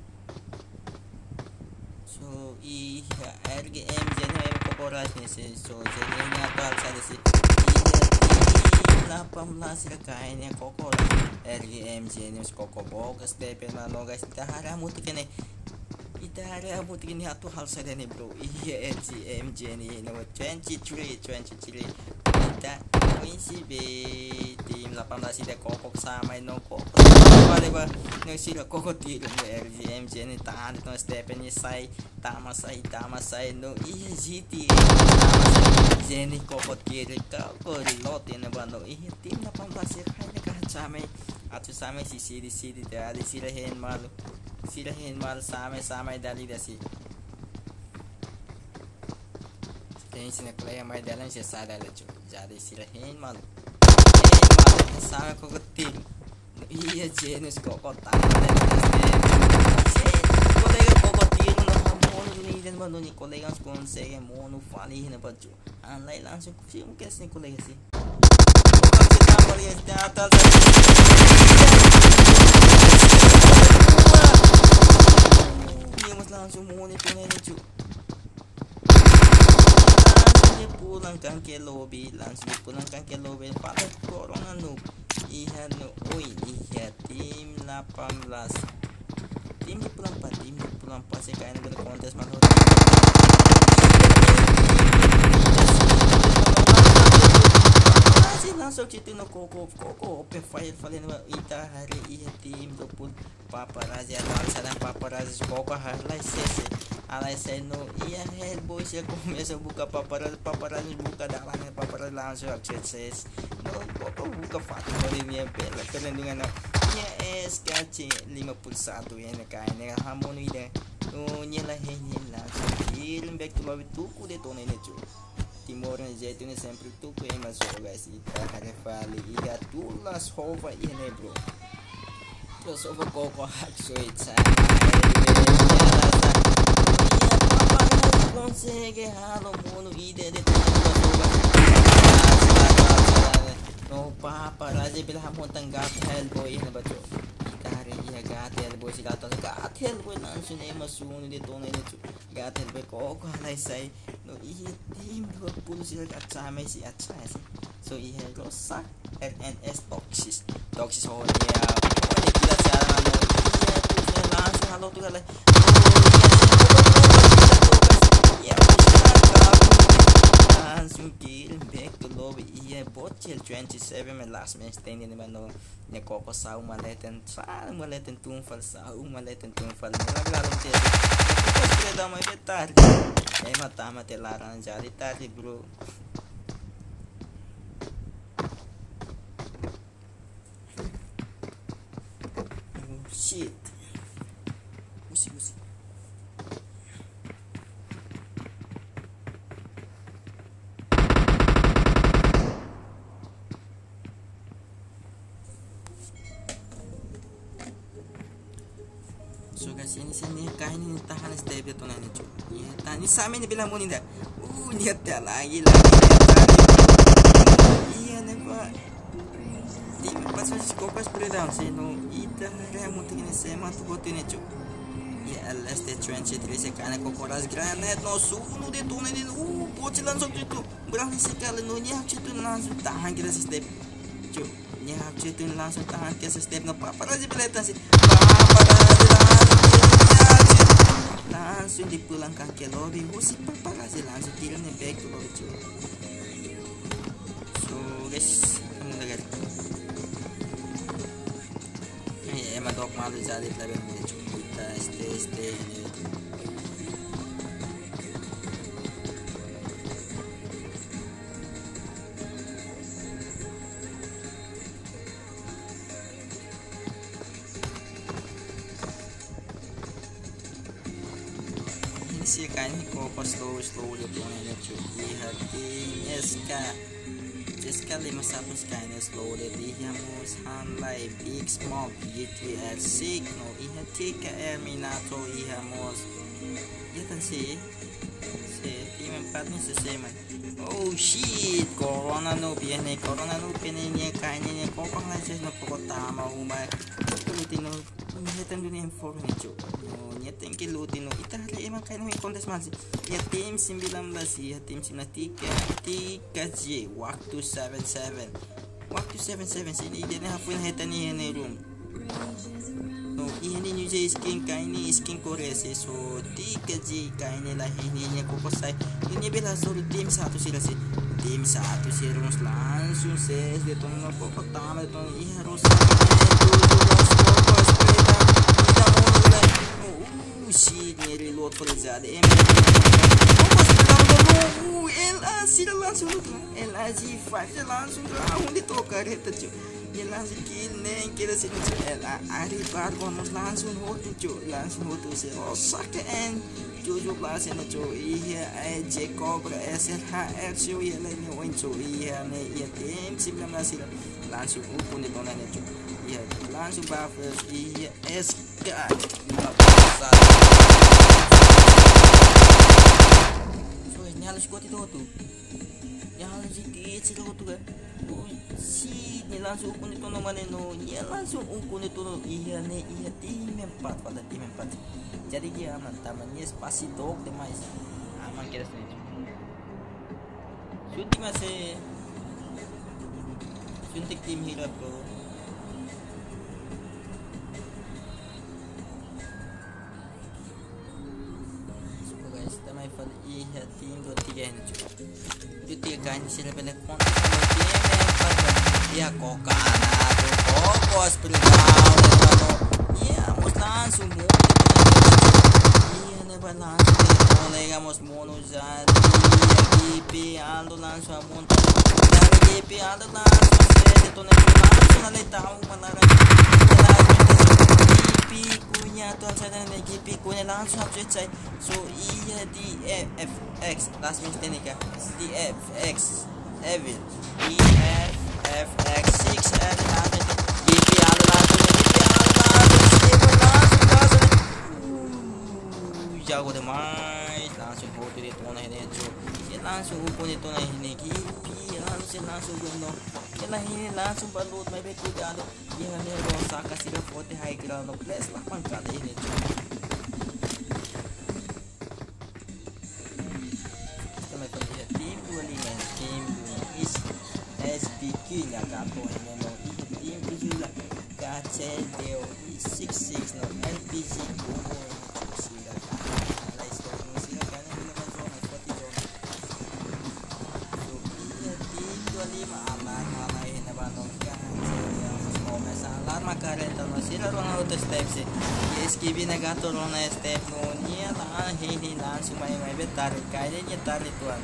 so I L G M G ni koko ras ni so jadi ni apa saja sih delapan belas kainnya koko R G M G news koko bogus D P mano guys kita haramu tikene kita haramu tikene satu hal saja nih bro iya R G M G nih nomor twenty-three twenty-three kita misi B tim delapan belas ida koko sama no koko vale ba ngasih koko tiru R G M G nih tahan itu D P nya sai tama sai tama sai no iya G T Jenny koko kiri kau reload ini bano iya tim delapan belas ya kayaknya kan samai atau samai si sidi sidi dari sirahin malu sirahin malu samai samai dari dasi sekarang sini player main dalam saya sadar lucu jadi sirahin malu eh samai koko tim iya Jenus koko tangan kolega koko tim ini dan bano ni kolega consegue mono fali na baju anlay langsung sih mungkin sih kolega sih kalau kita di atas dia mas langsung mono itu nih cu langsung pulangkan ke lobby langsung pulangkan ke lobby pada corona noob iya no oi iya tim delapan belas tim di pulang empat tim di pulang empat sih kayaknya berkontes manut masih langsung situ no koko koko open file file no ita hari iya tim dopun paparazzi atau sana paparazzi koko harlai sese alai seno iya hellboy sih começa buka paparazzi paparazzi buka dalamnya paparazzi langsung akses no koko buka foto ini bela perlindungan S K C lima puluh satu ini kayaknya hamon ide no nyela nyela kirim back to lobby tuku de tona ini cu Timor jeito ini sempre tuku yang masuk guys kita ada vali iya tulas hova ini bro terus over koko hak suit sama consegue halo mono ide de no paparazzi bila hamon tanggap hellboy ini baca kita hari iya gat hellboy si gatos gat hellboy langsung ay masuno dito na ito gat hellboy koko halay say no iya tim dua puluh sila gat samay si at saya si so iya rosa R N S toxis toxis ho niya wala kita sa ano iya puso langsung halo to halay langsung kirim back to lobby iya bocil twenty-seven my last man standing naman no niya koko sa umaletan sa umaletan tungfal sa umaletan tungfal naglalong tete tapos kaya daw may betar eh matama telarang jari tadi bro oh shit Sini sini kain ini tahan step itu nanya cuy. Ya, tahan ini sama ini bilang mau nindak. Uh, niat ya lagi lagi. Iya nih pak. Tim pas masih kopas beredam sih no. Ita kayak mau tinggal sema tuh buat ini cuy. Ya alas de twenty-three sekarang kokoras granat no suno de tuh nih. Uh, bocil langsung itu. Berani sekali no nya itu langsung tahan kita step cuy. Nya itu langsung tahan kita step no papa aja belatan sih. Langsung dipulangkan ke lobby. Husi papa aja langsung kirimnya back to lobby cuy. So guys, kamu dengar? Eh, emang dok malu jadi lebih lucu. Kita stay stay ini. Sih kan kok slow slow dia punya cuy. Lihat ini ska ska lima satu sekarang slow dia dihamos handlay big smoke G T R signal iha tika Erminato ihamos ya kan sih si tim empat nih seseman. Oh shit, corona no viene corona no viene ni kayaknya kokong aja no pokok tama umay kulitino nyetan dunia info nih cuy. Nyetan kilutino ita hari emang kayak nih kontes masih ya tim sembilan belas ya tim sembilan tiga tiga J waktu seven seven waktu seven seven sini dia nih hapuin hetan nih nih room. No ini new J skin kayak ini skin Korea sih. So tiga J kayak ini lah ini nya kokosai ini bela solo tim satu sih sih tim satu sih harus langsung ses dia tuh no pokok tamat tuh iya harus shit, nyeri load perizade em. Oh, L A sila langsung L A G five langsung round ditokar itu cuy. Ya langsung kill neng kira sini cuy. L A Ari bar bonus langsung hotu cuy. Langsung hotu sih. Oh, sake en tujuh belas ini cuy. Iya A J Cobra S L H R cuy. Ya lainnya win cuy. Iya nih iya tim sembilan belas sila langsung upun itu nanya cuy. Iya langsung buffers. Iya S K nyala squad itu tuh nyala sedikit sih tuh kan. Oh si ini langsung ukun itu namanya no ya langsung ukun itu no iya nih iya tim empat pada tim empat jadi dia aman tamannya spasi dog demais aman kira sini suntik masih suntik tim hero bro. Iya tim dua tiga ini cuy. Dua tiga ini sih lebih lekon. Ya kok karena tuh fokus bergaul itu. Iya mus langsung mau. Iya never langsung oleh kamus mono jadi G P Aldo langsung muntah. Dari G P Aldo langsung set itu langsung nanti tahu mana punya tuh saya nih G P punya langsung habis cai. So iya di F X last minute ini kan di F X Evil di F F X six and langsung G P ada langsung G P ada langsung langsung langsung jago demais langsung foto di tona ini cuy. Ya langsung upun itu nah ini G P langsung langsung gunung. Ya ini langsung balut my bed udah ada. Ya nih rosa kasih foto high ground place lah pangkat ini cuy. Tim dua puluh lima tim is S B Q nya kato ini no tim tujuh lah K C D O enam enam no L P G kumo sila alay stop mo sila kanya nila na zona pati zona. So iya tim dua puluh lima aman alay na ba no K C D O mas mo mesa alarma karenta no sila ruang auto step si S K B na gato ruang na step no niya lang hihi langsung may may betar kaya niya tari tuan.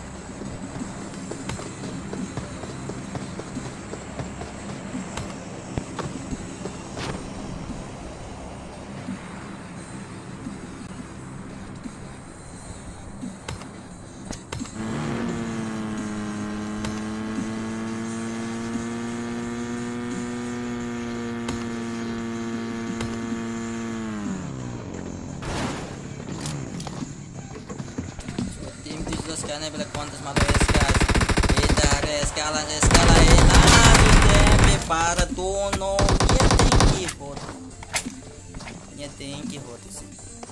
Cinciane bela kontes malu eskas. Eta escala escala ena tempe para tono. Nia tem que rota. Nia tem que rota sim.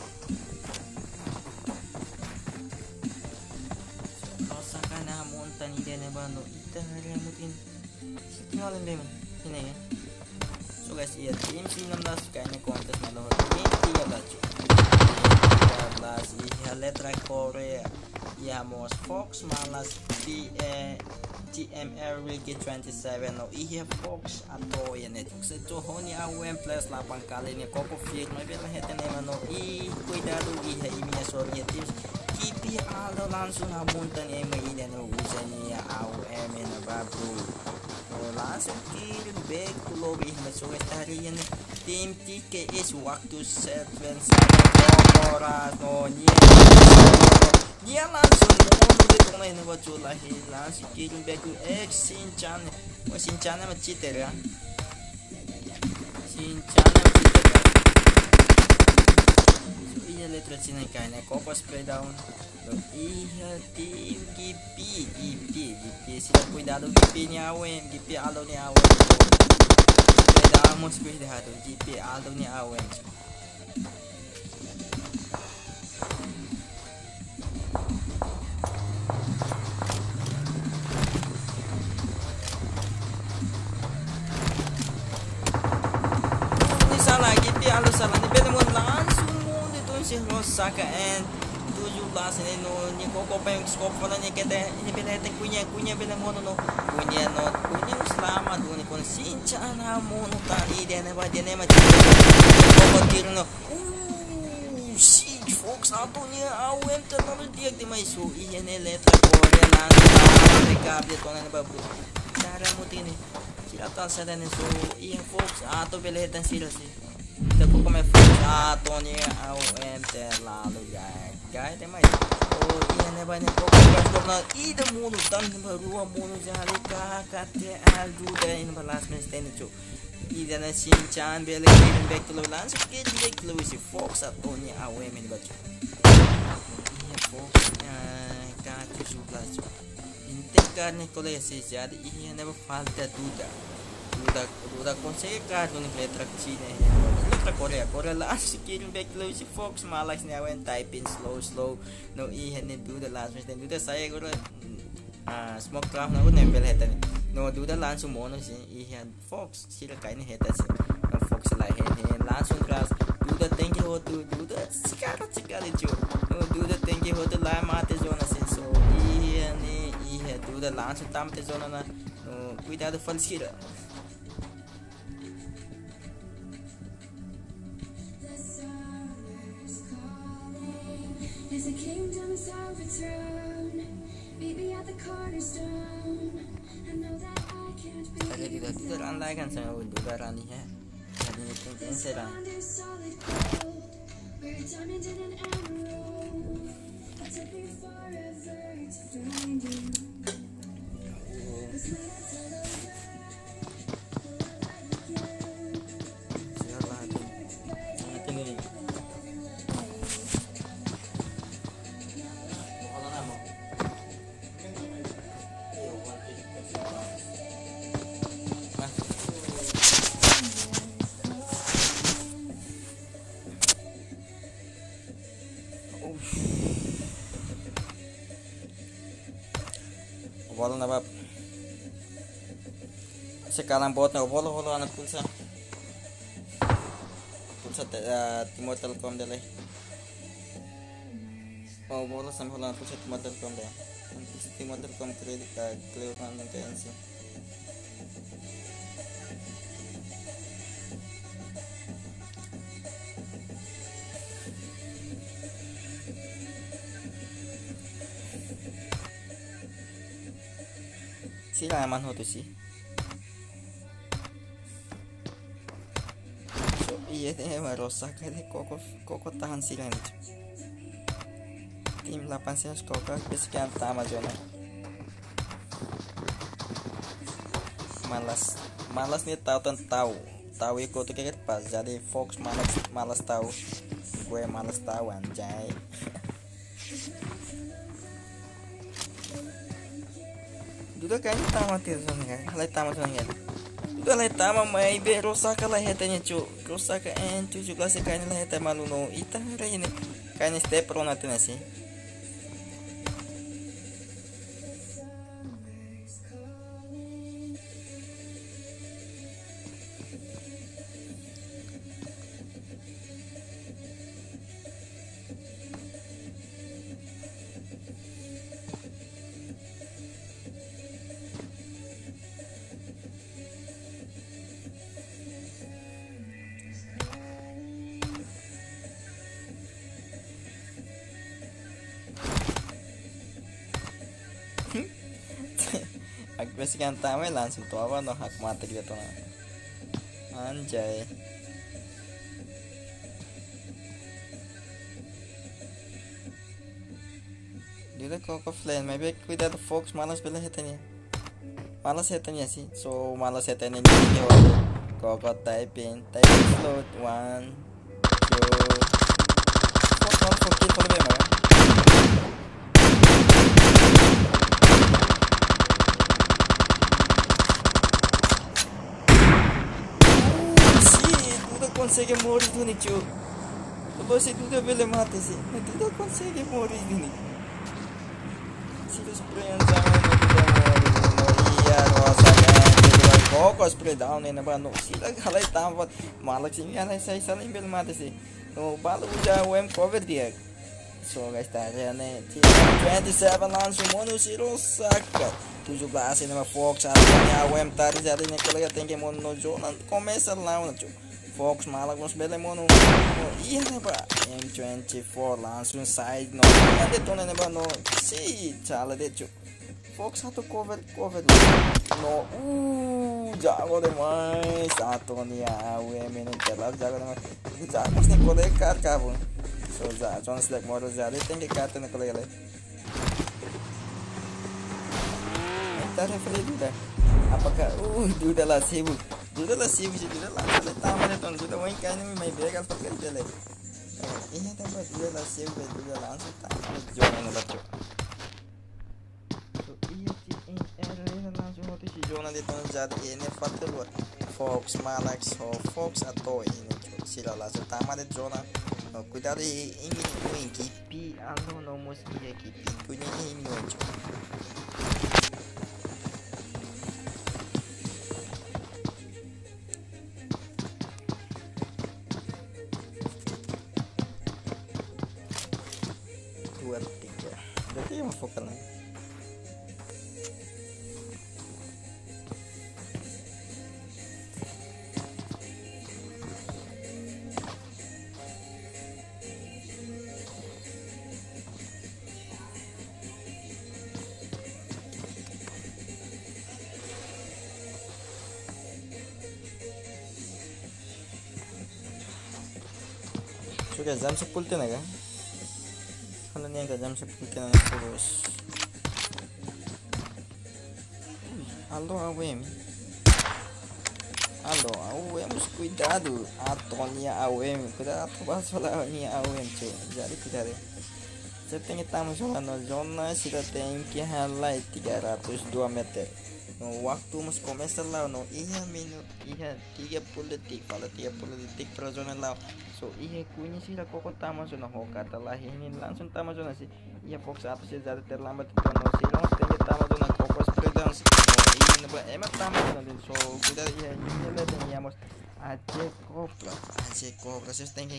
Rosa kana montan ide ne bando. Ita hari mutin. Tinggalin deh man. Ini ya. So guys, iya tim C enam belas kayaknya kontes malu tim tiga belas. tiga belas iya letra Korea. Ya mos Fox malas T M R G twenty-tujuh no iya Fox atau ya net se Johoni awen plus delapan kali ini koko fiek mai bela hete nema no i cuidado iya imia sorry tim kipi aldo langsung amuntan e mai ida no usani au em na babru langsung kirim back to lobby na so estarian tim T K is waktu seven horas no nia dia langsung mau dito na ini baca lahi langsung kirim back to X Shinchan o Shinchan na cheater ya Shinchan na cheater ya so iya letra China kayaknya koko spray down lo iya tim G P G P G P sila cuidado G P ni awem G P aldo ni awem cuidamos cuidado G P aldo ni awem Halo salah ni bela mo langsung mo dito si Rosaka and tujuh belas ini no ni koko pa yung scope na niya kete ini bela ito kunya kunya bela mo no kunya no kunya selama doon ni kon Shinchan na mo no ta ide na ba din ma koko tiro no si Fox ato niya awem ta no diag di may so iya ni letra Korea langsung recap dito na ba bro dara mo tini sila tan sa dan so iya Fox ato bela tan sila si Depois como é feito a Tony ao enter lá no guy guy tem mais oh iya ne banyak kok karena ide mulu dan baru mulu jali kakate ajuda in balas mesten itu ide na Shinchan bele kirim back to lance kirim back to si Fox atau Tony ao em baca iya Fox ka tujuh belas integrar ne kolesi jadi iya ne falta duda duda duda consegue carro ni letra China letra Korea Korea last kirim back low si Fox malas ni awen type in slow slow no i hen duda last mesten duda saya gora ah smoke trap na ne bel heta no duda langsung mono si i hen Fox sila kai ni heta si no Fox la hen hen langsung crash duda thank you to duda sikara sikara jo no duda thank you to la mate zona si so i hen i hen duda langsung tamte zona na no cuidado falsira. There's a kingdom overthrown, baby at the cornerstone. I know that I can't be. Saya tidak tidak andai kan saya udah rani ya. Jadi itu serang. Under solid gold, we're a diamond and an emerald. It took me forever to find you. This night I tell the Siapa hati? Sangat tinggi. Wala na bab. Sekarang bot na wala wala anak pulsa. Pulsa uh, Timor Telkom dale. Oh wala sam wala pulsa Timor Telkom dale. Timor Telkom kredit card clear kan ng K N C. Sila naman ho to si. So iya deh Rosaka deh koko koko tahan sila nito. Tim delapan belas koko kesekian tama zona. Malas malas nih tahu tahu tahu ikut tuh kayak pas jadi Fox malas malas tahu gue malas tahu anjay. Duda kayaknya tamat itu sana kan. Halai tamat sana kan. Duda halai tamat mai be rosaka lah hetanya cu. Rosaka en tujuh belas kayaknya lah heta malu no. Ita hari ini kayaknya step pro nanti nasi. Agresif yang tamu langsung tuh apa no hak mati gitu nah. Anjay. Dia kok kok flame, maybe cuidado Fox malas bela hetanya. Malas hetanya sih. So malas hetanya ni kok kok typing, typing slot one, two. Fox malas Fox kill kalau bema. Consegue morir do nicho. Você tudo bele mata se. Tudo consegue morir do ni. Se os prensa no ia nossa né. Pouco os predão né na bano. Se lá galai tava malak sim ela sai sala bele mata se. No balo já o M cover dia. So guys tá já né. twenty-seven lanço mono zero saca. tujuh belas ini mah Fox artinya O M tadi jadi nih kalau tem que mono zona começa lá no Fox malah nos bele mono iya nih pak M twenty-four langsung side no ada tuh nih pak no si cala deh cu Fox satu cover cover no uh jago deh mas satu nih ya O M ini terlalu jago deh mas jago nih kalau ikat kabun so jago jangan sedek modal jadi tinggi kata nih kalau gale entar refresh udah apakah uh udah lah sibuk Duda lah sih, duda lah, ada tamu nih tuan, duda main kayaknya main begal pakai jele. Ini tempat duda lah sih, duda langsung tamu John ini baca. So iya sih, ini langsung waktu si John nanti tuan jadi ini faktor buat Fox Malak, so Fox atau ini sila langsung tamu deh John. Cuidado ini ini kipi, ando no mus ini kipi, punya ini ojo. Dua tiga berarti yang vokal nih sudah jam sepuluh tenaga kalau nih enggak jam sepuluh tenaga terus halo A W M halo A W M cuidado atonia A W M cuidado paso la nia A W M cuy jadi cuidado saya tengo estamos jugando zona sudah tem que highlight tiga ratus dua meter no waktu mas começa lá no iya minut iya tiga puluh detik kalau tiga puluh detik per zona lá so iya kunya sih lah kok tamu zona ho kata lah ini langsung tamu zona sih iya Fox apa sih jadi terlambat itu no sih langsung tengo tamu zona kokos predang sih no iya neba emang tamu zona so kita iya ini lah teníamos aje kopla aje kopla sih tengo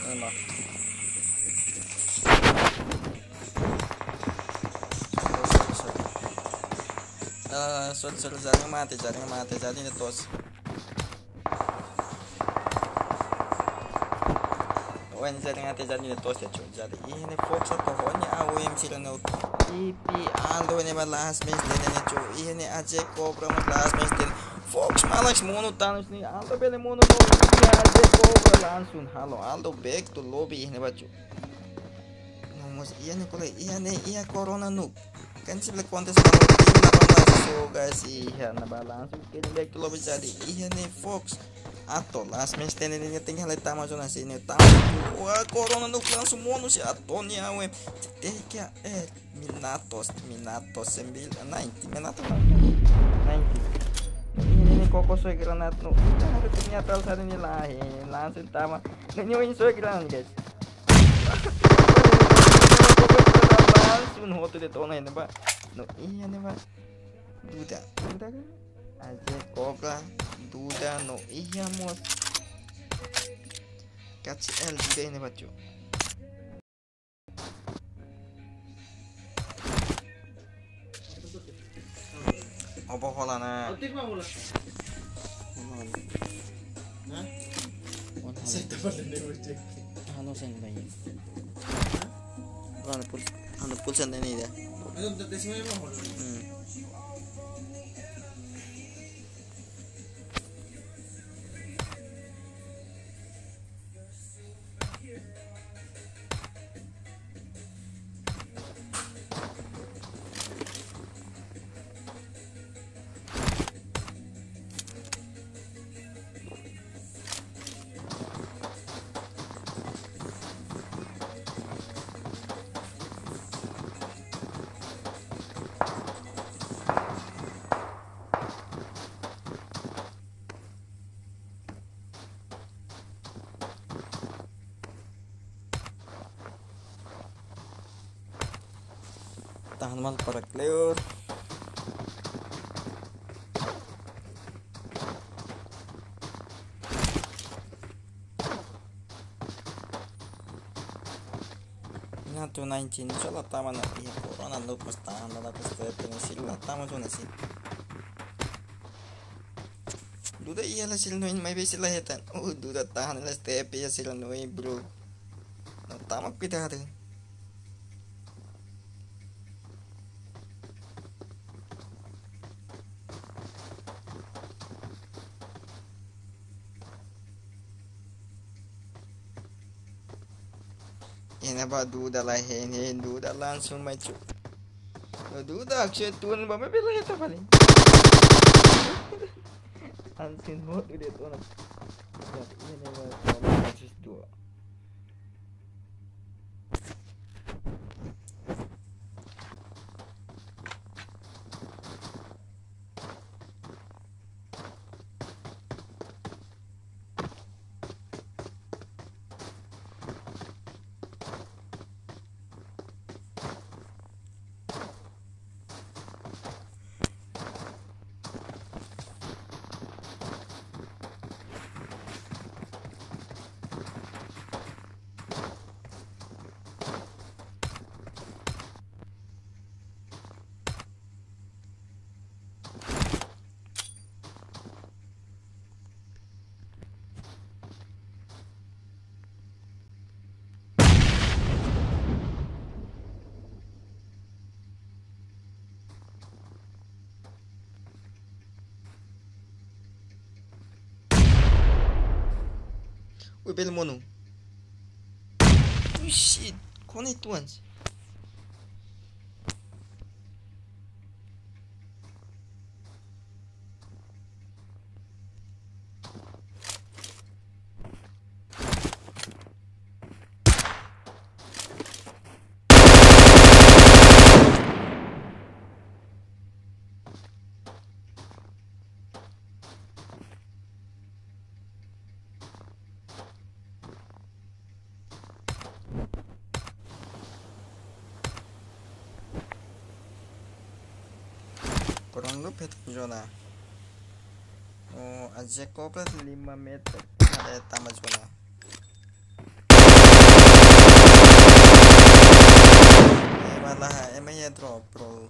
Ini mah. Eh, sorry, sorry, jaringnya mati, jaringnya mati, jadi ini tos. Oh, ini jaringnya mati, jadi ini tos ya cuy. Jadi ini Fox atau Honya A W M sila no. I P Aldo ini mah last match din ini cuy. Ini aja Cobra mah last match din. Fox malas mono Thanos nih. Aldo bele mono no. Ini aja Cobra langsung. Halo Aldo back to lobby ini bacu. Nomos iya nih kalau iya nih iya Corona noob. Kan sih black kontes kalau tim delapan belas so guys iya naba langsung kini back to lobby jadi iya nih Fox atau last match ten ini tinggal tama zona sini tama wah Corona noob langsung mono si atau nih awe teka eh Minatos Minatos sembilan ninety Minatos ninety ini nih koko soy granat no kita harus ternyata saat ini lain langsung tama ini ini soy granat guys langsung hoto de tona ini pak no iya nih pak duda duda kan aja Cobra duda no iya mos kasih L duda ini pak cu apa hola na Altik mah mula. Nah, saya tepat di ujung. halo sen bayi ano pul ano pulsan na nila Ano dati sih mah mula. hmm tahan mal para clear na two nineteen sila tama na iya Corona noob mas tahan na tapos tayo sila tama zona sila duda iya lah sila noin may base sila hetan oh duda tahan nila step iya sila noin bro no tama kita rin Ini ba duda lah ini duda langsung maju. Duda aksya tuan ba may bila ito pala. Ansin mo udah tuan. Ini ba aksya dua. Uy, pelo mono. Oh shit, kone tuans. Kurang lebih zona. Oh, aja koplet lima meter. Ada tambah zona. Masalah emangnya drop bro.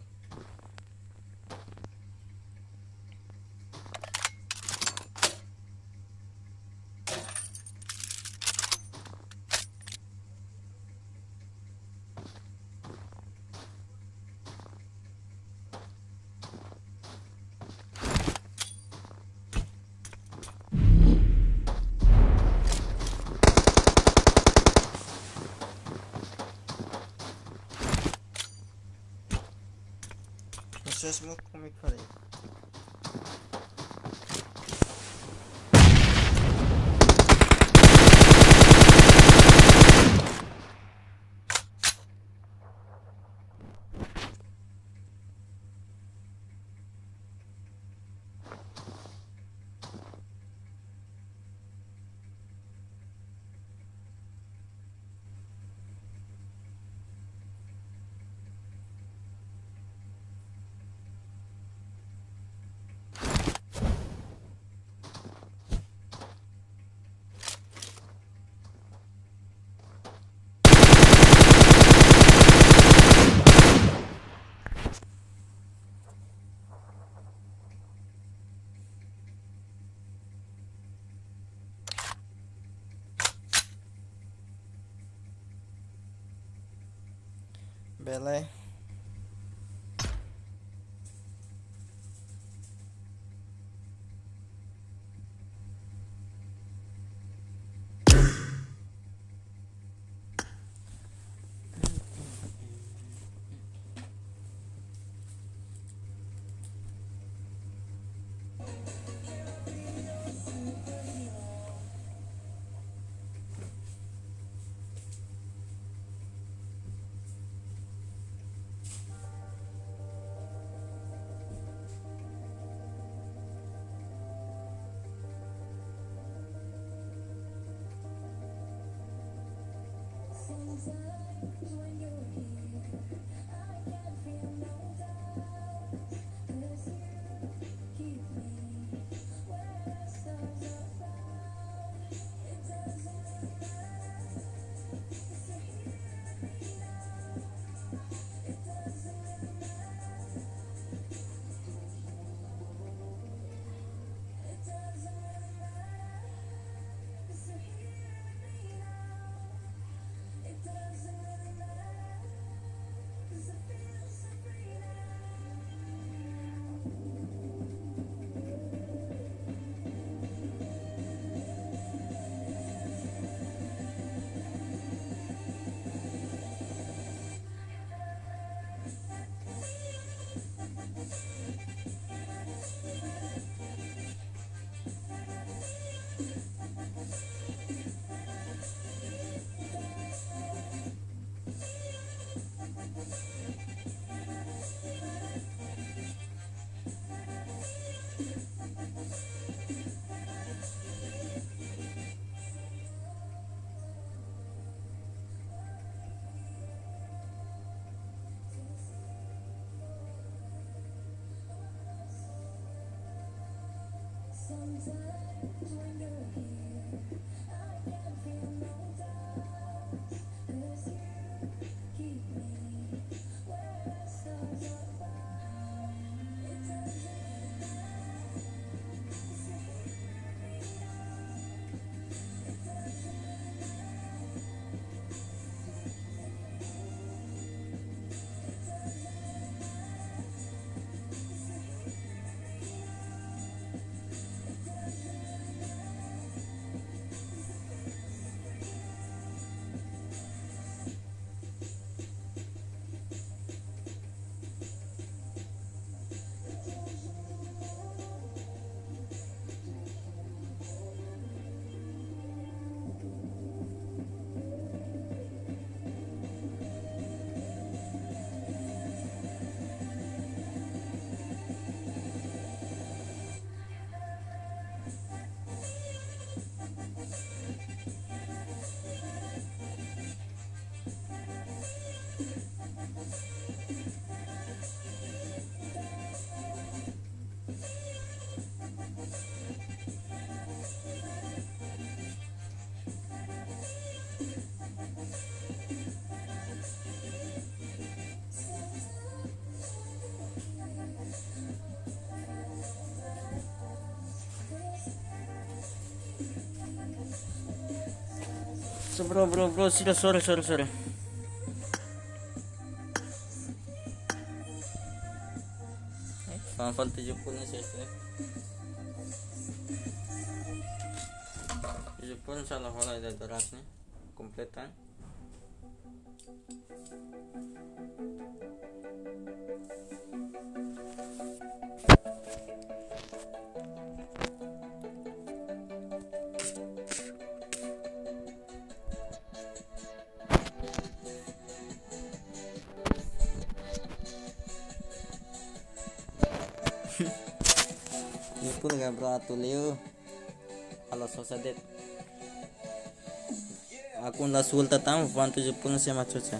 Vocês vão comer falei. Belé. So bro bro bro sila sorry sorry sorry. Fan tujuh puluh nih saya. tujuh puluh salah wala ada doras nih. Kompletan. Itu nggak beratul yuk. Kalau sosadet. Aku nggak sulta tamu fan tujuh puluh sama cuca.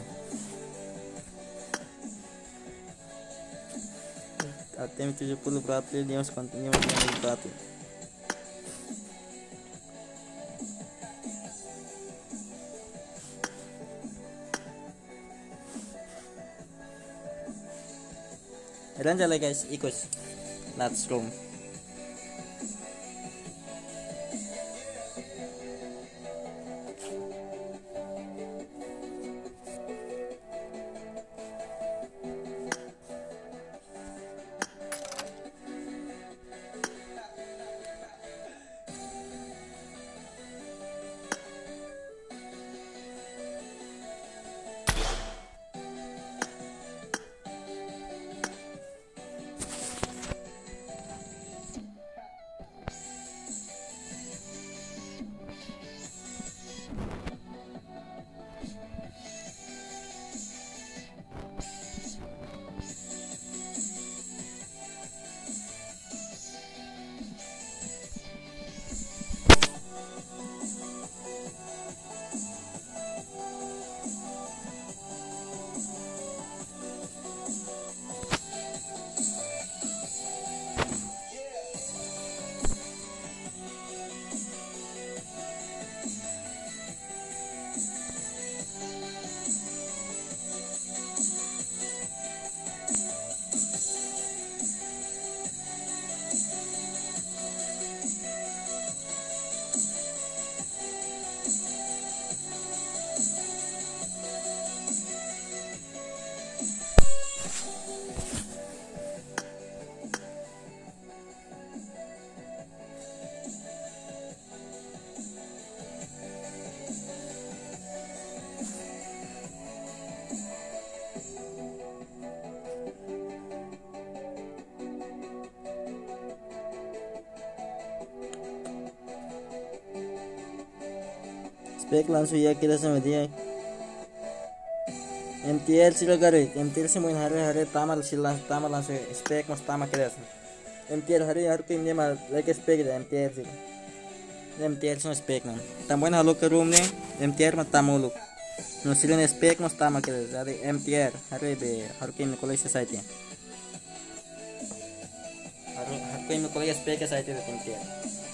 Atem tujuh puluh beratul dia harus continue dengan beratul. Dan jalan guys, ikut. Let's roam. Spek langsung ya kita sama dia. M T L sila gari, M T L se muin hari hari tamal sila tamal langsung spek mas tamal kita. M T L hari hari tim dia mal like spek dia M T L sih. M T L semua spek nam. Tamuin halo ke room nih, M T L mas tamulu. No sila nih spek mas tamal kita. Jadi M T L hari be hari kim kolej society. Hari hari kim kolej spek society itu M T L.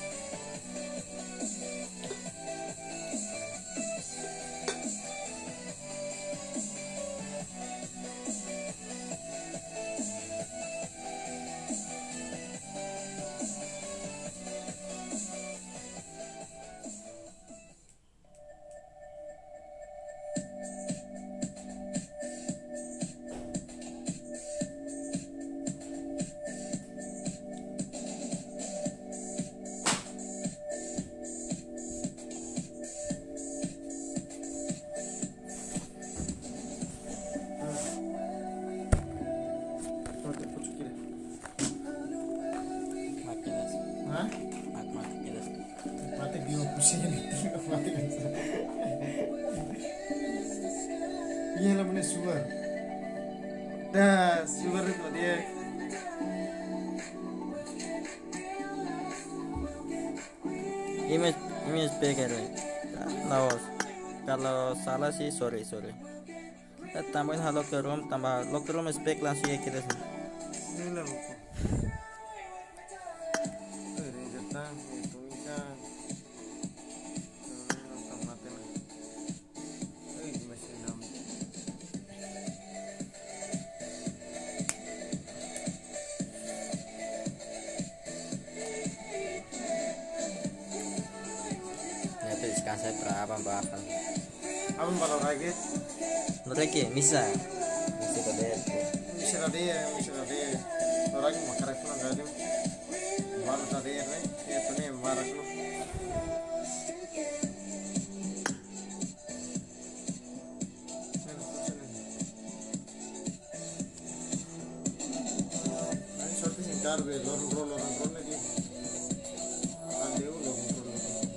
Iya namanya sugar. Dah, sugar itu dia. Image image speaker. Kalau kalau salah sih sorry sorry. Kita tambahin halo ke room, tambah locker room spek langsung ya kita sih. Ini lah buku. Ini datang, itu ikan. Saya berapa bahkan Abang balau raget. Lagi misa. Misa pada Misra dia, misra dia. Orang makarak pun enggak ada. Baru tadi ya, itu nih marak lu. Sorti singkar be, lorong lorong lorong lorong lagi. Andeu lorong lorong.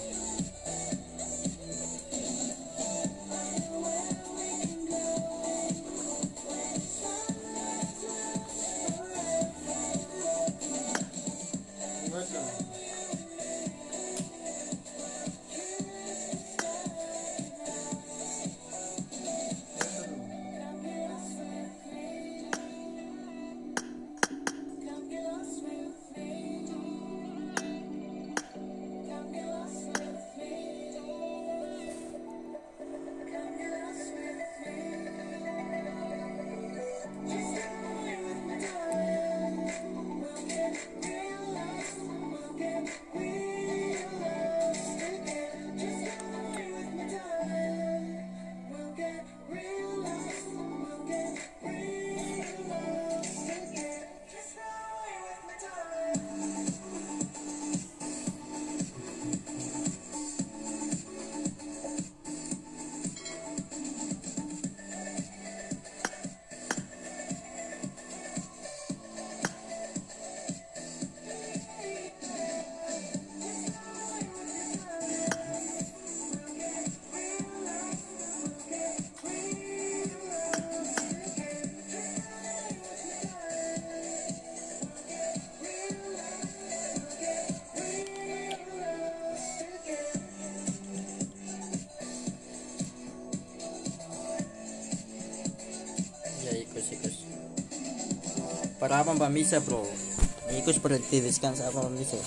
Para apa mbak misa bro? Ikut berhenti descansa apa mbak misa?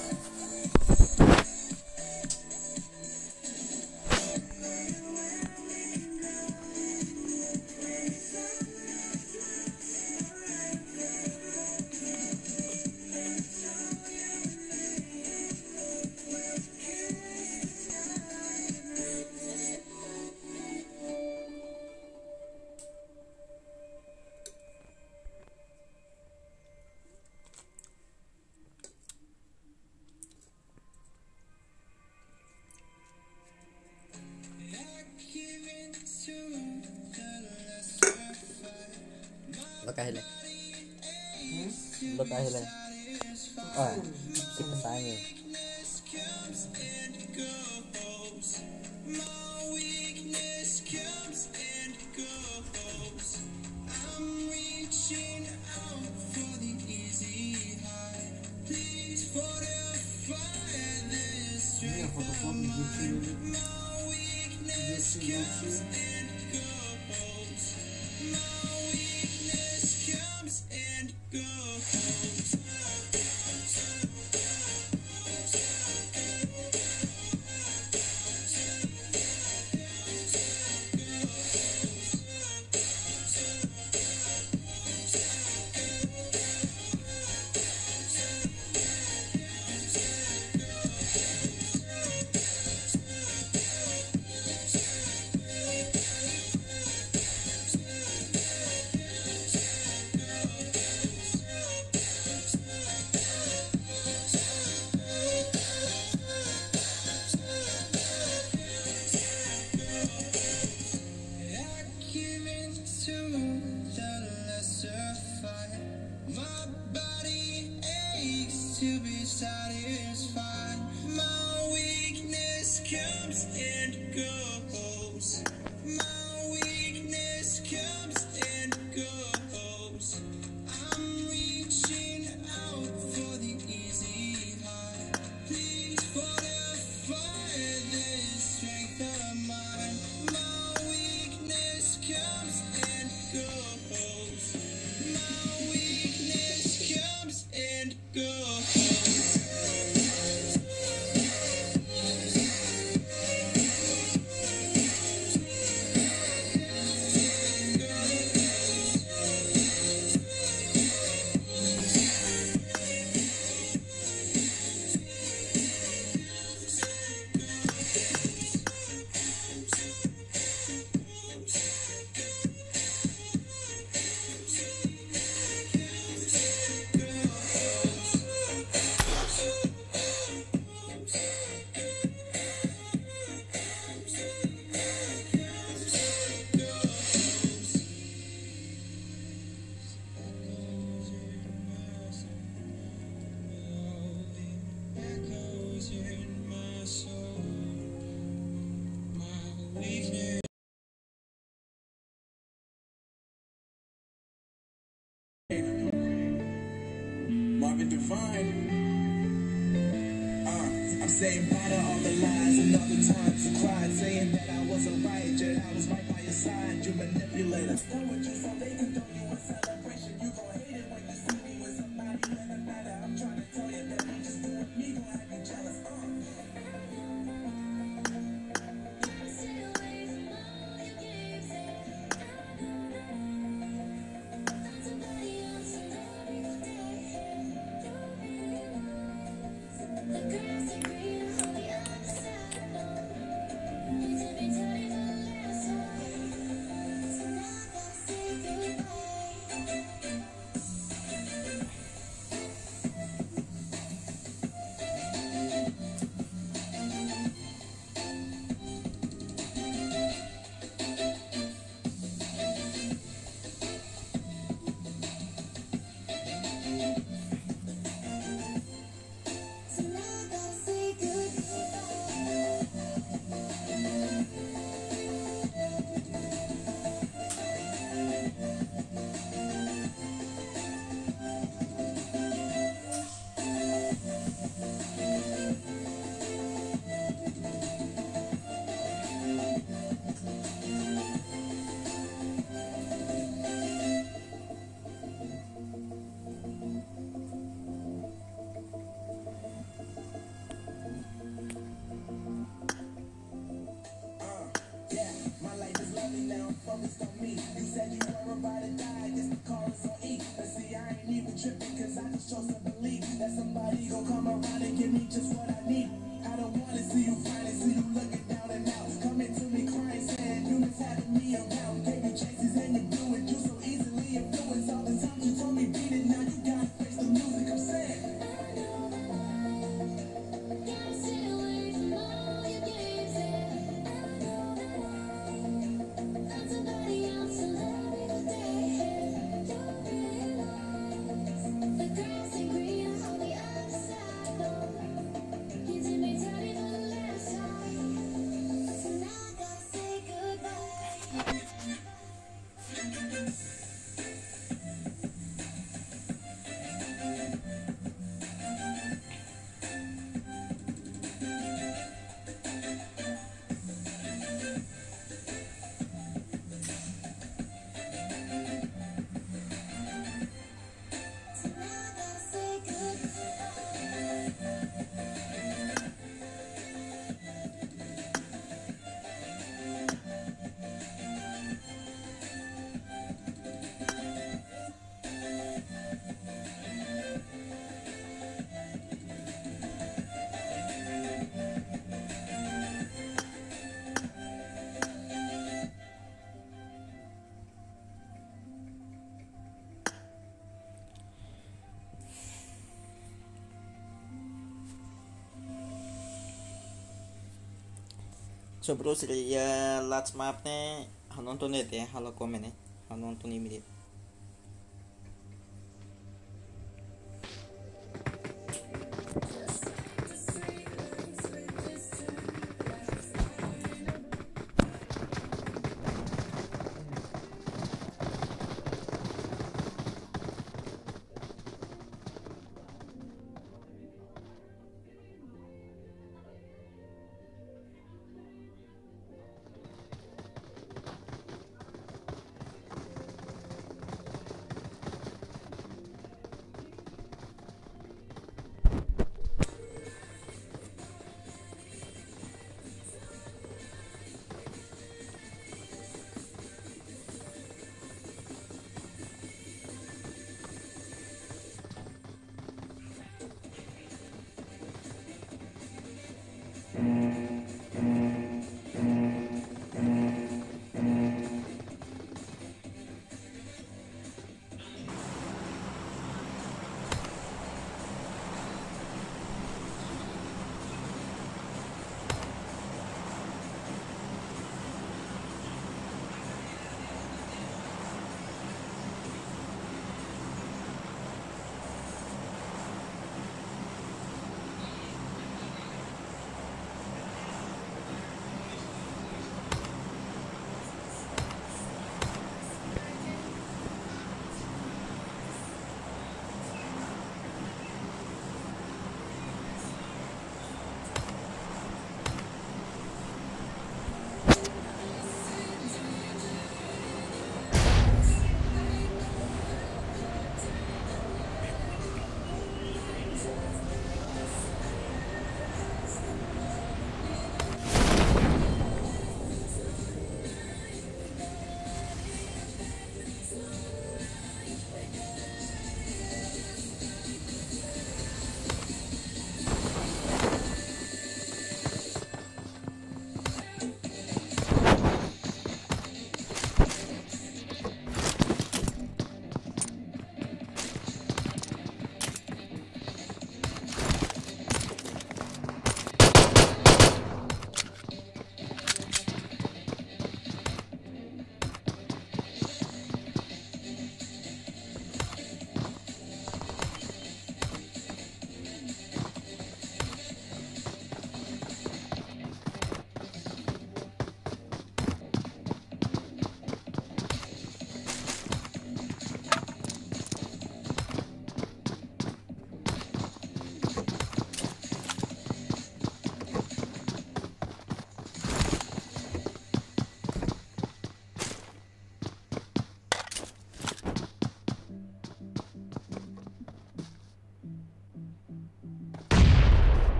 Bakahile. Bakahile. Ah, kita tanya. and divine. Uh, I'm saying bye to all the lies and all the times you cried, saying that I wasn't right, yet I was right by your side. You manipulator. Done with you so they can throw you a celebration. You gon' hate it when you see me with somebody that doesn't matter. I'm trying to tell you that me just doing me gon' have you jealous. Uh. So bro, saya last map nih, nonton deh ya, halo komen ya, nonton ini.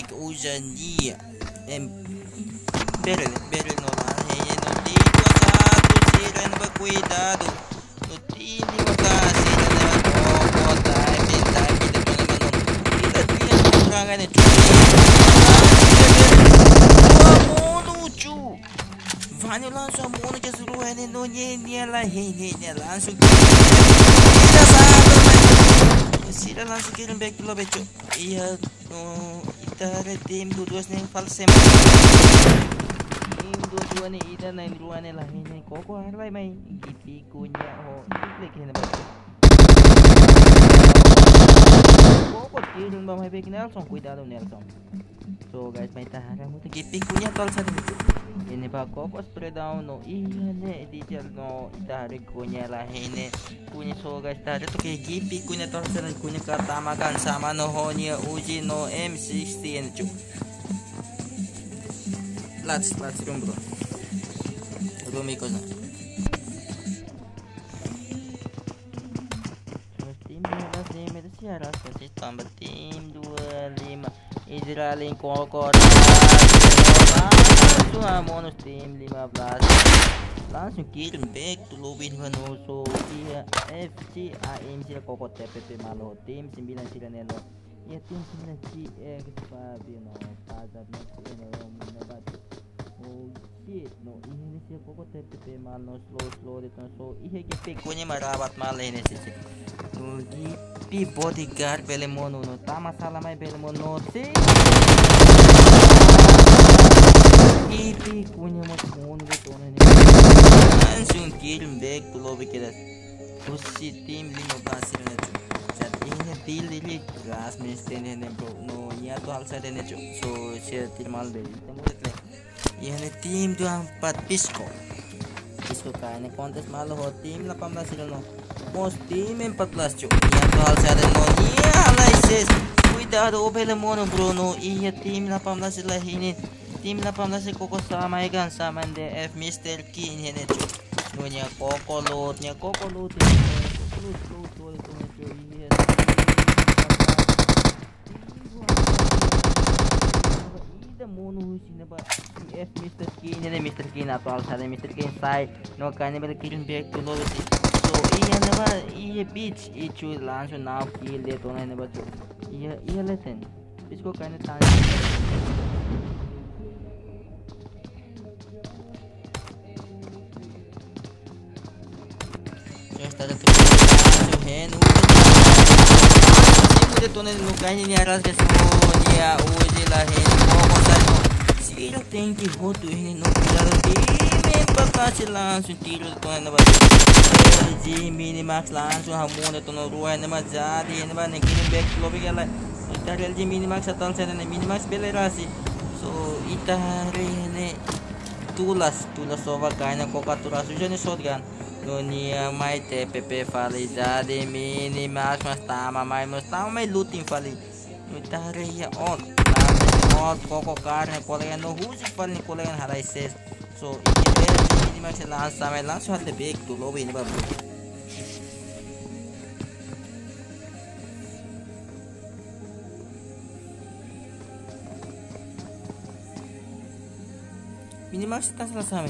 back Ujania em Berel Berel no Rei no Tito Sato Siren ba cuidado no time lima belas na Coco time time dito naman no kita dia kurangan ni Vani langsung mono ke suruhan ni no niya lah hei niya langsung kita sahabat sila langsung kirim back to becho iya no itare tim dua-dua ni false tim dua-dua ni ida na ruan lah hei koko harlai mai gipi kunya ho klik ni becho koko kirim ba mai back Nelson cuidado Nelson so guys mai tahara mo gipi kunya tol sa ini ba koko spray down no iya ne digital no itare kunya lah ini kunya so guys tadi to kay gipi kunya to sa kunya katamakan sama no honya uji no M sixteen cu let's let's room bro room iko na tim dua tim itu siara sih tambah tim dua lima Israelin koko langsung bonus tim lima belas langsung kirim back to lobin no so iya F C A M sila koko T P P malo tim sembilan sila nelo iya tim sembilan G X Fabio no Fazab no no minabat oh shit no ini sila koko T P P malo slow slow dito so iya gipi kunya marabat malo ini sih no gipi bodyguard Belemono no tama salah mai Belemono sih gipi kunya mono dito na langsung kirim back to lobby kita terus si tim lima belas na cu chat ini deal ini gas misten ne bro no nya to hal sa ne cu so si tilmal be temo le ini tim dua puluh empat pisco pisco kayaknya kontes malo ho tim delapan belas no most tim empat belas cu nya to hal sa no nya analysis cuidado Belemono bro no iya tim delapan belas lah ini tim delapan belas koko sama ikan sama D F Mister King ini cu punya koko load nya koko load koko load load load itu cu iya ida mono sini ba D F Mister King ini Mister King atau alsada Mister King side no kanya balik kirim back to load sih so iya nama iya beach itu langsung now kill dia tuh ini ba cu iya iya leten bisco kanya tanya Tada tu hen udah tuh nih lukanya ini aras guys dia uji lah hen koko satu sila tinggi hotu ini no pilar ini bakal langsung tidur tuh nih nabas G minimax langsung hamun itu no ruang nama jadi ini ban kirim back lobby kala kita L G minimax atau saya nih minimax belerasi so ita hari ini tulas tulas soba kayaknya koko tulas sudah nih shotgun Dunia mai T P P fali jadi mini mas mas tama mai mas tama mai looting fali utare ya on on koko karne kolegan no husi fali kolegan halai ses so ini mini mas langsung mai langsung hati back to lobby ini babu mini mas tas selesai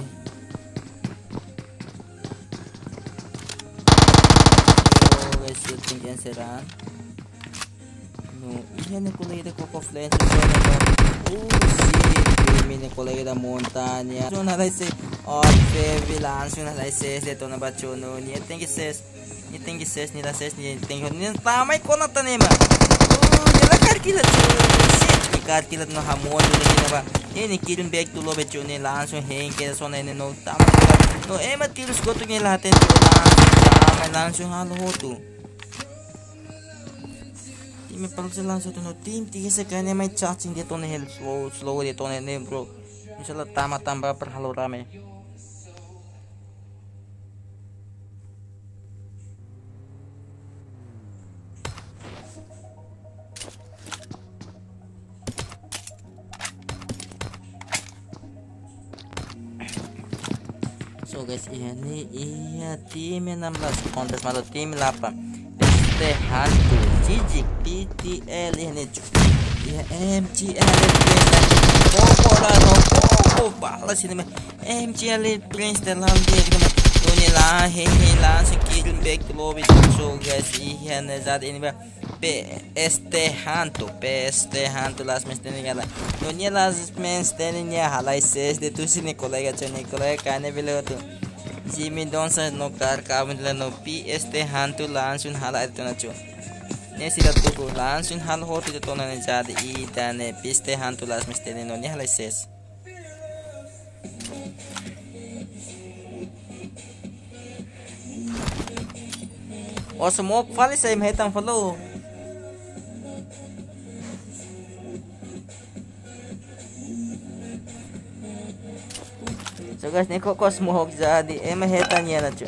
shooting serang no iya ne colega da Coco Flash oh sì mi ne colega da montagna sono la se oh vilance una la se se tona bacio no ni tengi ses ni tengi ses ni la ses ni tengi ni tamai kona tanema oh ya la karkila ni karkila no hamon ni ba ini kirim back to lo bacio ni langsung hang ke sona ni no tamai no ema tirus gotu ni laten tamai langsung halo tu me parece langsung tuh no tim tiga sekali main charging dia tuh nih slow slow dia tuh nih bro misalnya tambah tambah per halo rame so guys ini iya tim enam belas kontes malu tim delapan hantu Cicik P T L ini cu Ya M G Elite Prince Koko lah no Koko balas ini mah M G Elite Prince dalam dia gitu mah Nuni lah hehe langsung kirim back to lobby. So guys iyan saat ini mah P S T hantu P S T hantu last match ini kata Nuni last match ini ya halai ses de tu sini kolega cuni kolega kane beliau tu Jimmy Donsa no kar kawin lah no P S T hantu langsung halai itu na cu Ne sila tuku langsung hal hotu itu na jadi i dan P S T hantu last match ini no ni halai ses Oh semua fali saya menghitung follow. So guys, ni kok semua hok jadi em hetan ya na cu.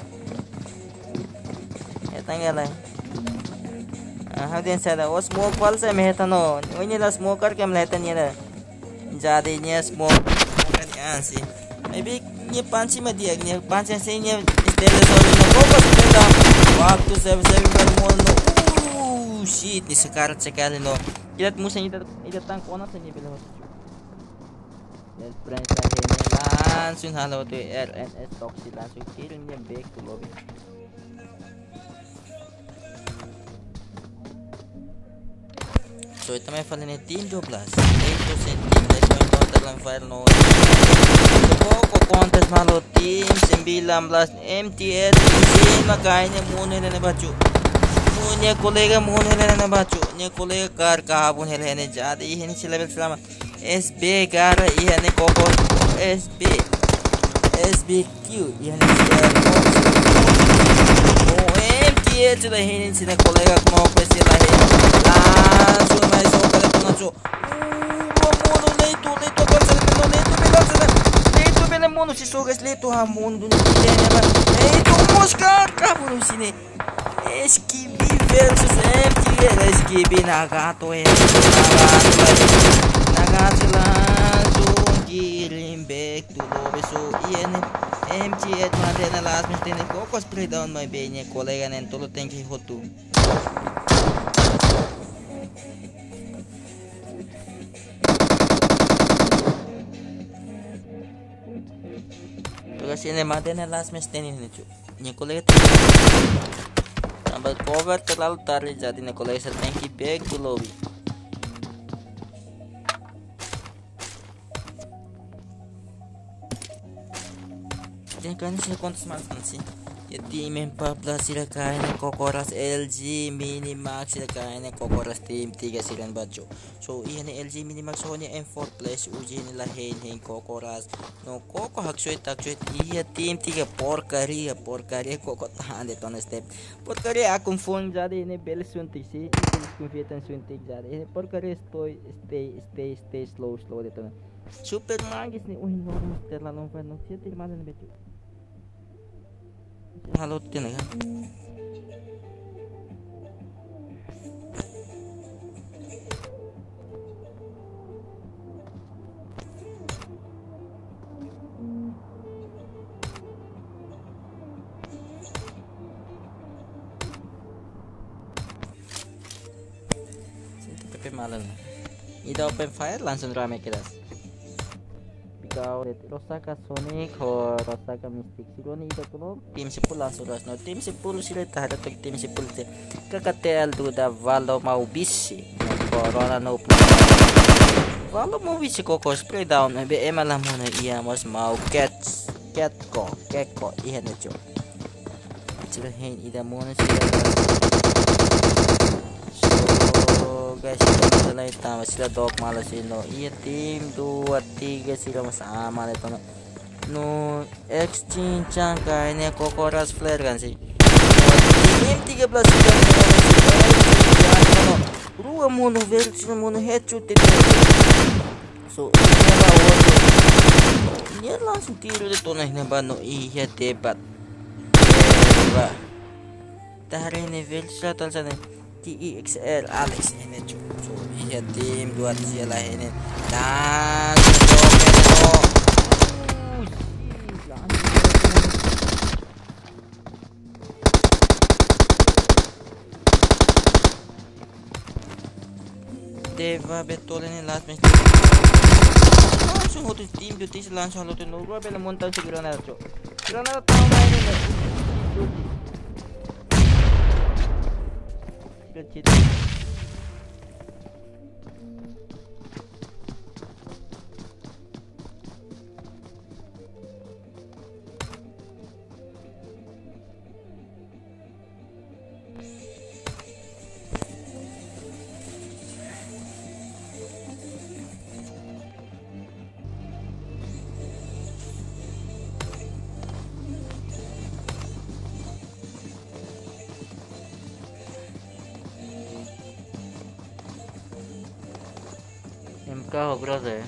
Hetan ya lah. Ah, hadian saya oh semua fali saya menghitung no. Ini lah semua kar kem hetan ya lah. Jadinya semua kan ya sih. Maybe ni panci mah dia ni panci saya ni istilah soalnya kok sepeda. Waktu saya saya bermula no, uh, shit, ni sekarat sekali no. Kita musuh ini kita tang kona saja bila waktu. Dan friends saya ini langsung halo tu R N S toxic langsung kirimnya back to lobby. So itu memang ini tim dua belas. Itu sentim dari poin dalam file no. Koko kontes malu tim sembilan belas M T S ini makanya mune na bacu. Mune kolega mune na bacu. Nya kolega kar kahabun hele jadi ini si level selama S B kar ini koko S B S B Q ini oh M T S lah ini si kolega mau pesi lah langsung mai so kale punacho. Mono leito leito konsen no leito bilasan. Mono si sogas leto ha mundo ni tema eito mosca kaburu sini Esquibi versus M T S Esquibi nagato e nagato langsung kirim back to lobby so iyan M T S madena last match tene koko spray down my benye kolega nen tolo tenki hotu Kasi ini madena last match teni ini cu. Nya kolega tambah cover terlalu tarik jadi nya kolega tanki back to lobby. Jangan kan sih kontes mantan sih. Ya tim empat belas sila kainnya kokoras L G Minimax sila kainnya kokoras tim tiga silan baco. So iya nih L G Minimax soalnya M four plus uji nih lah hen hen kokoras. No koko hak suit tak suit iya tim tiga porcaria porcaria koko tahan deh ton step. Porcaria akun phone jadi ini bel suntik sih. Ini kumfiatan suntik jadi ini porcaria stay stay stay stay slow slow deh ton. Super magis nih uhin normal terlalu lompat no sih tidak mana nih betul. Halo tin kan P P malam ida open fire langsung rame kelas kau Rosaka Sonic or Rosaka Mystic Sironi ida kuno tim sepuluh langsung ras no tim sepuluh sila tahada to tim sepuluh te kakatel tu da Valo mau bisi corona no Valo mau bisi koko spray down be emalah mona iya mas mau cat cat ko cat ko iya na jo sila hen ida mona sila guys kita mulai tambah sila dok malas no iya tim dua tiga sila sama itu no no exchange cangka ini kokoras flare kan sih tim tiga belas sila no rua mono versi mono headshot itu so ini lah ini langsung tiru itu nah ini bano iya debat debat tahari ini versi atau sana T E X L Alex ini cu so iya tim dua sila ini dan so Teva betul ini last match. Langsung hotus tim beauty langsung halutin dulu bela montal si Granada cok. Granada tahu mainin ya. Tidak cita. M K Hogros है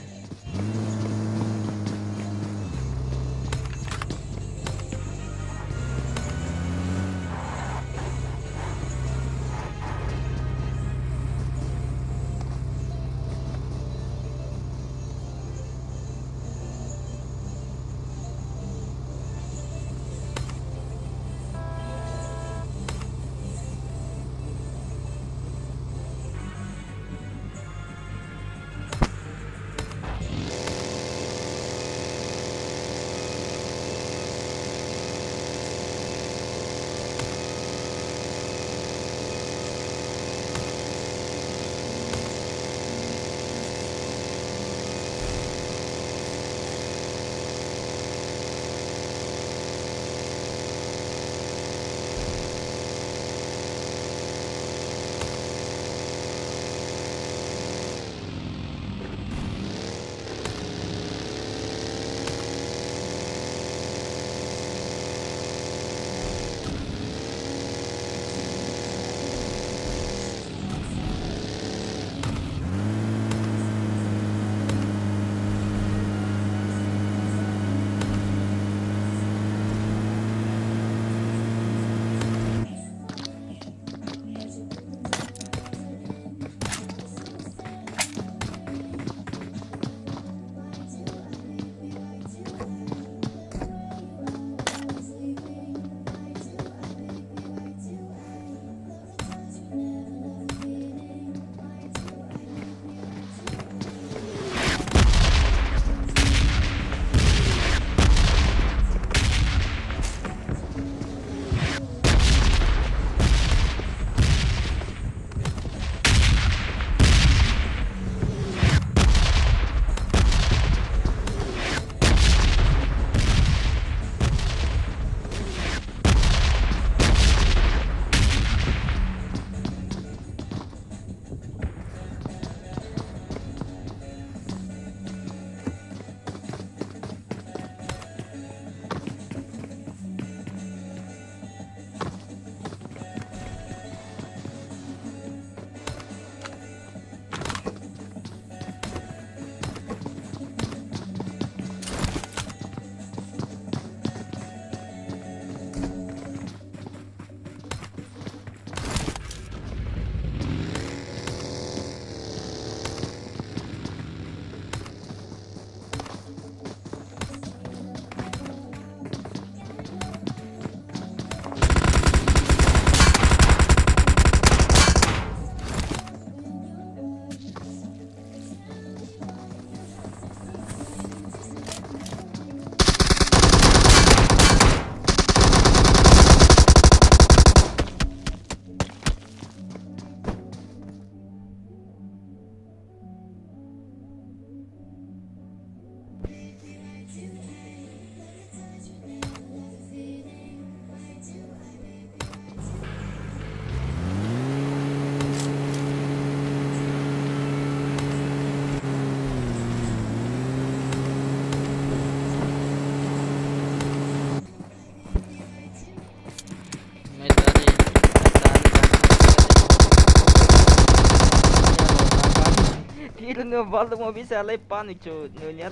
no volta uma vez ela é pânico no nya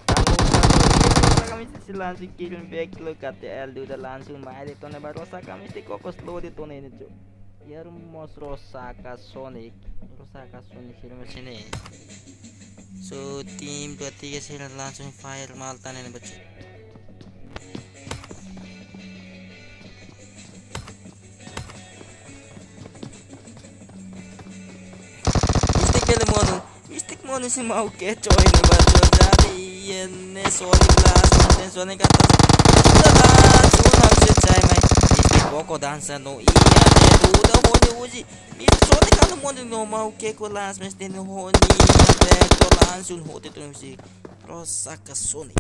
tahu kami langsung kirim back lo kata el udah langsung main itu nih baru kami sih kok slow di tuh ini cuy ya mos Rosaka Sonic Rosaka Sonic film sini so tim dua tiga sila langsung fire maltan ini baca mo ni si mau kecoy ni bato jadi yen ne sorry class ne sorry kata dalan sunam se chai mai isti koko dansa no iya ne duda honi uji mi sorry kalau mo no mau ke kelas mesti no honi be ko langsung hote tu si rosaka sonic.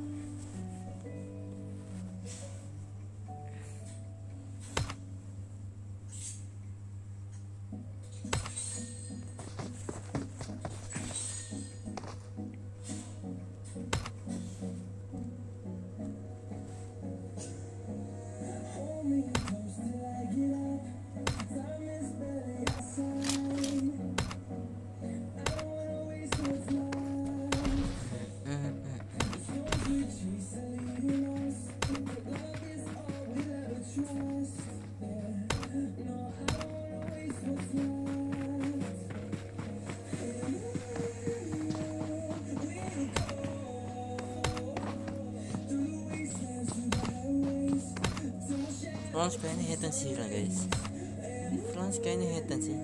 Frans kayaknya hetan sih lah guys. Frans kayaknya hetan sih.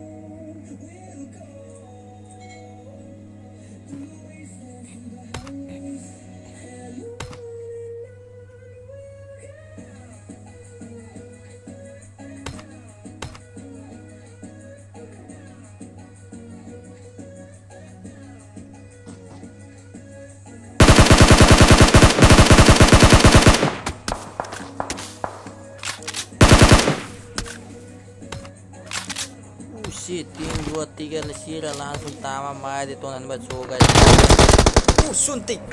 Shit, tim dua tiga lesira langsung tama mai detonan bat so guys. Uh, suntik.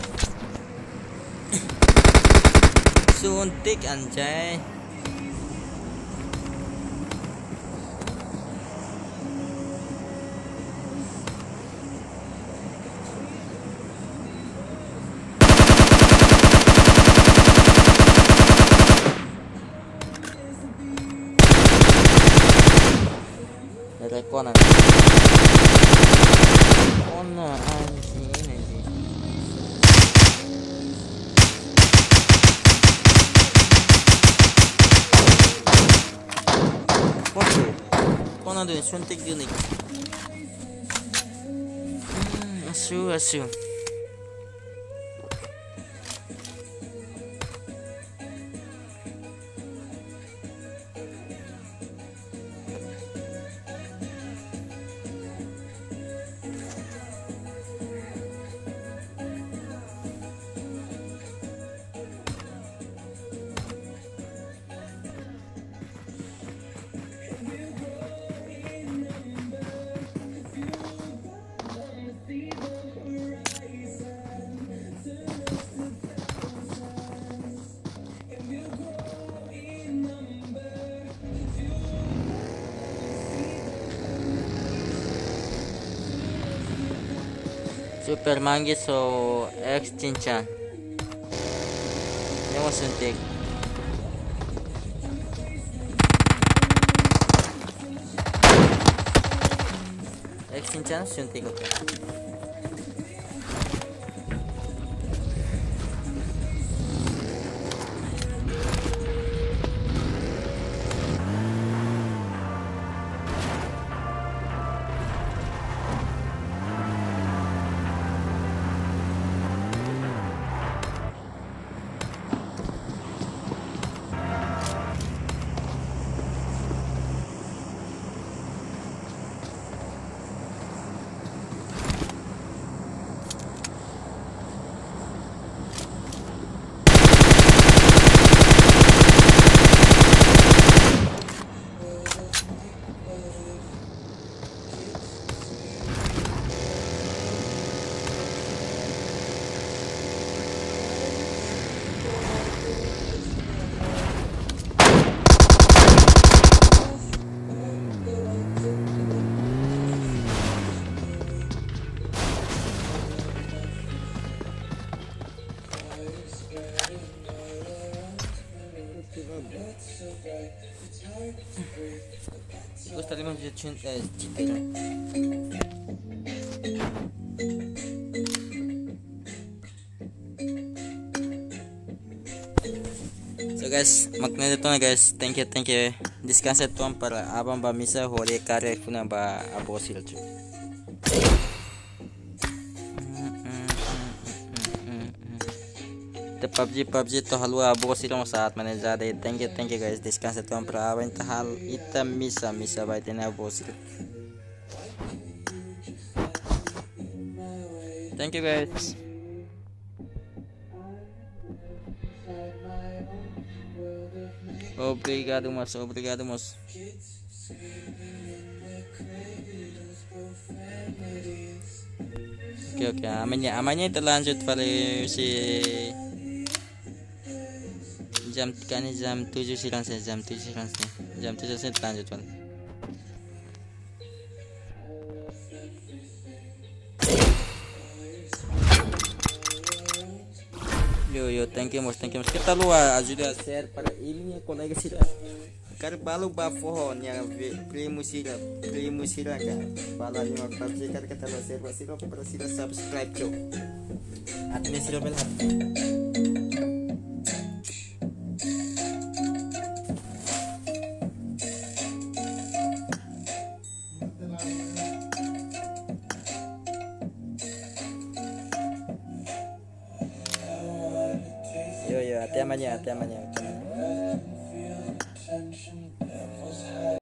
Suntik anjay. Rekonan. Kona anjing anjing. Waduh. Kona tuh suntik gini. Hmm, asu asu. Super Manggis so X Chinchan. Ini mau suntik. X Chinchan suntik oke. Gusto rin mong cheat eh, cheat So guys, magna dito na guys. Thank you, thank you. Discuss ito para abang ba misa huli kare kuna ba abosil. The P U B G P U B G to halwa boss ilo saat mana zade. Thank you thank you guys. Descansa tuan prawa inta hal ita misa misa baik tena boss. Thank you guys. Obrigado, moço. Obrigado, moço. Oke, oke. Amannya, amannya itu lanjut pada si jam kan jam tujuh silang saya jam tujuh silang saya jam tujuh saya lanjut pada. Yo yo, thank you, moço. Thank you, moço. Kita luar ajuda a share para ini colega sila. Karbalo ba pohon yang primo sila, primo sila ka. Bala niyo mag-subscribe ka talo share ba sila para sila subscribe jo. At ni sila bel hat. Yo yo, hati amannya, hati amannya.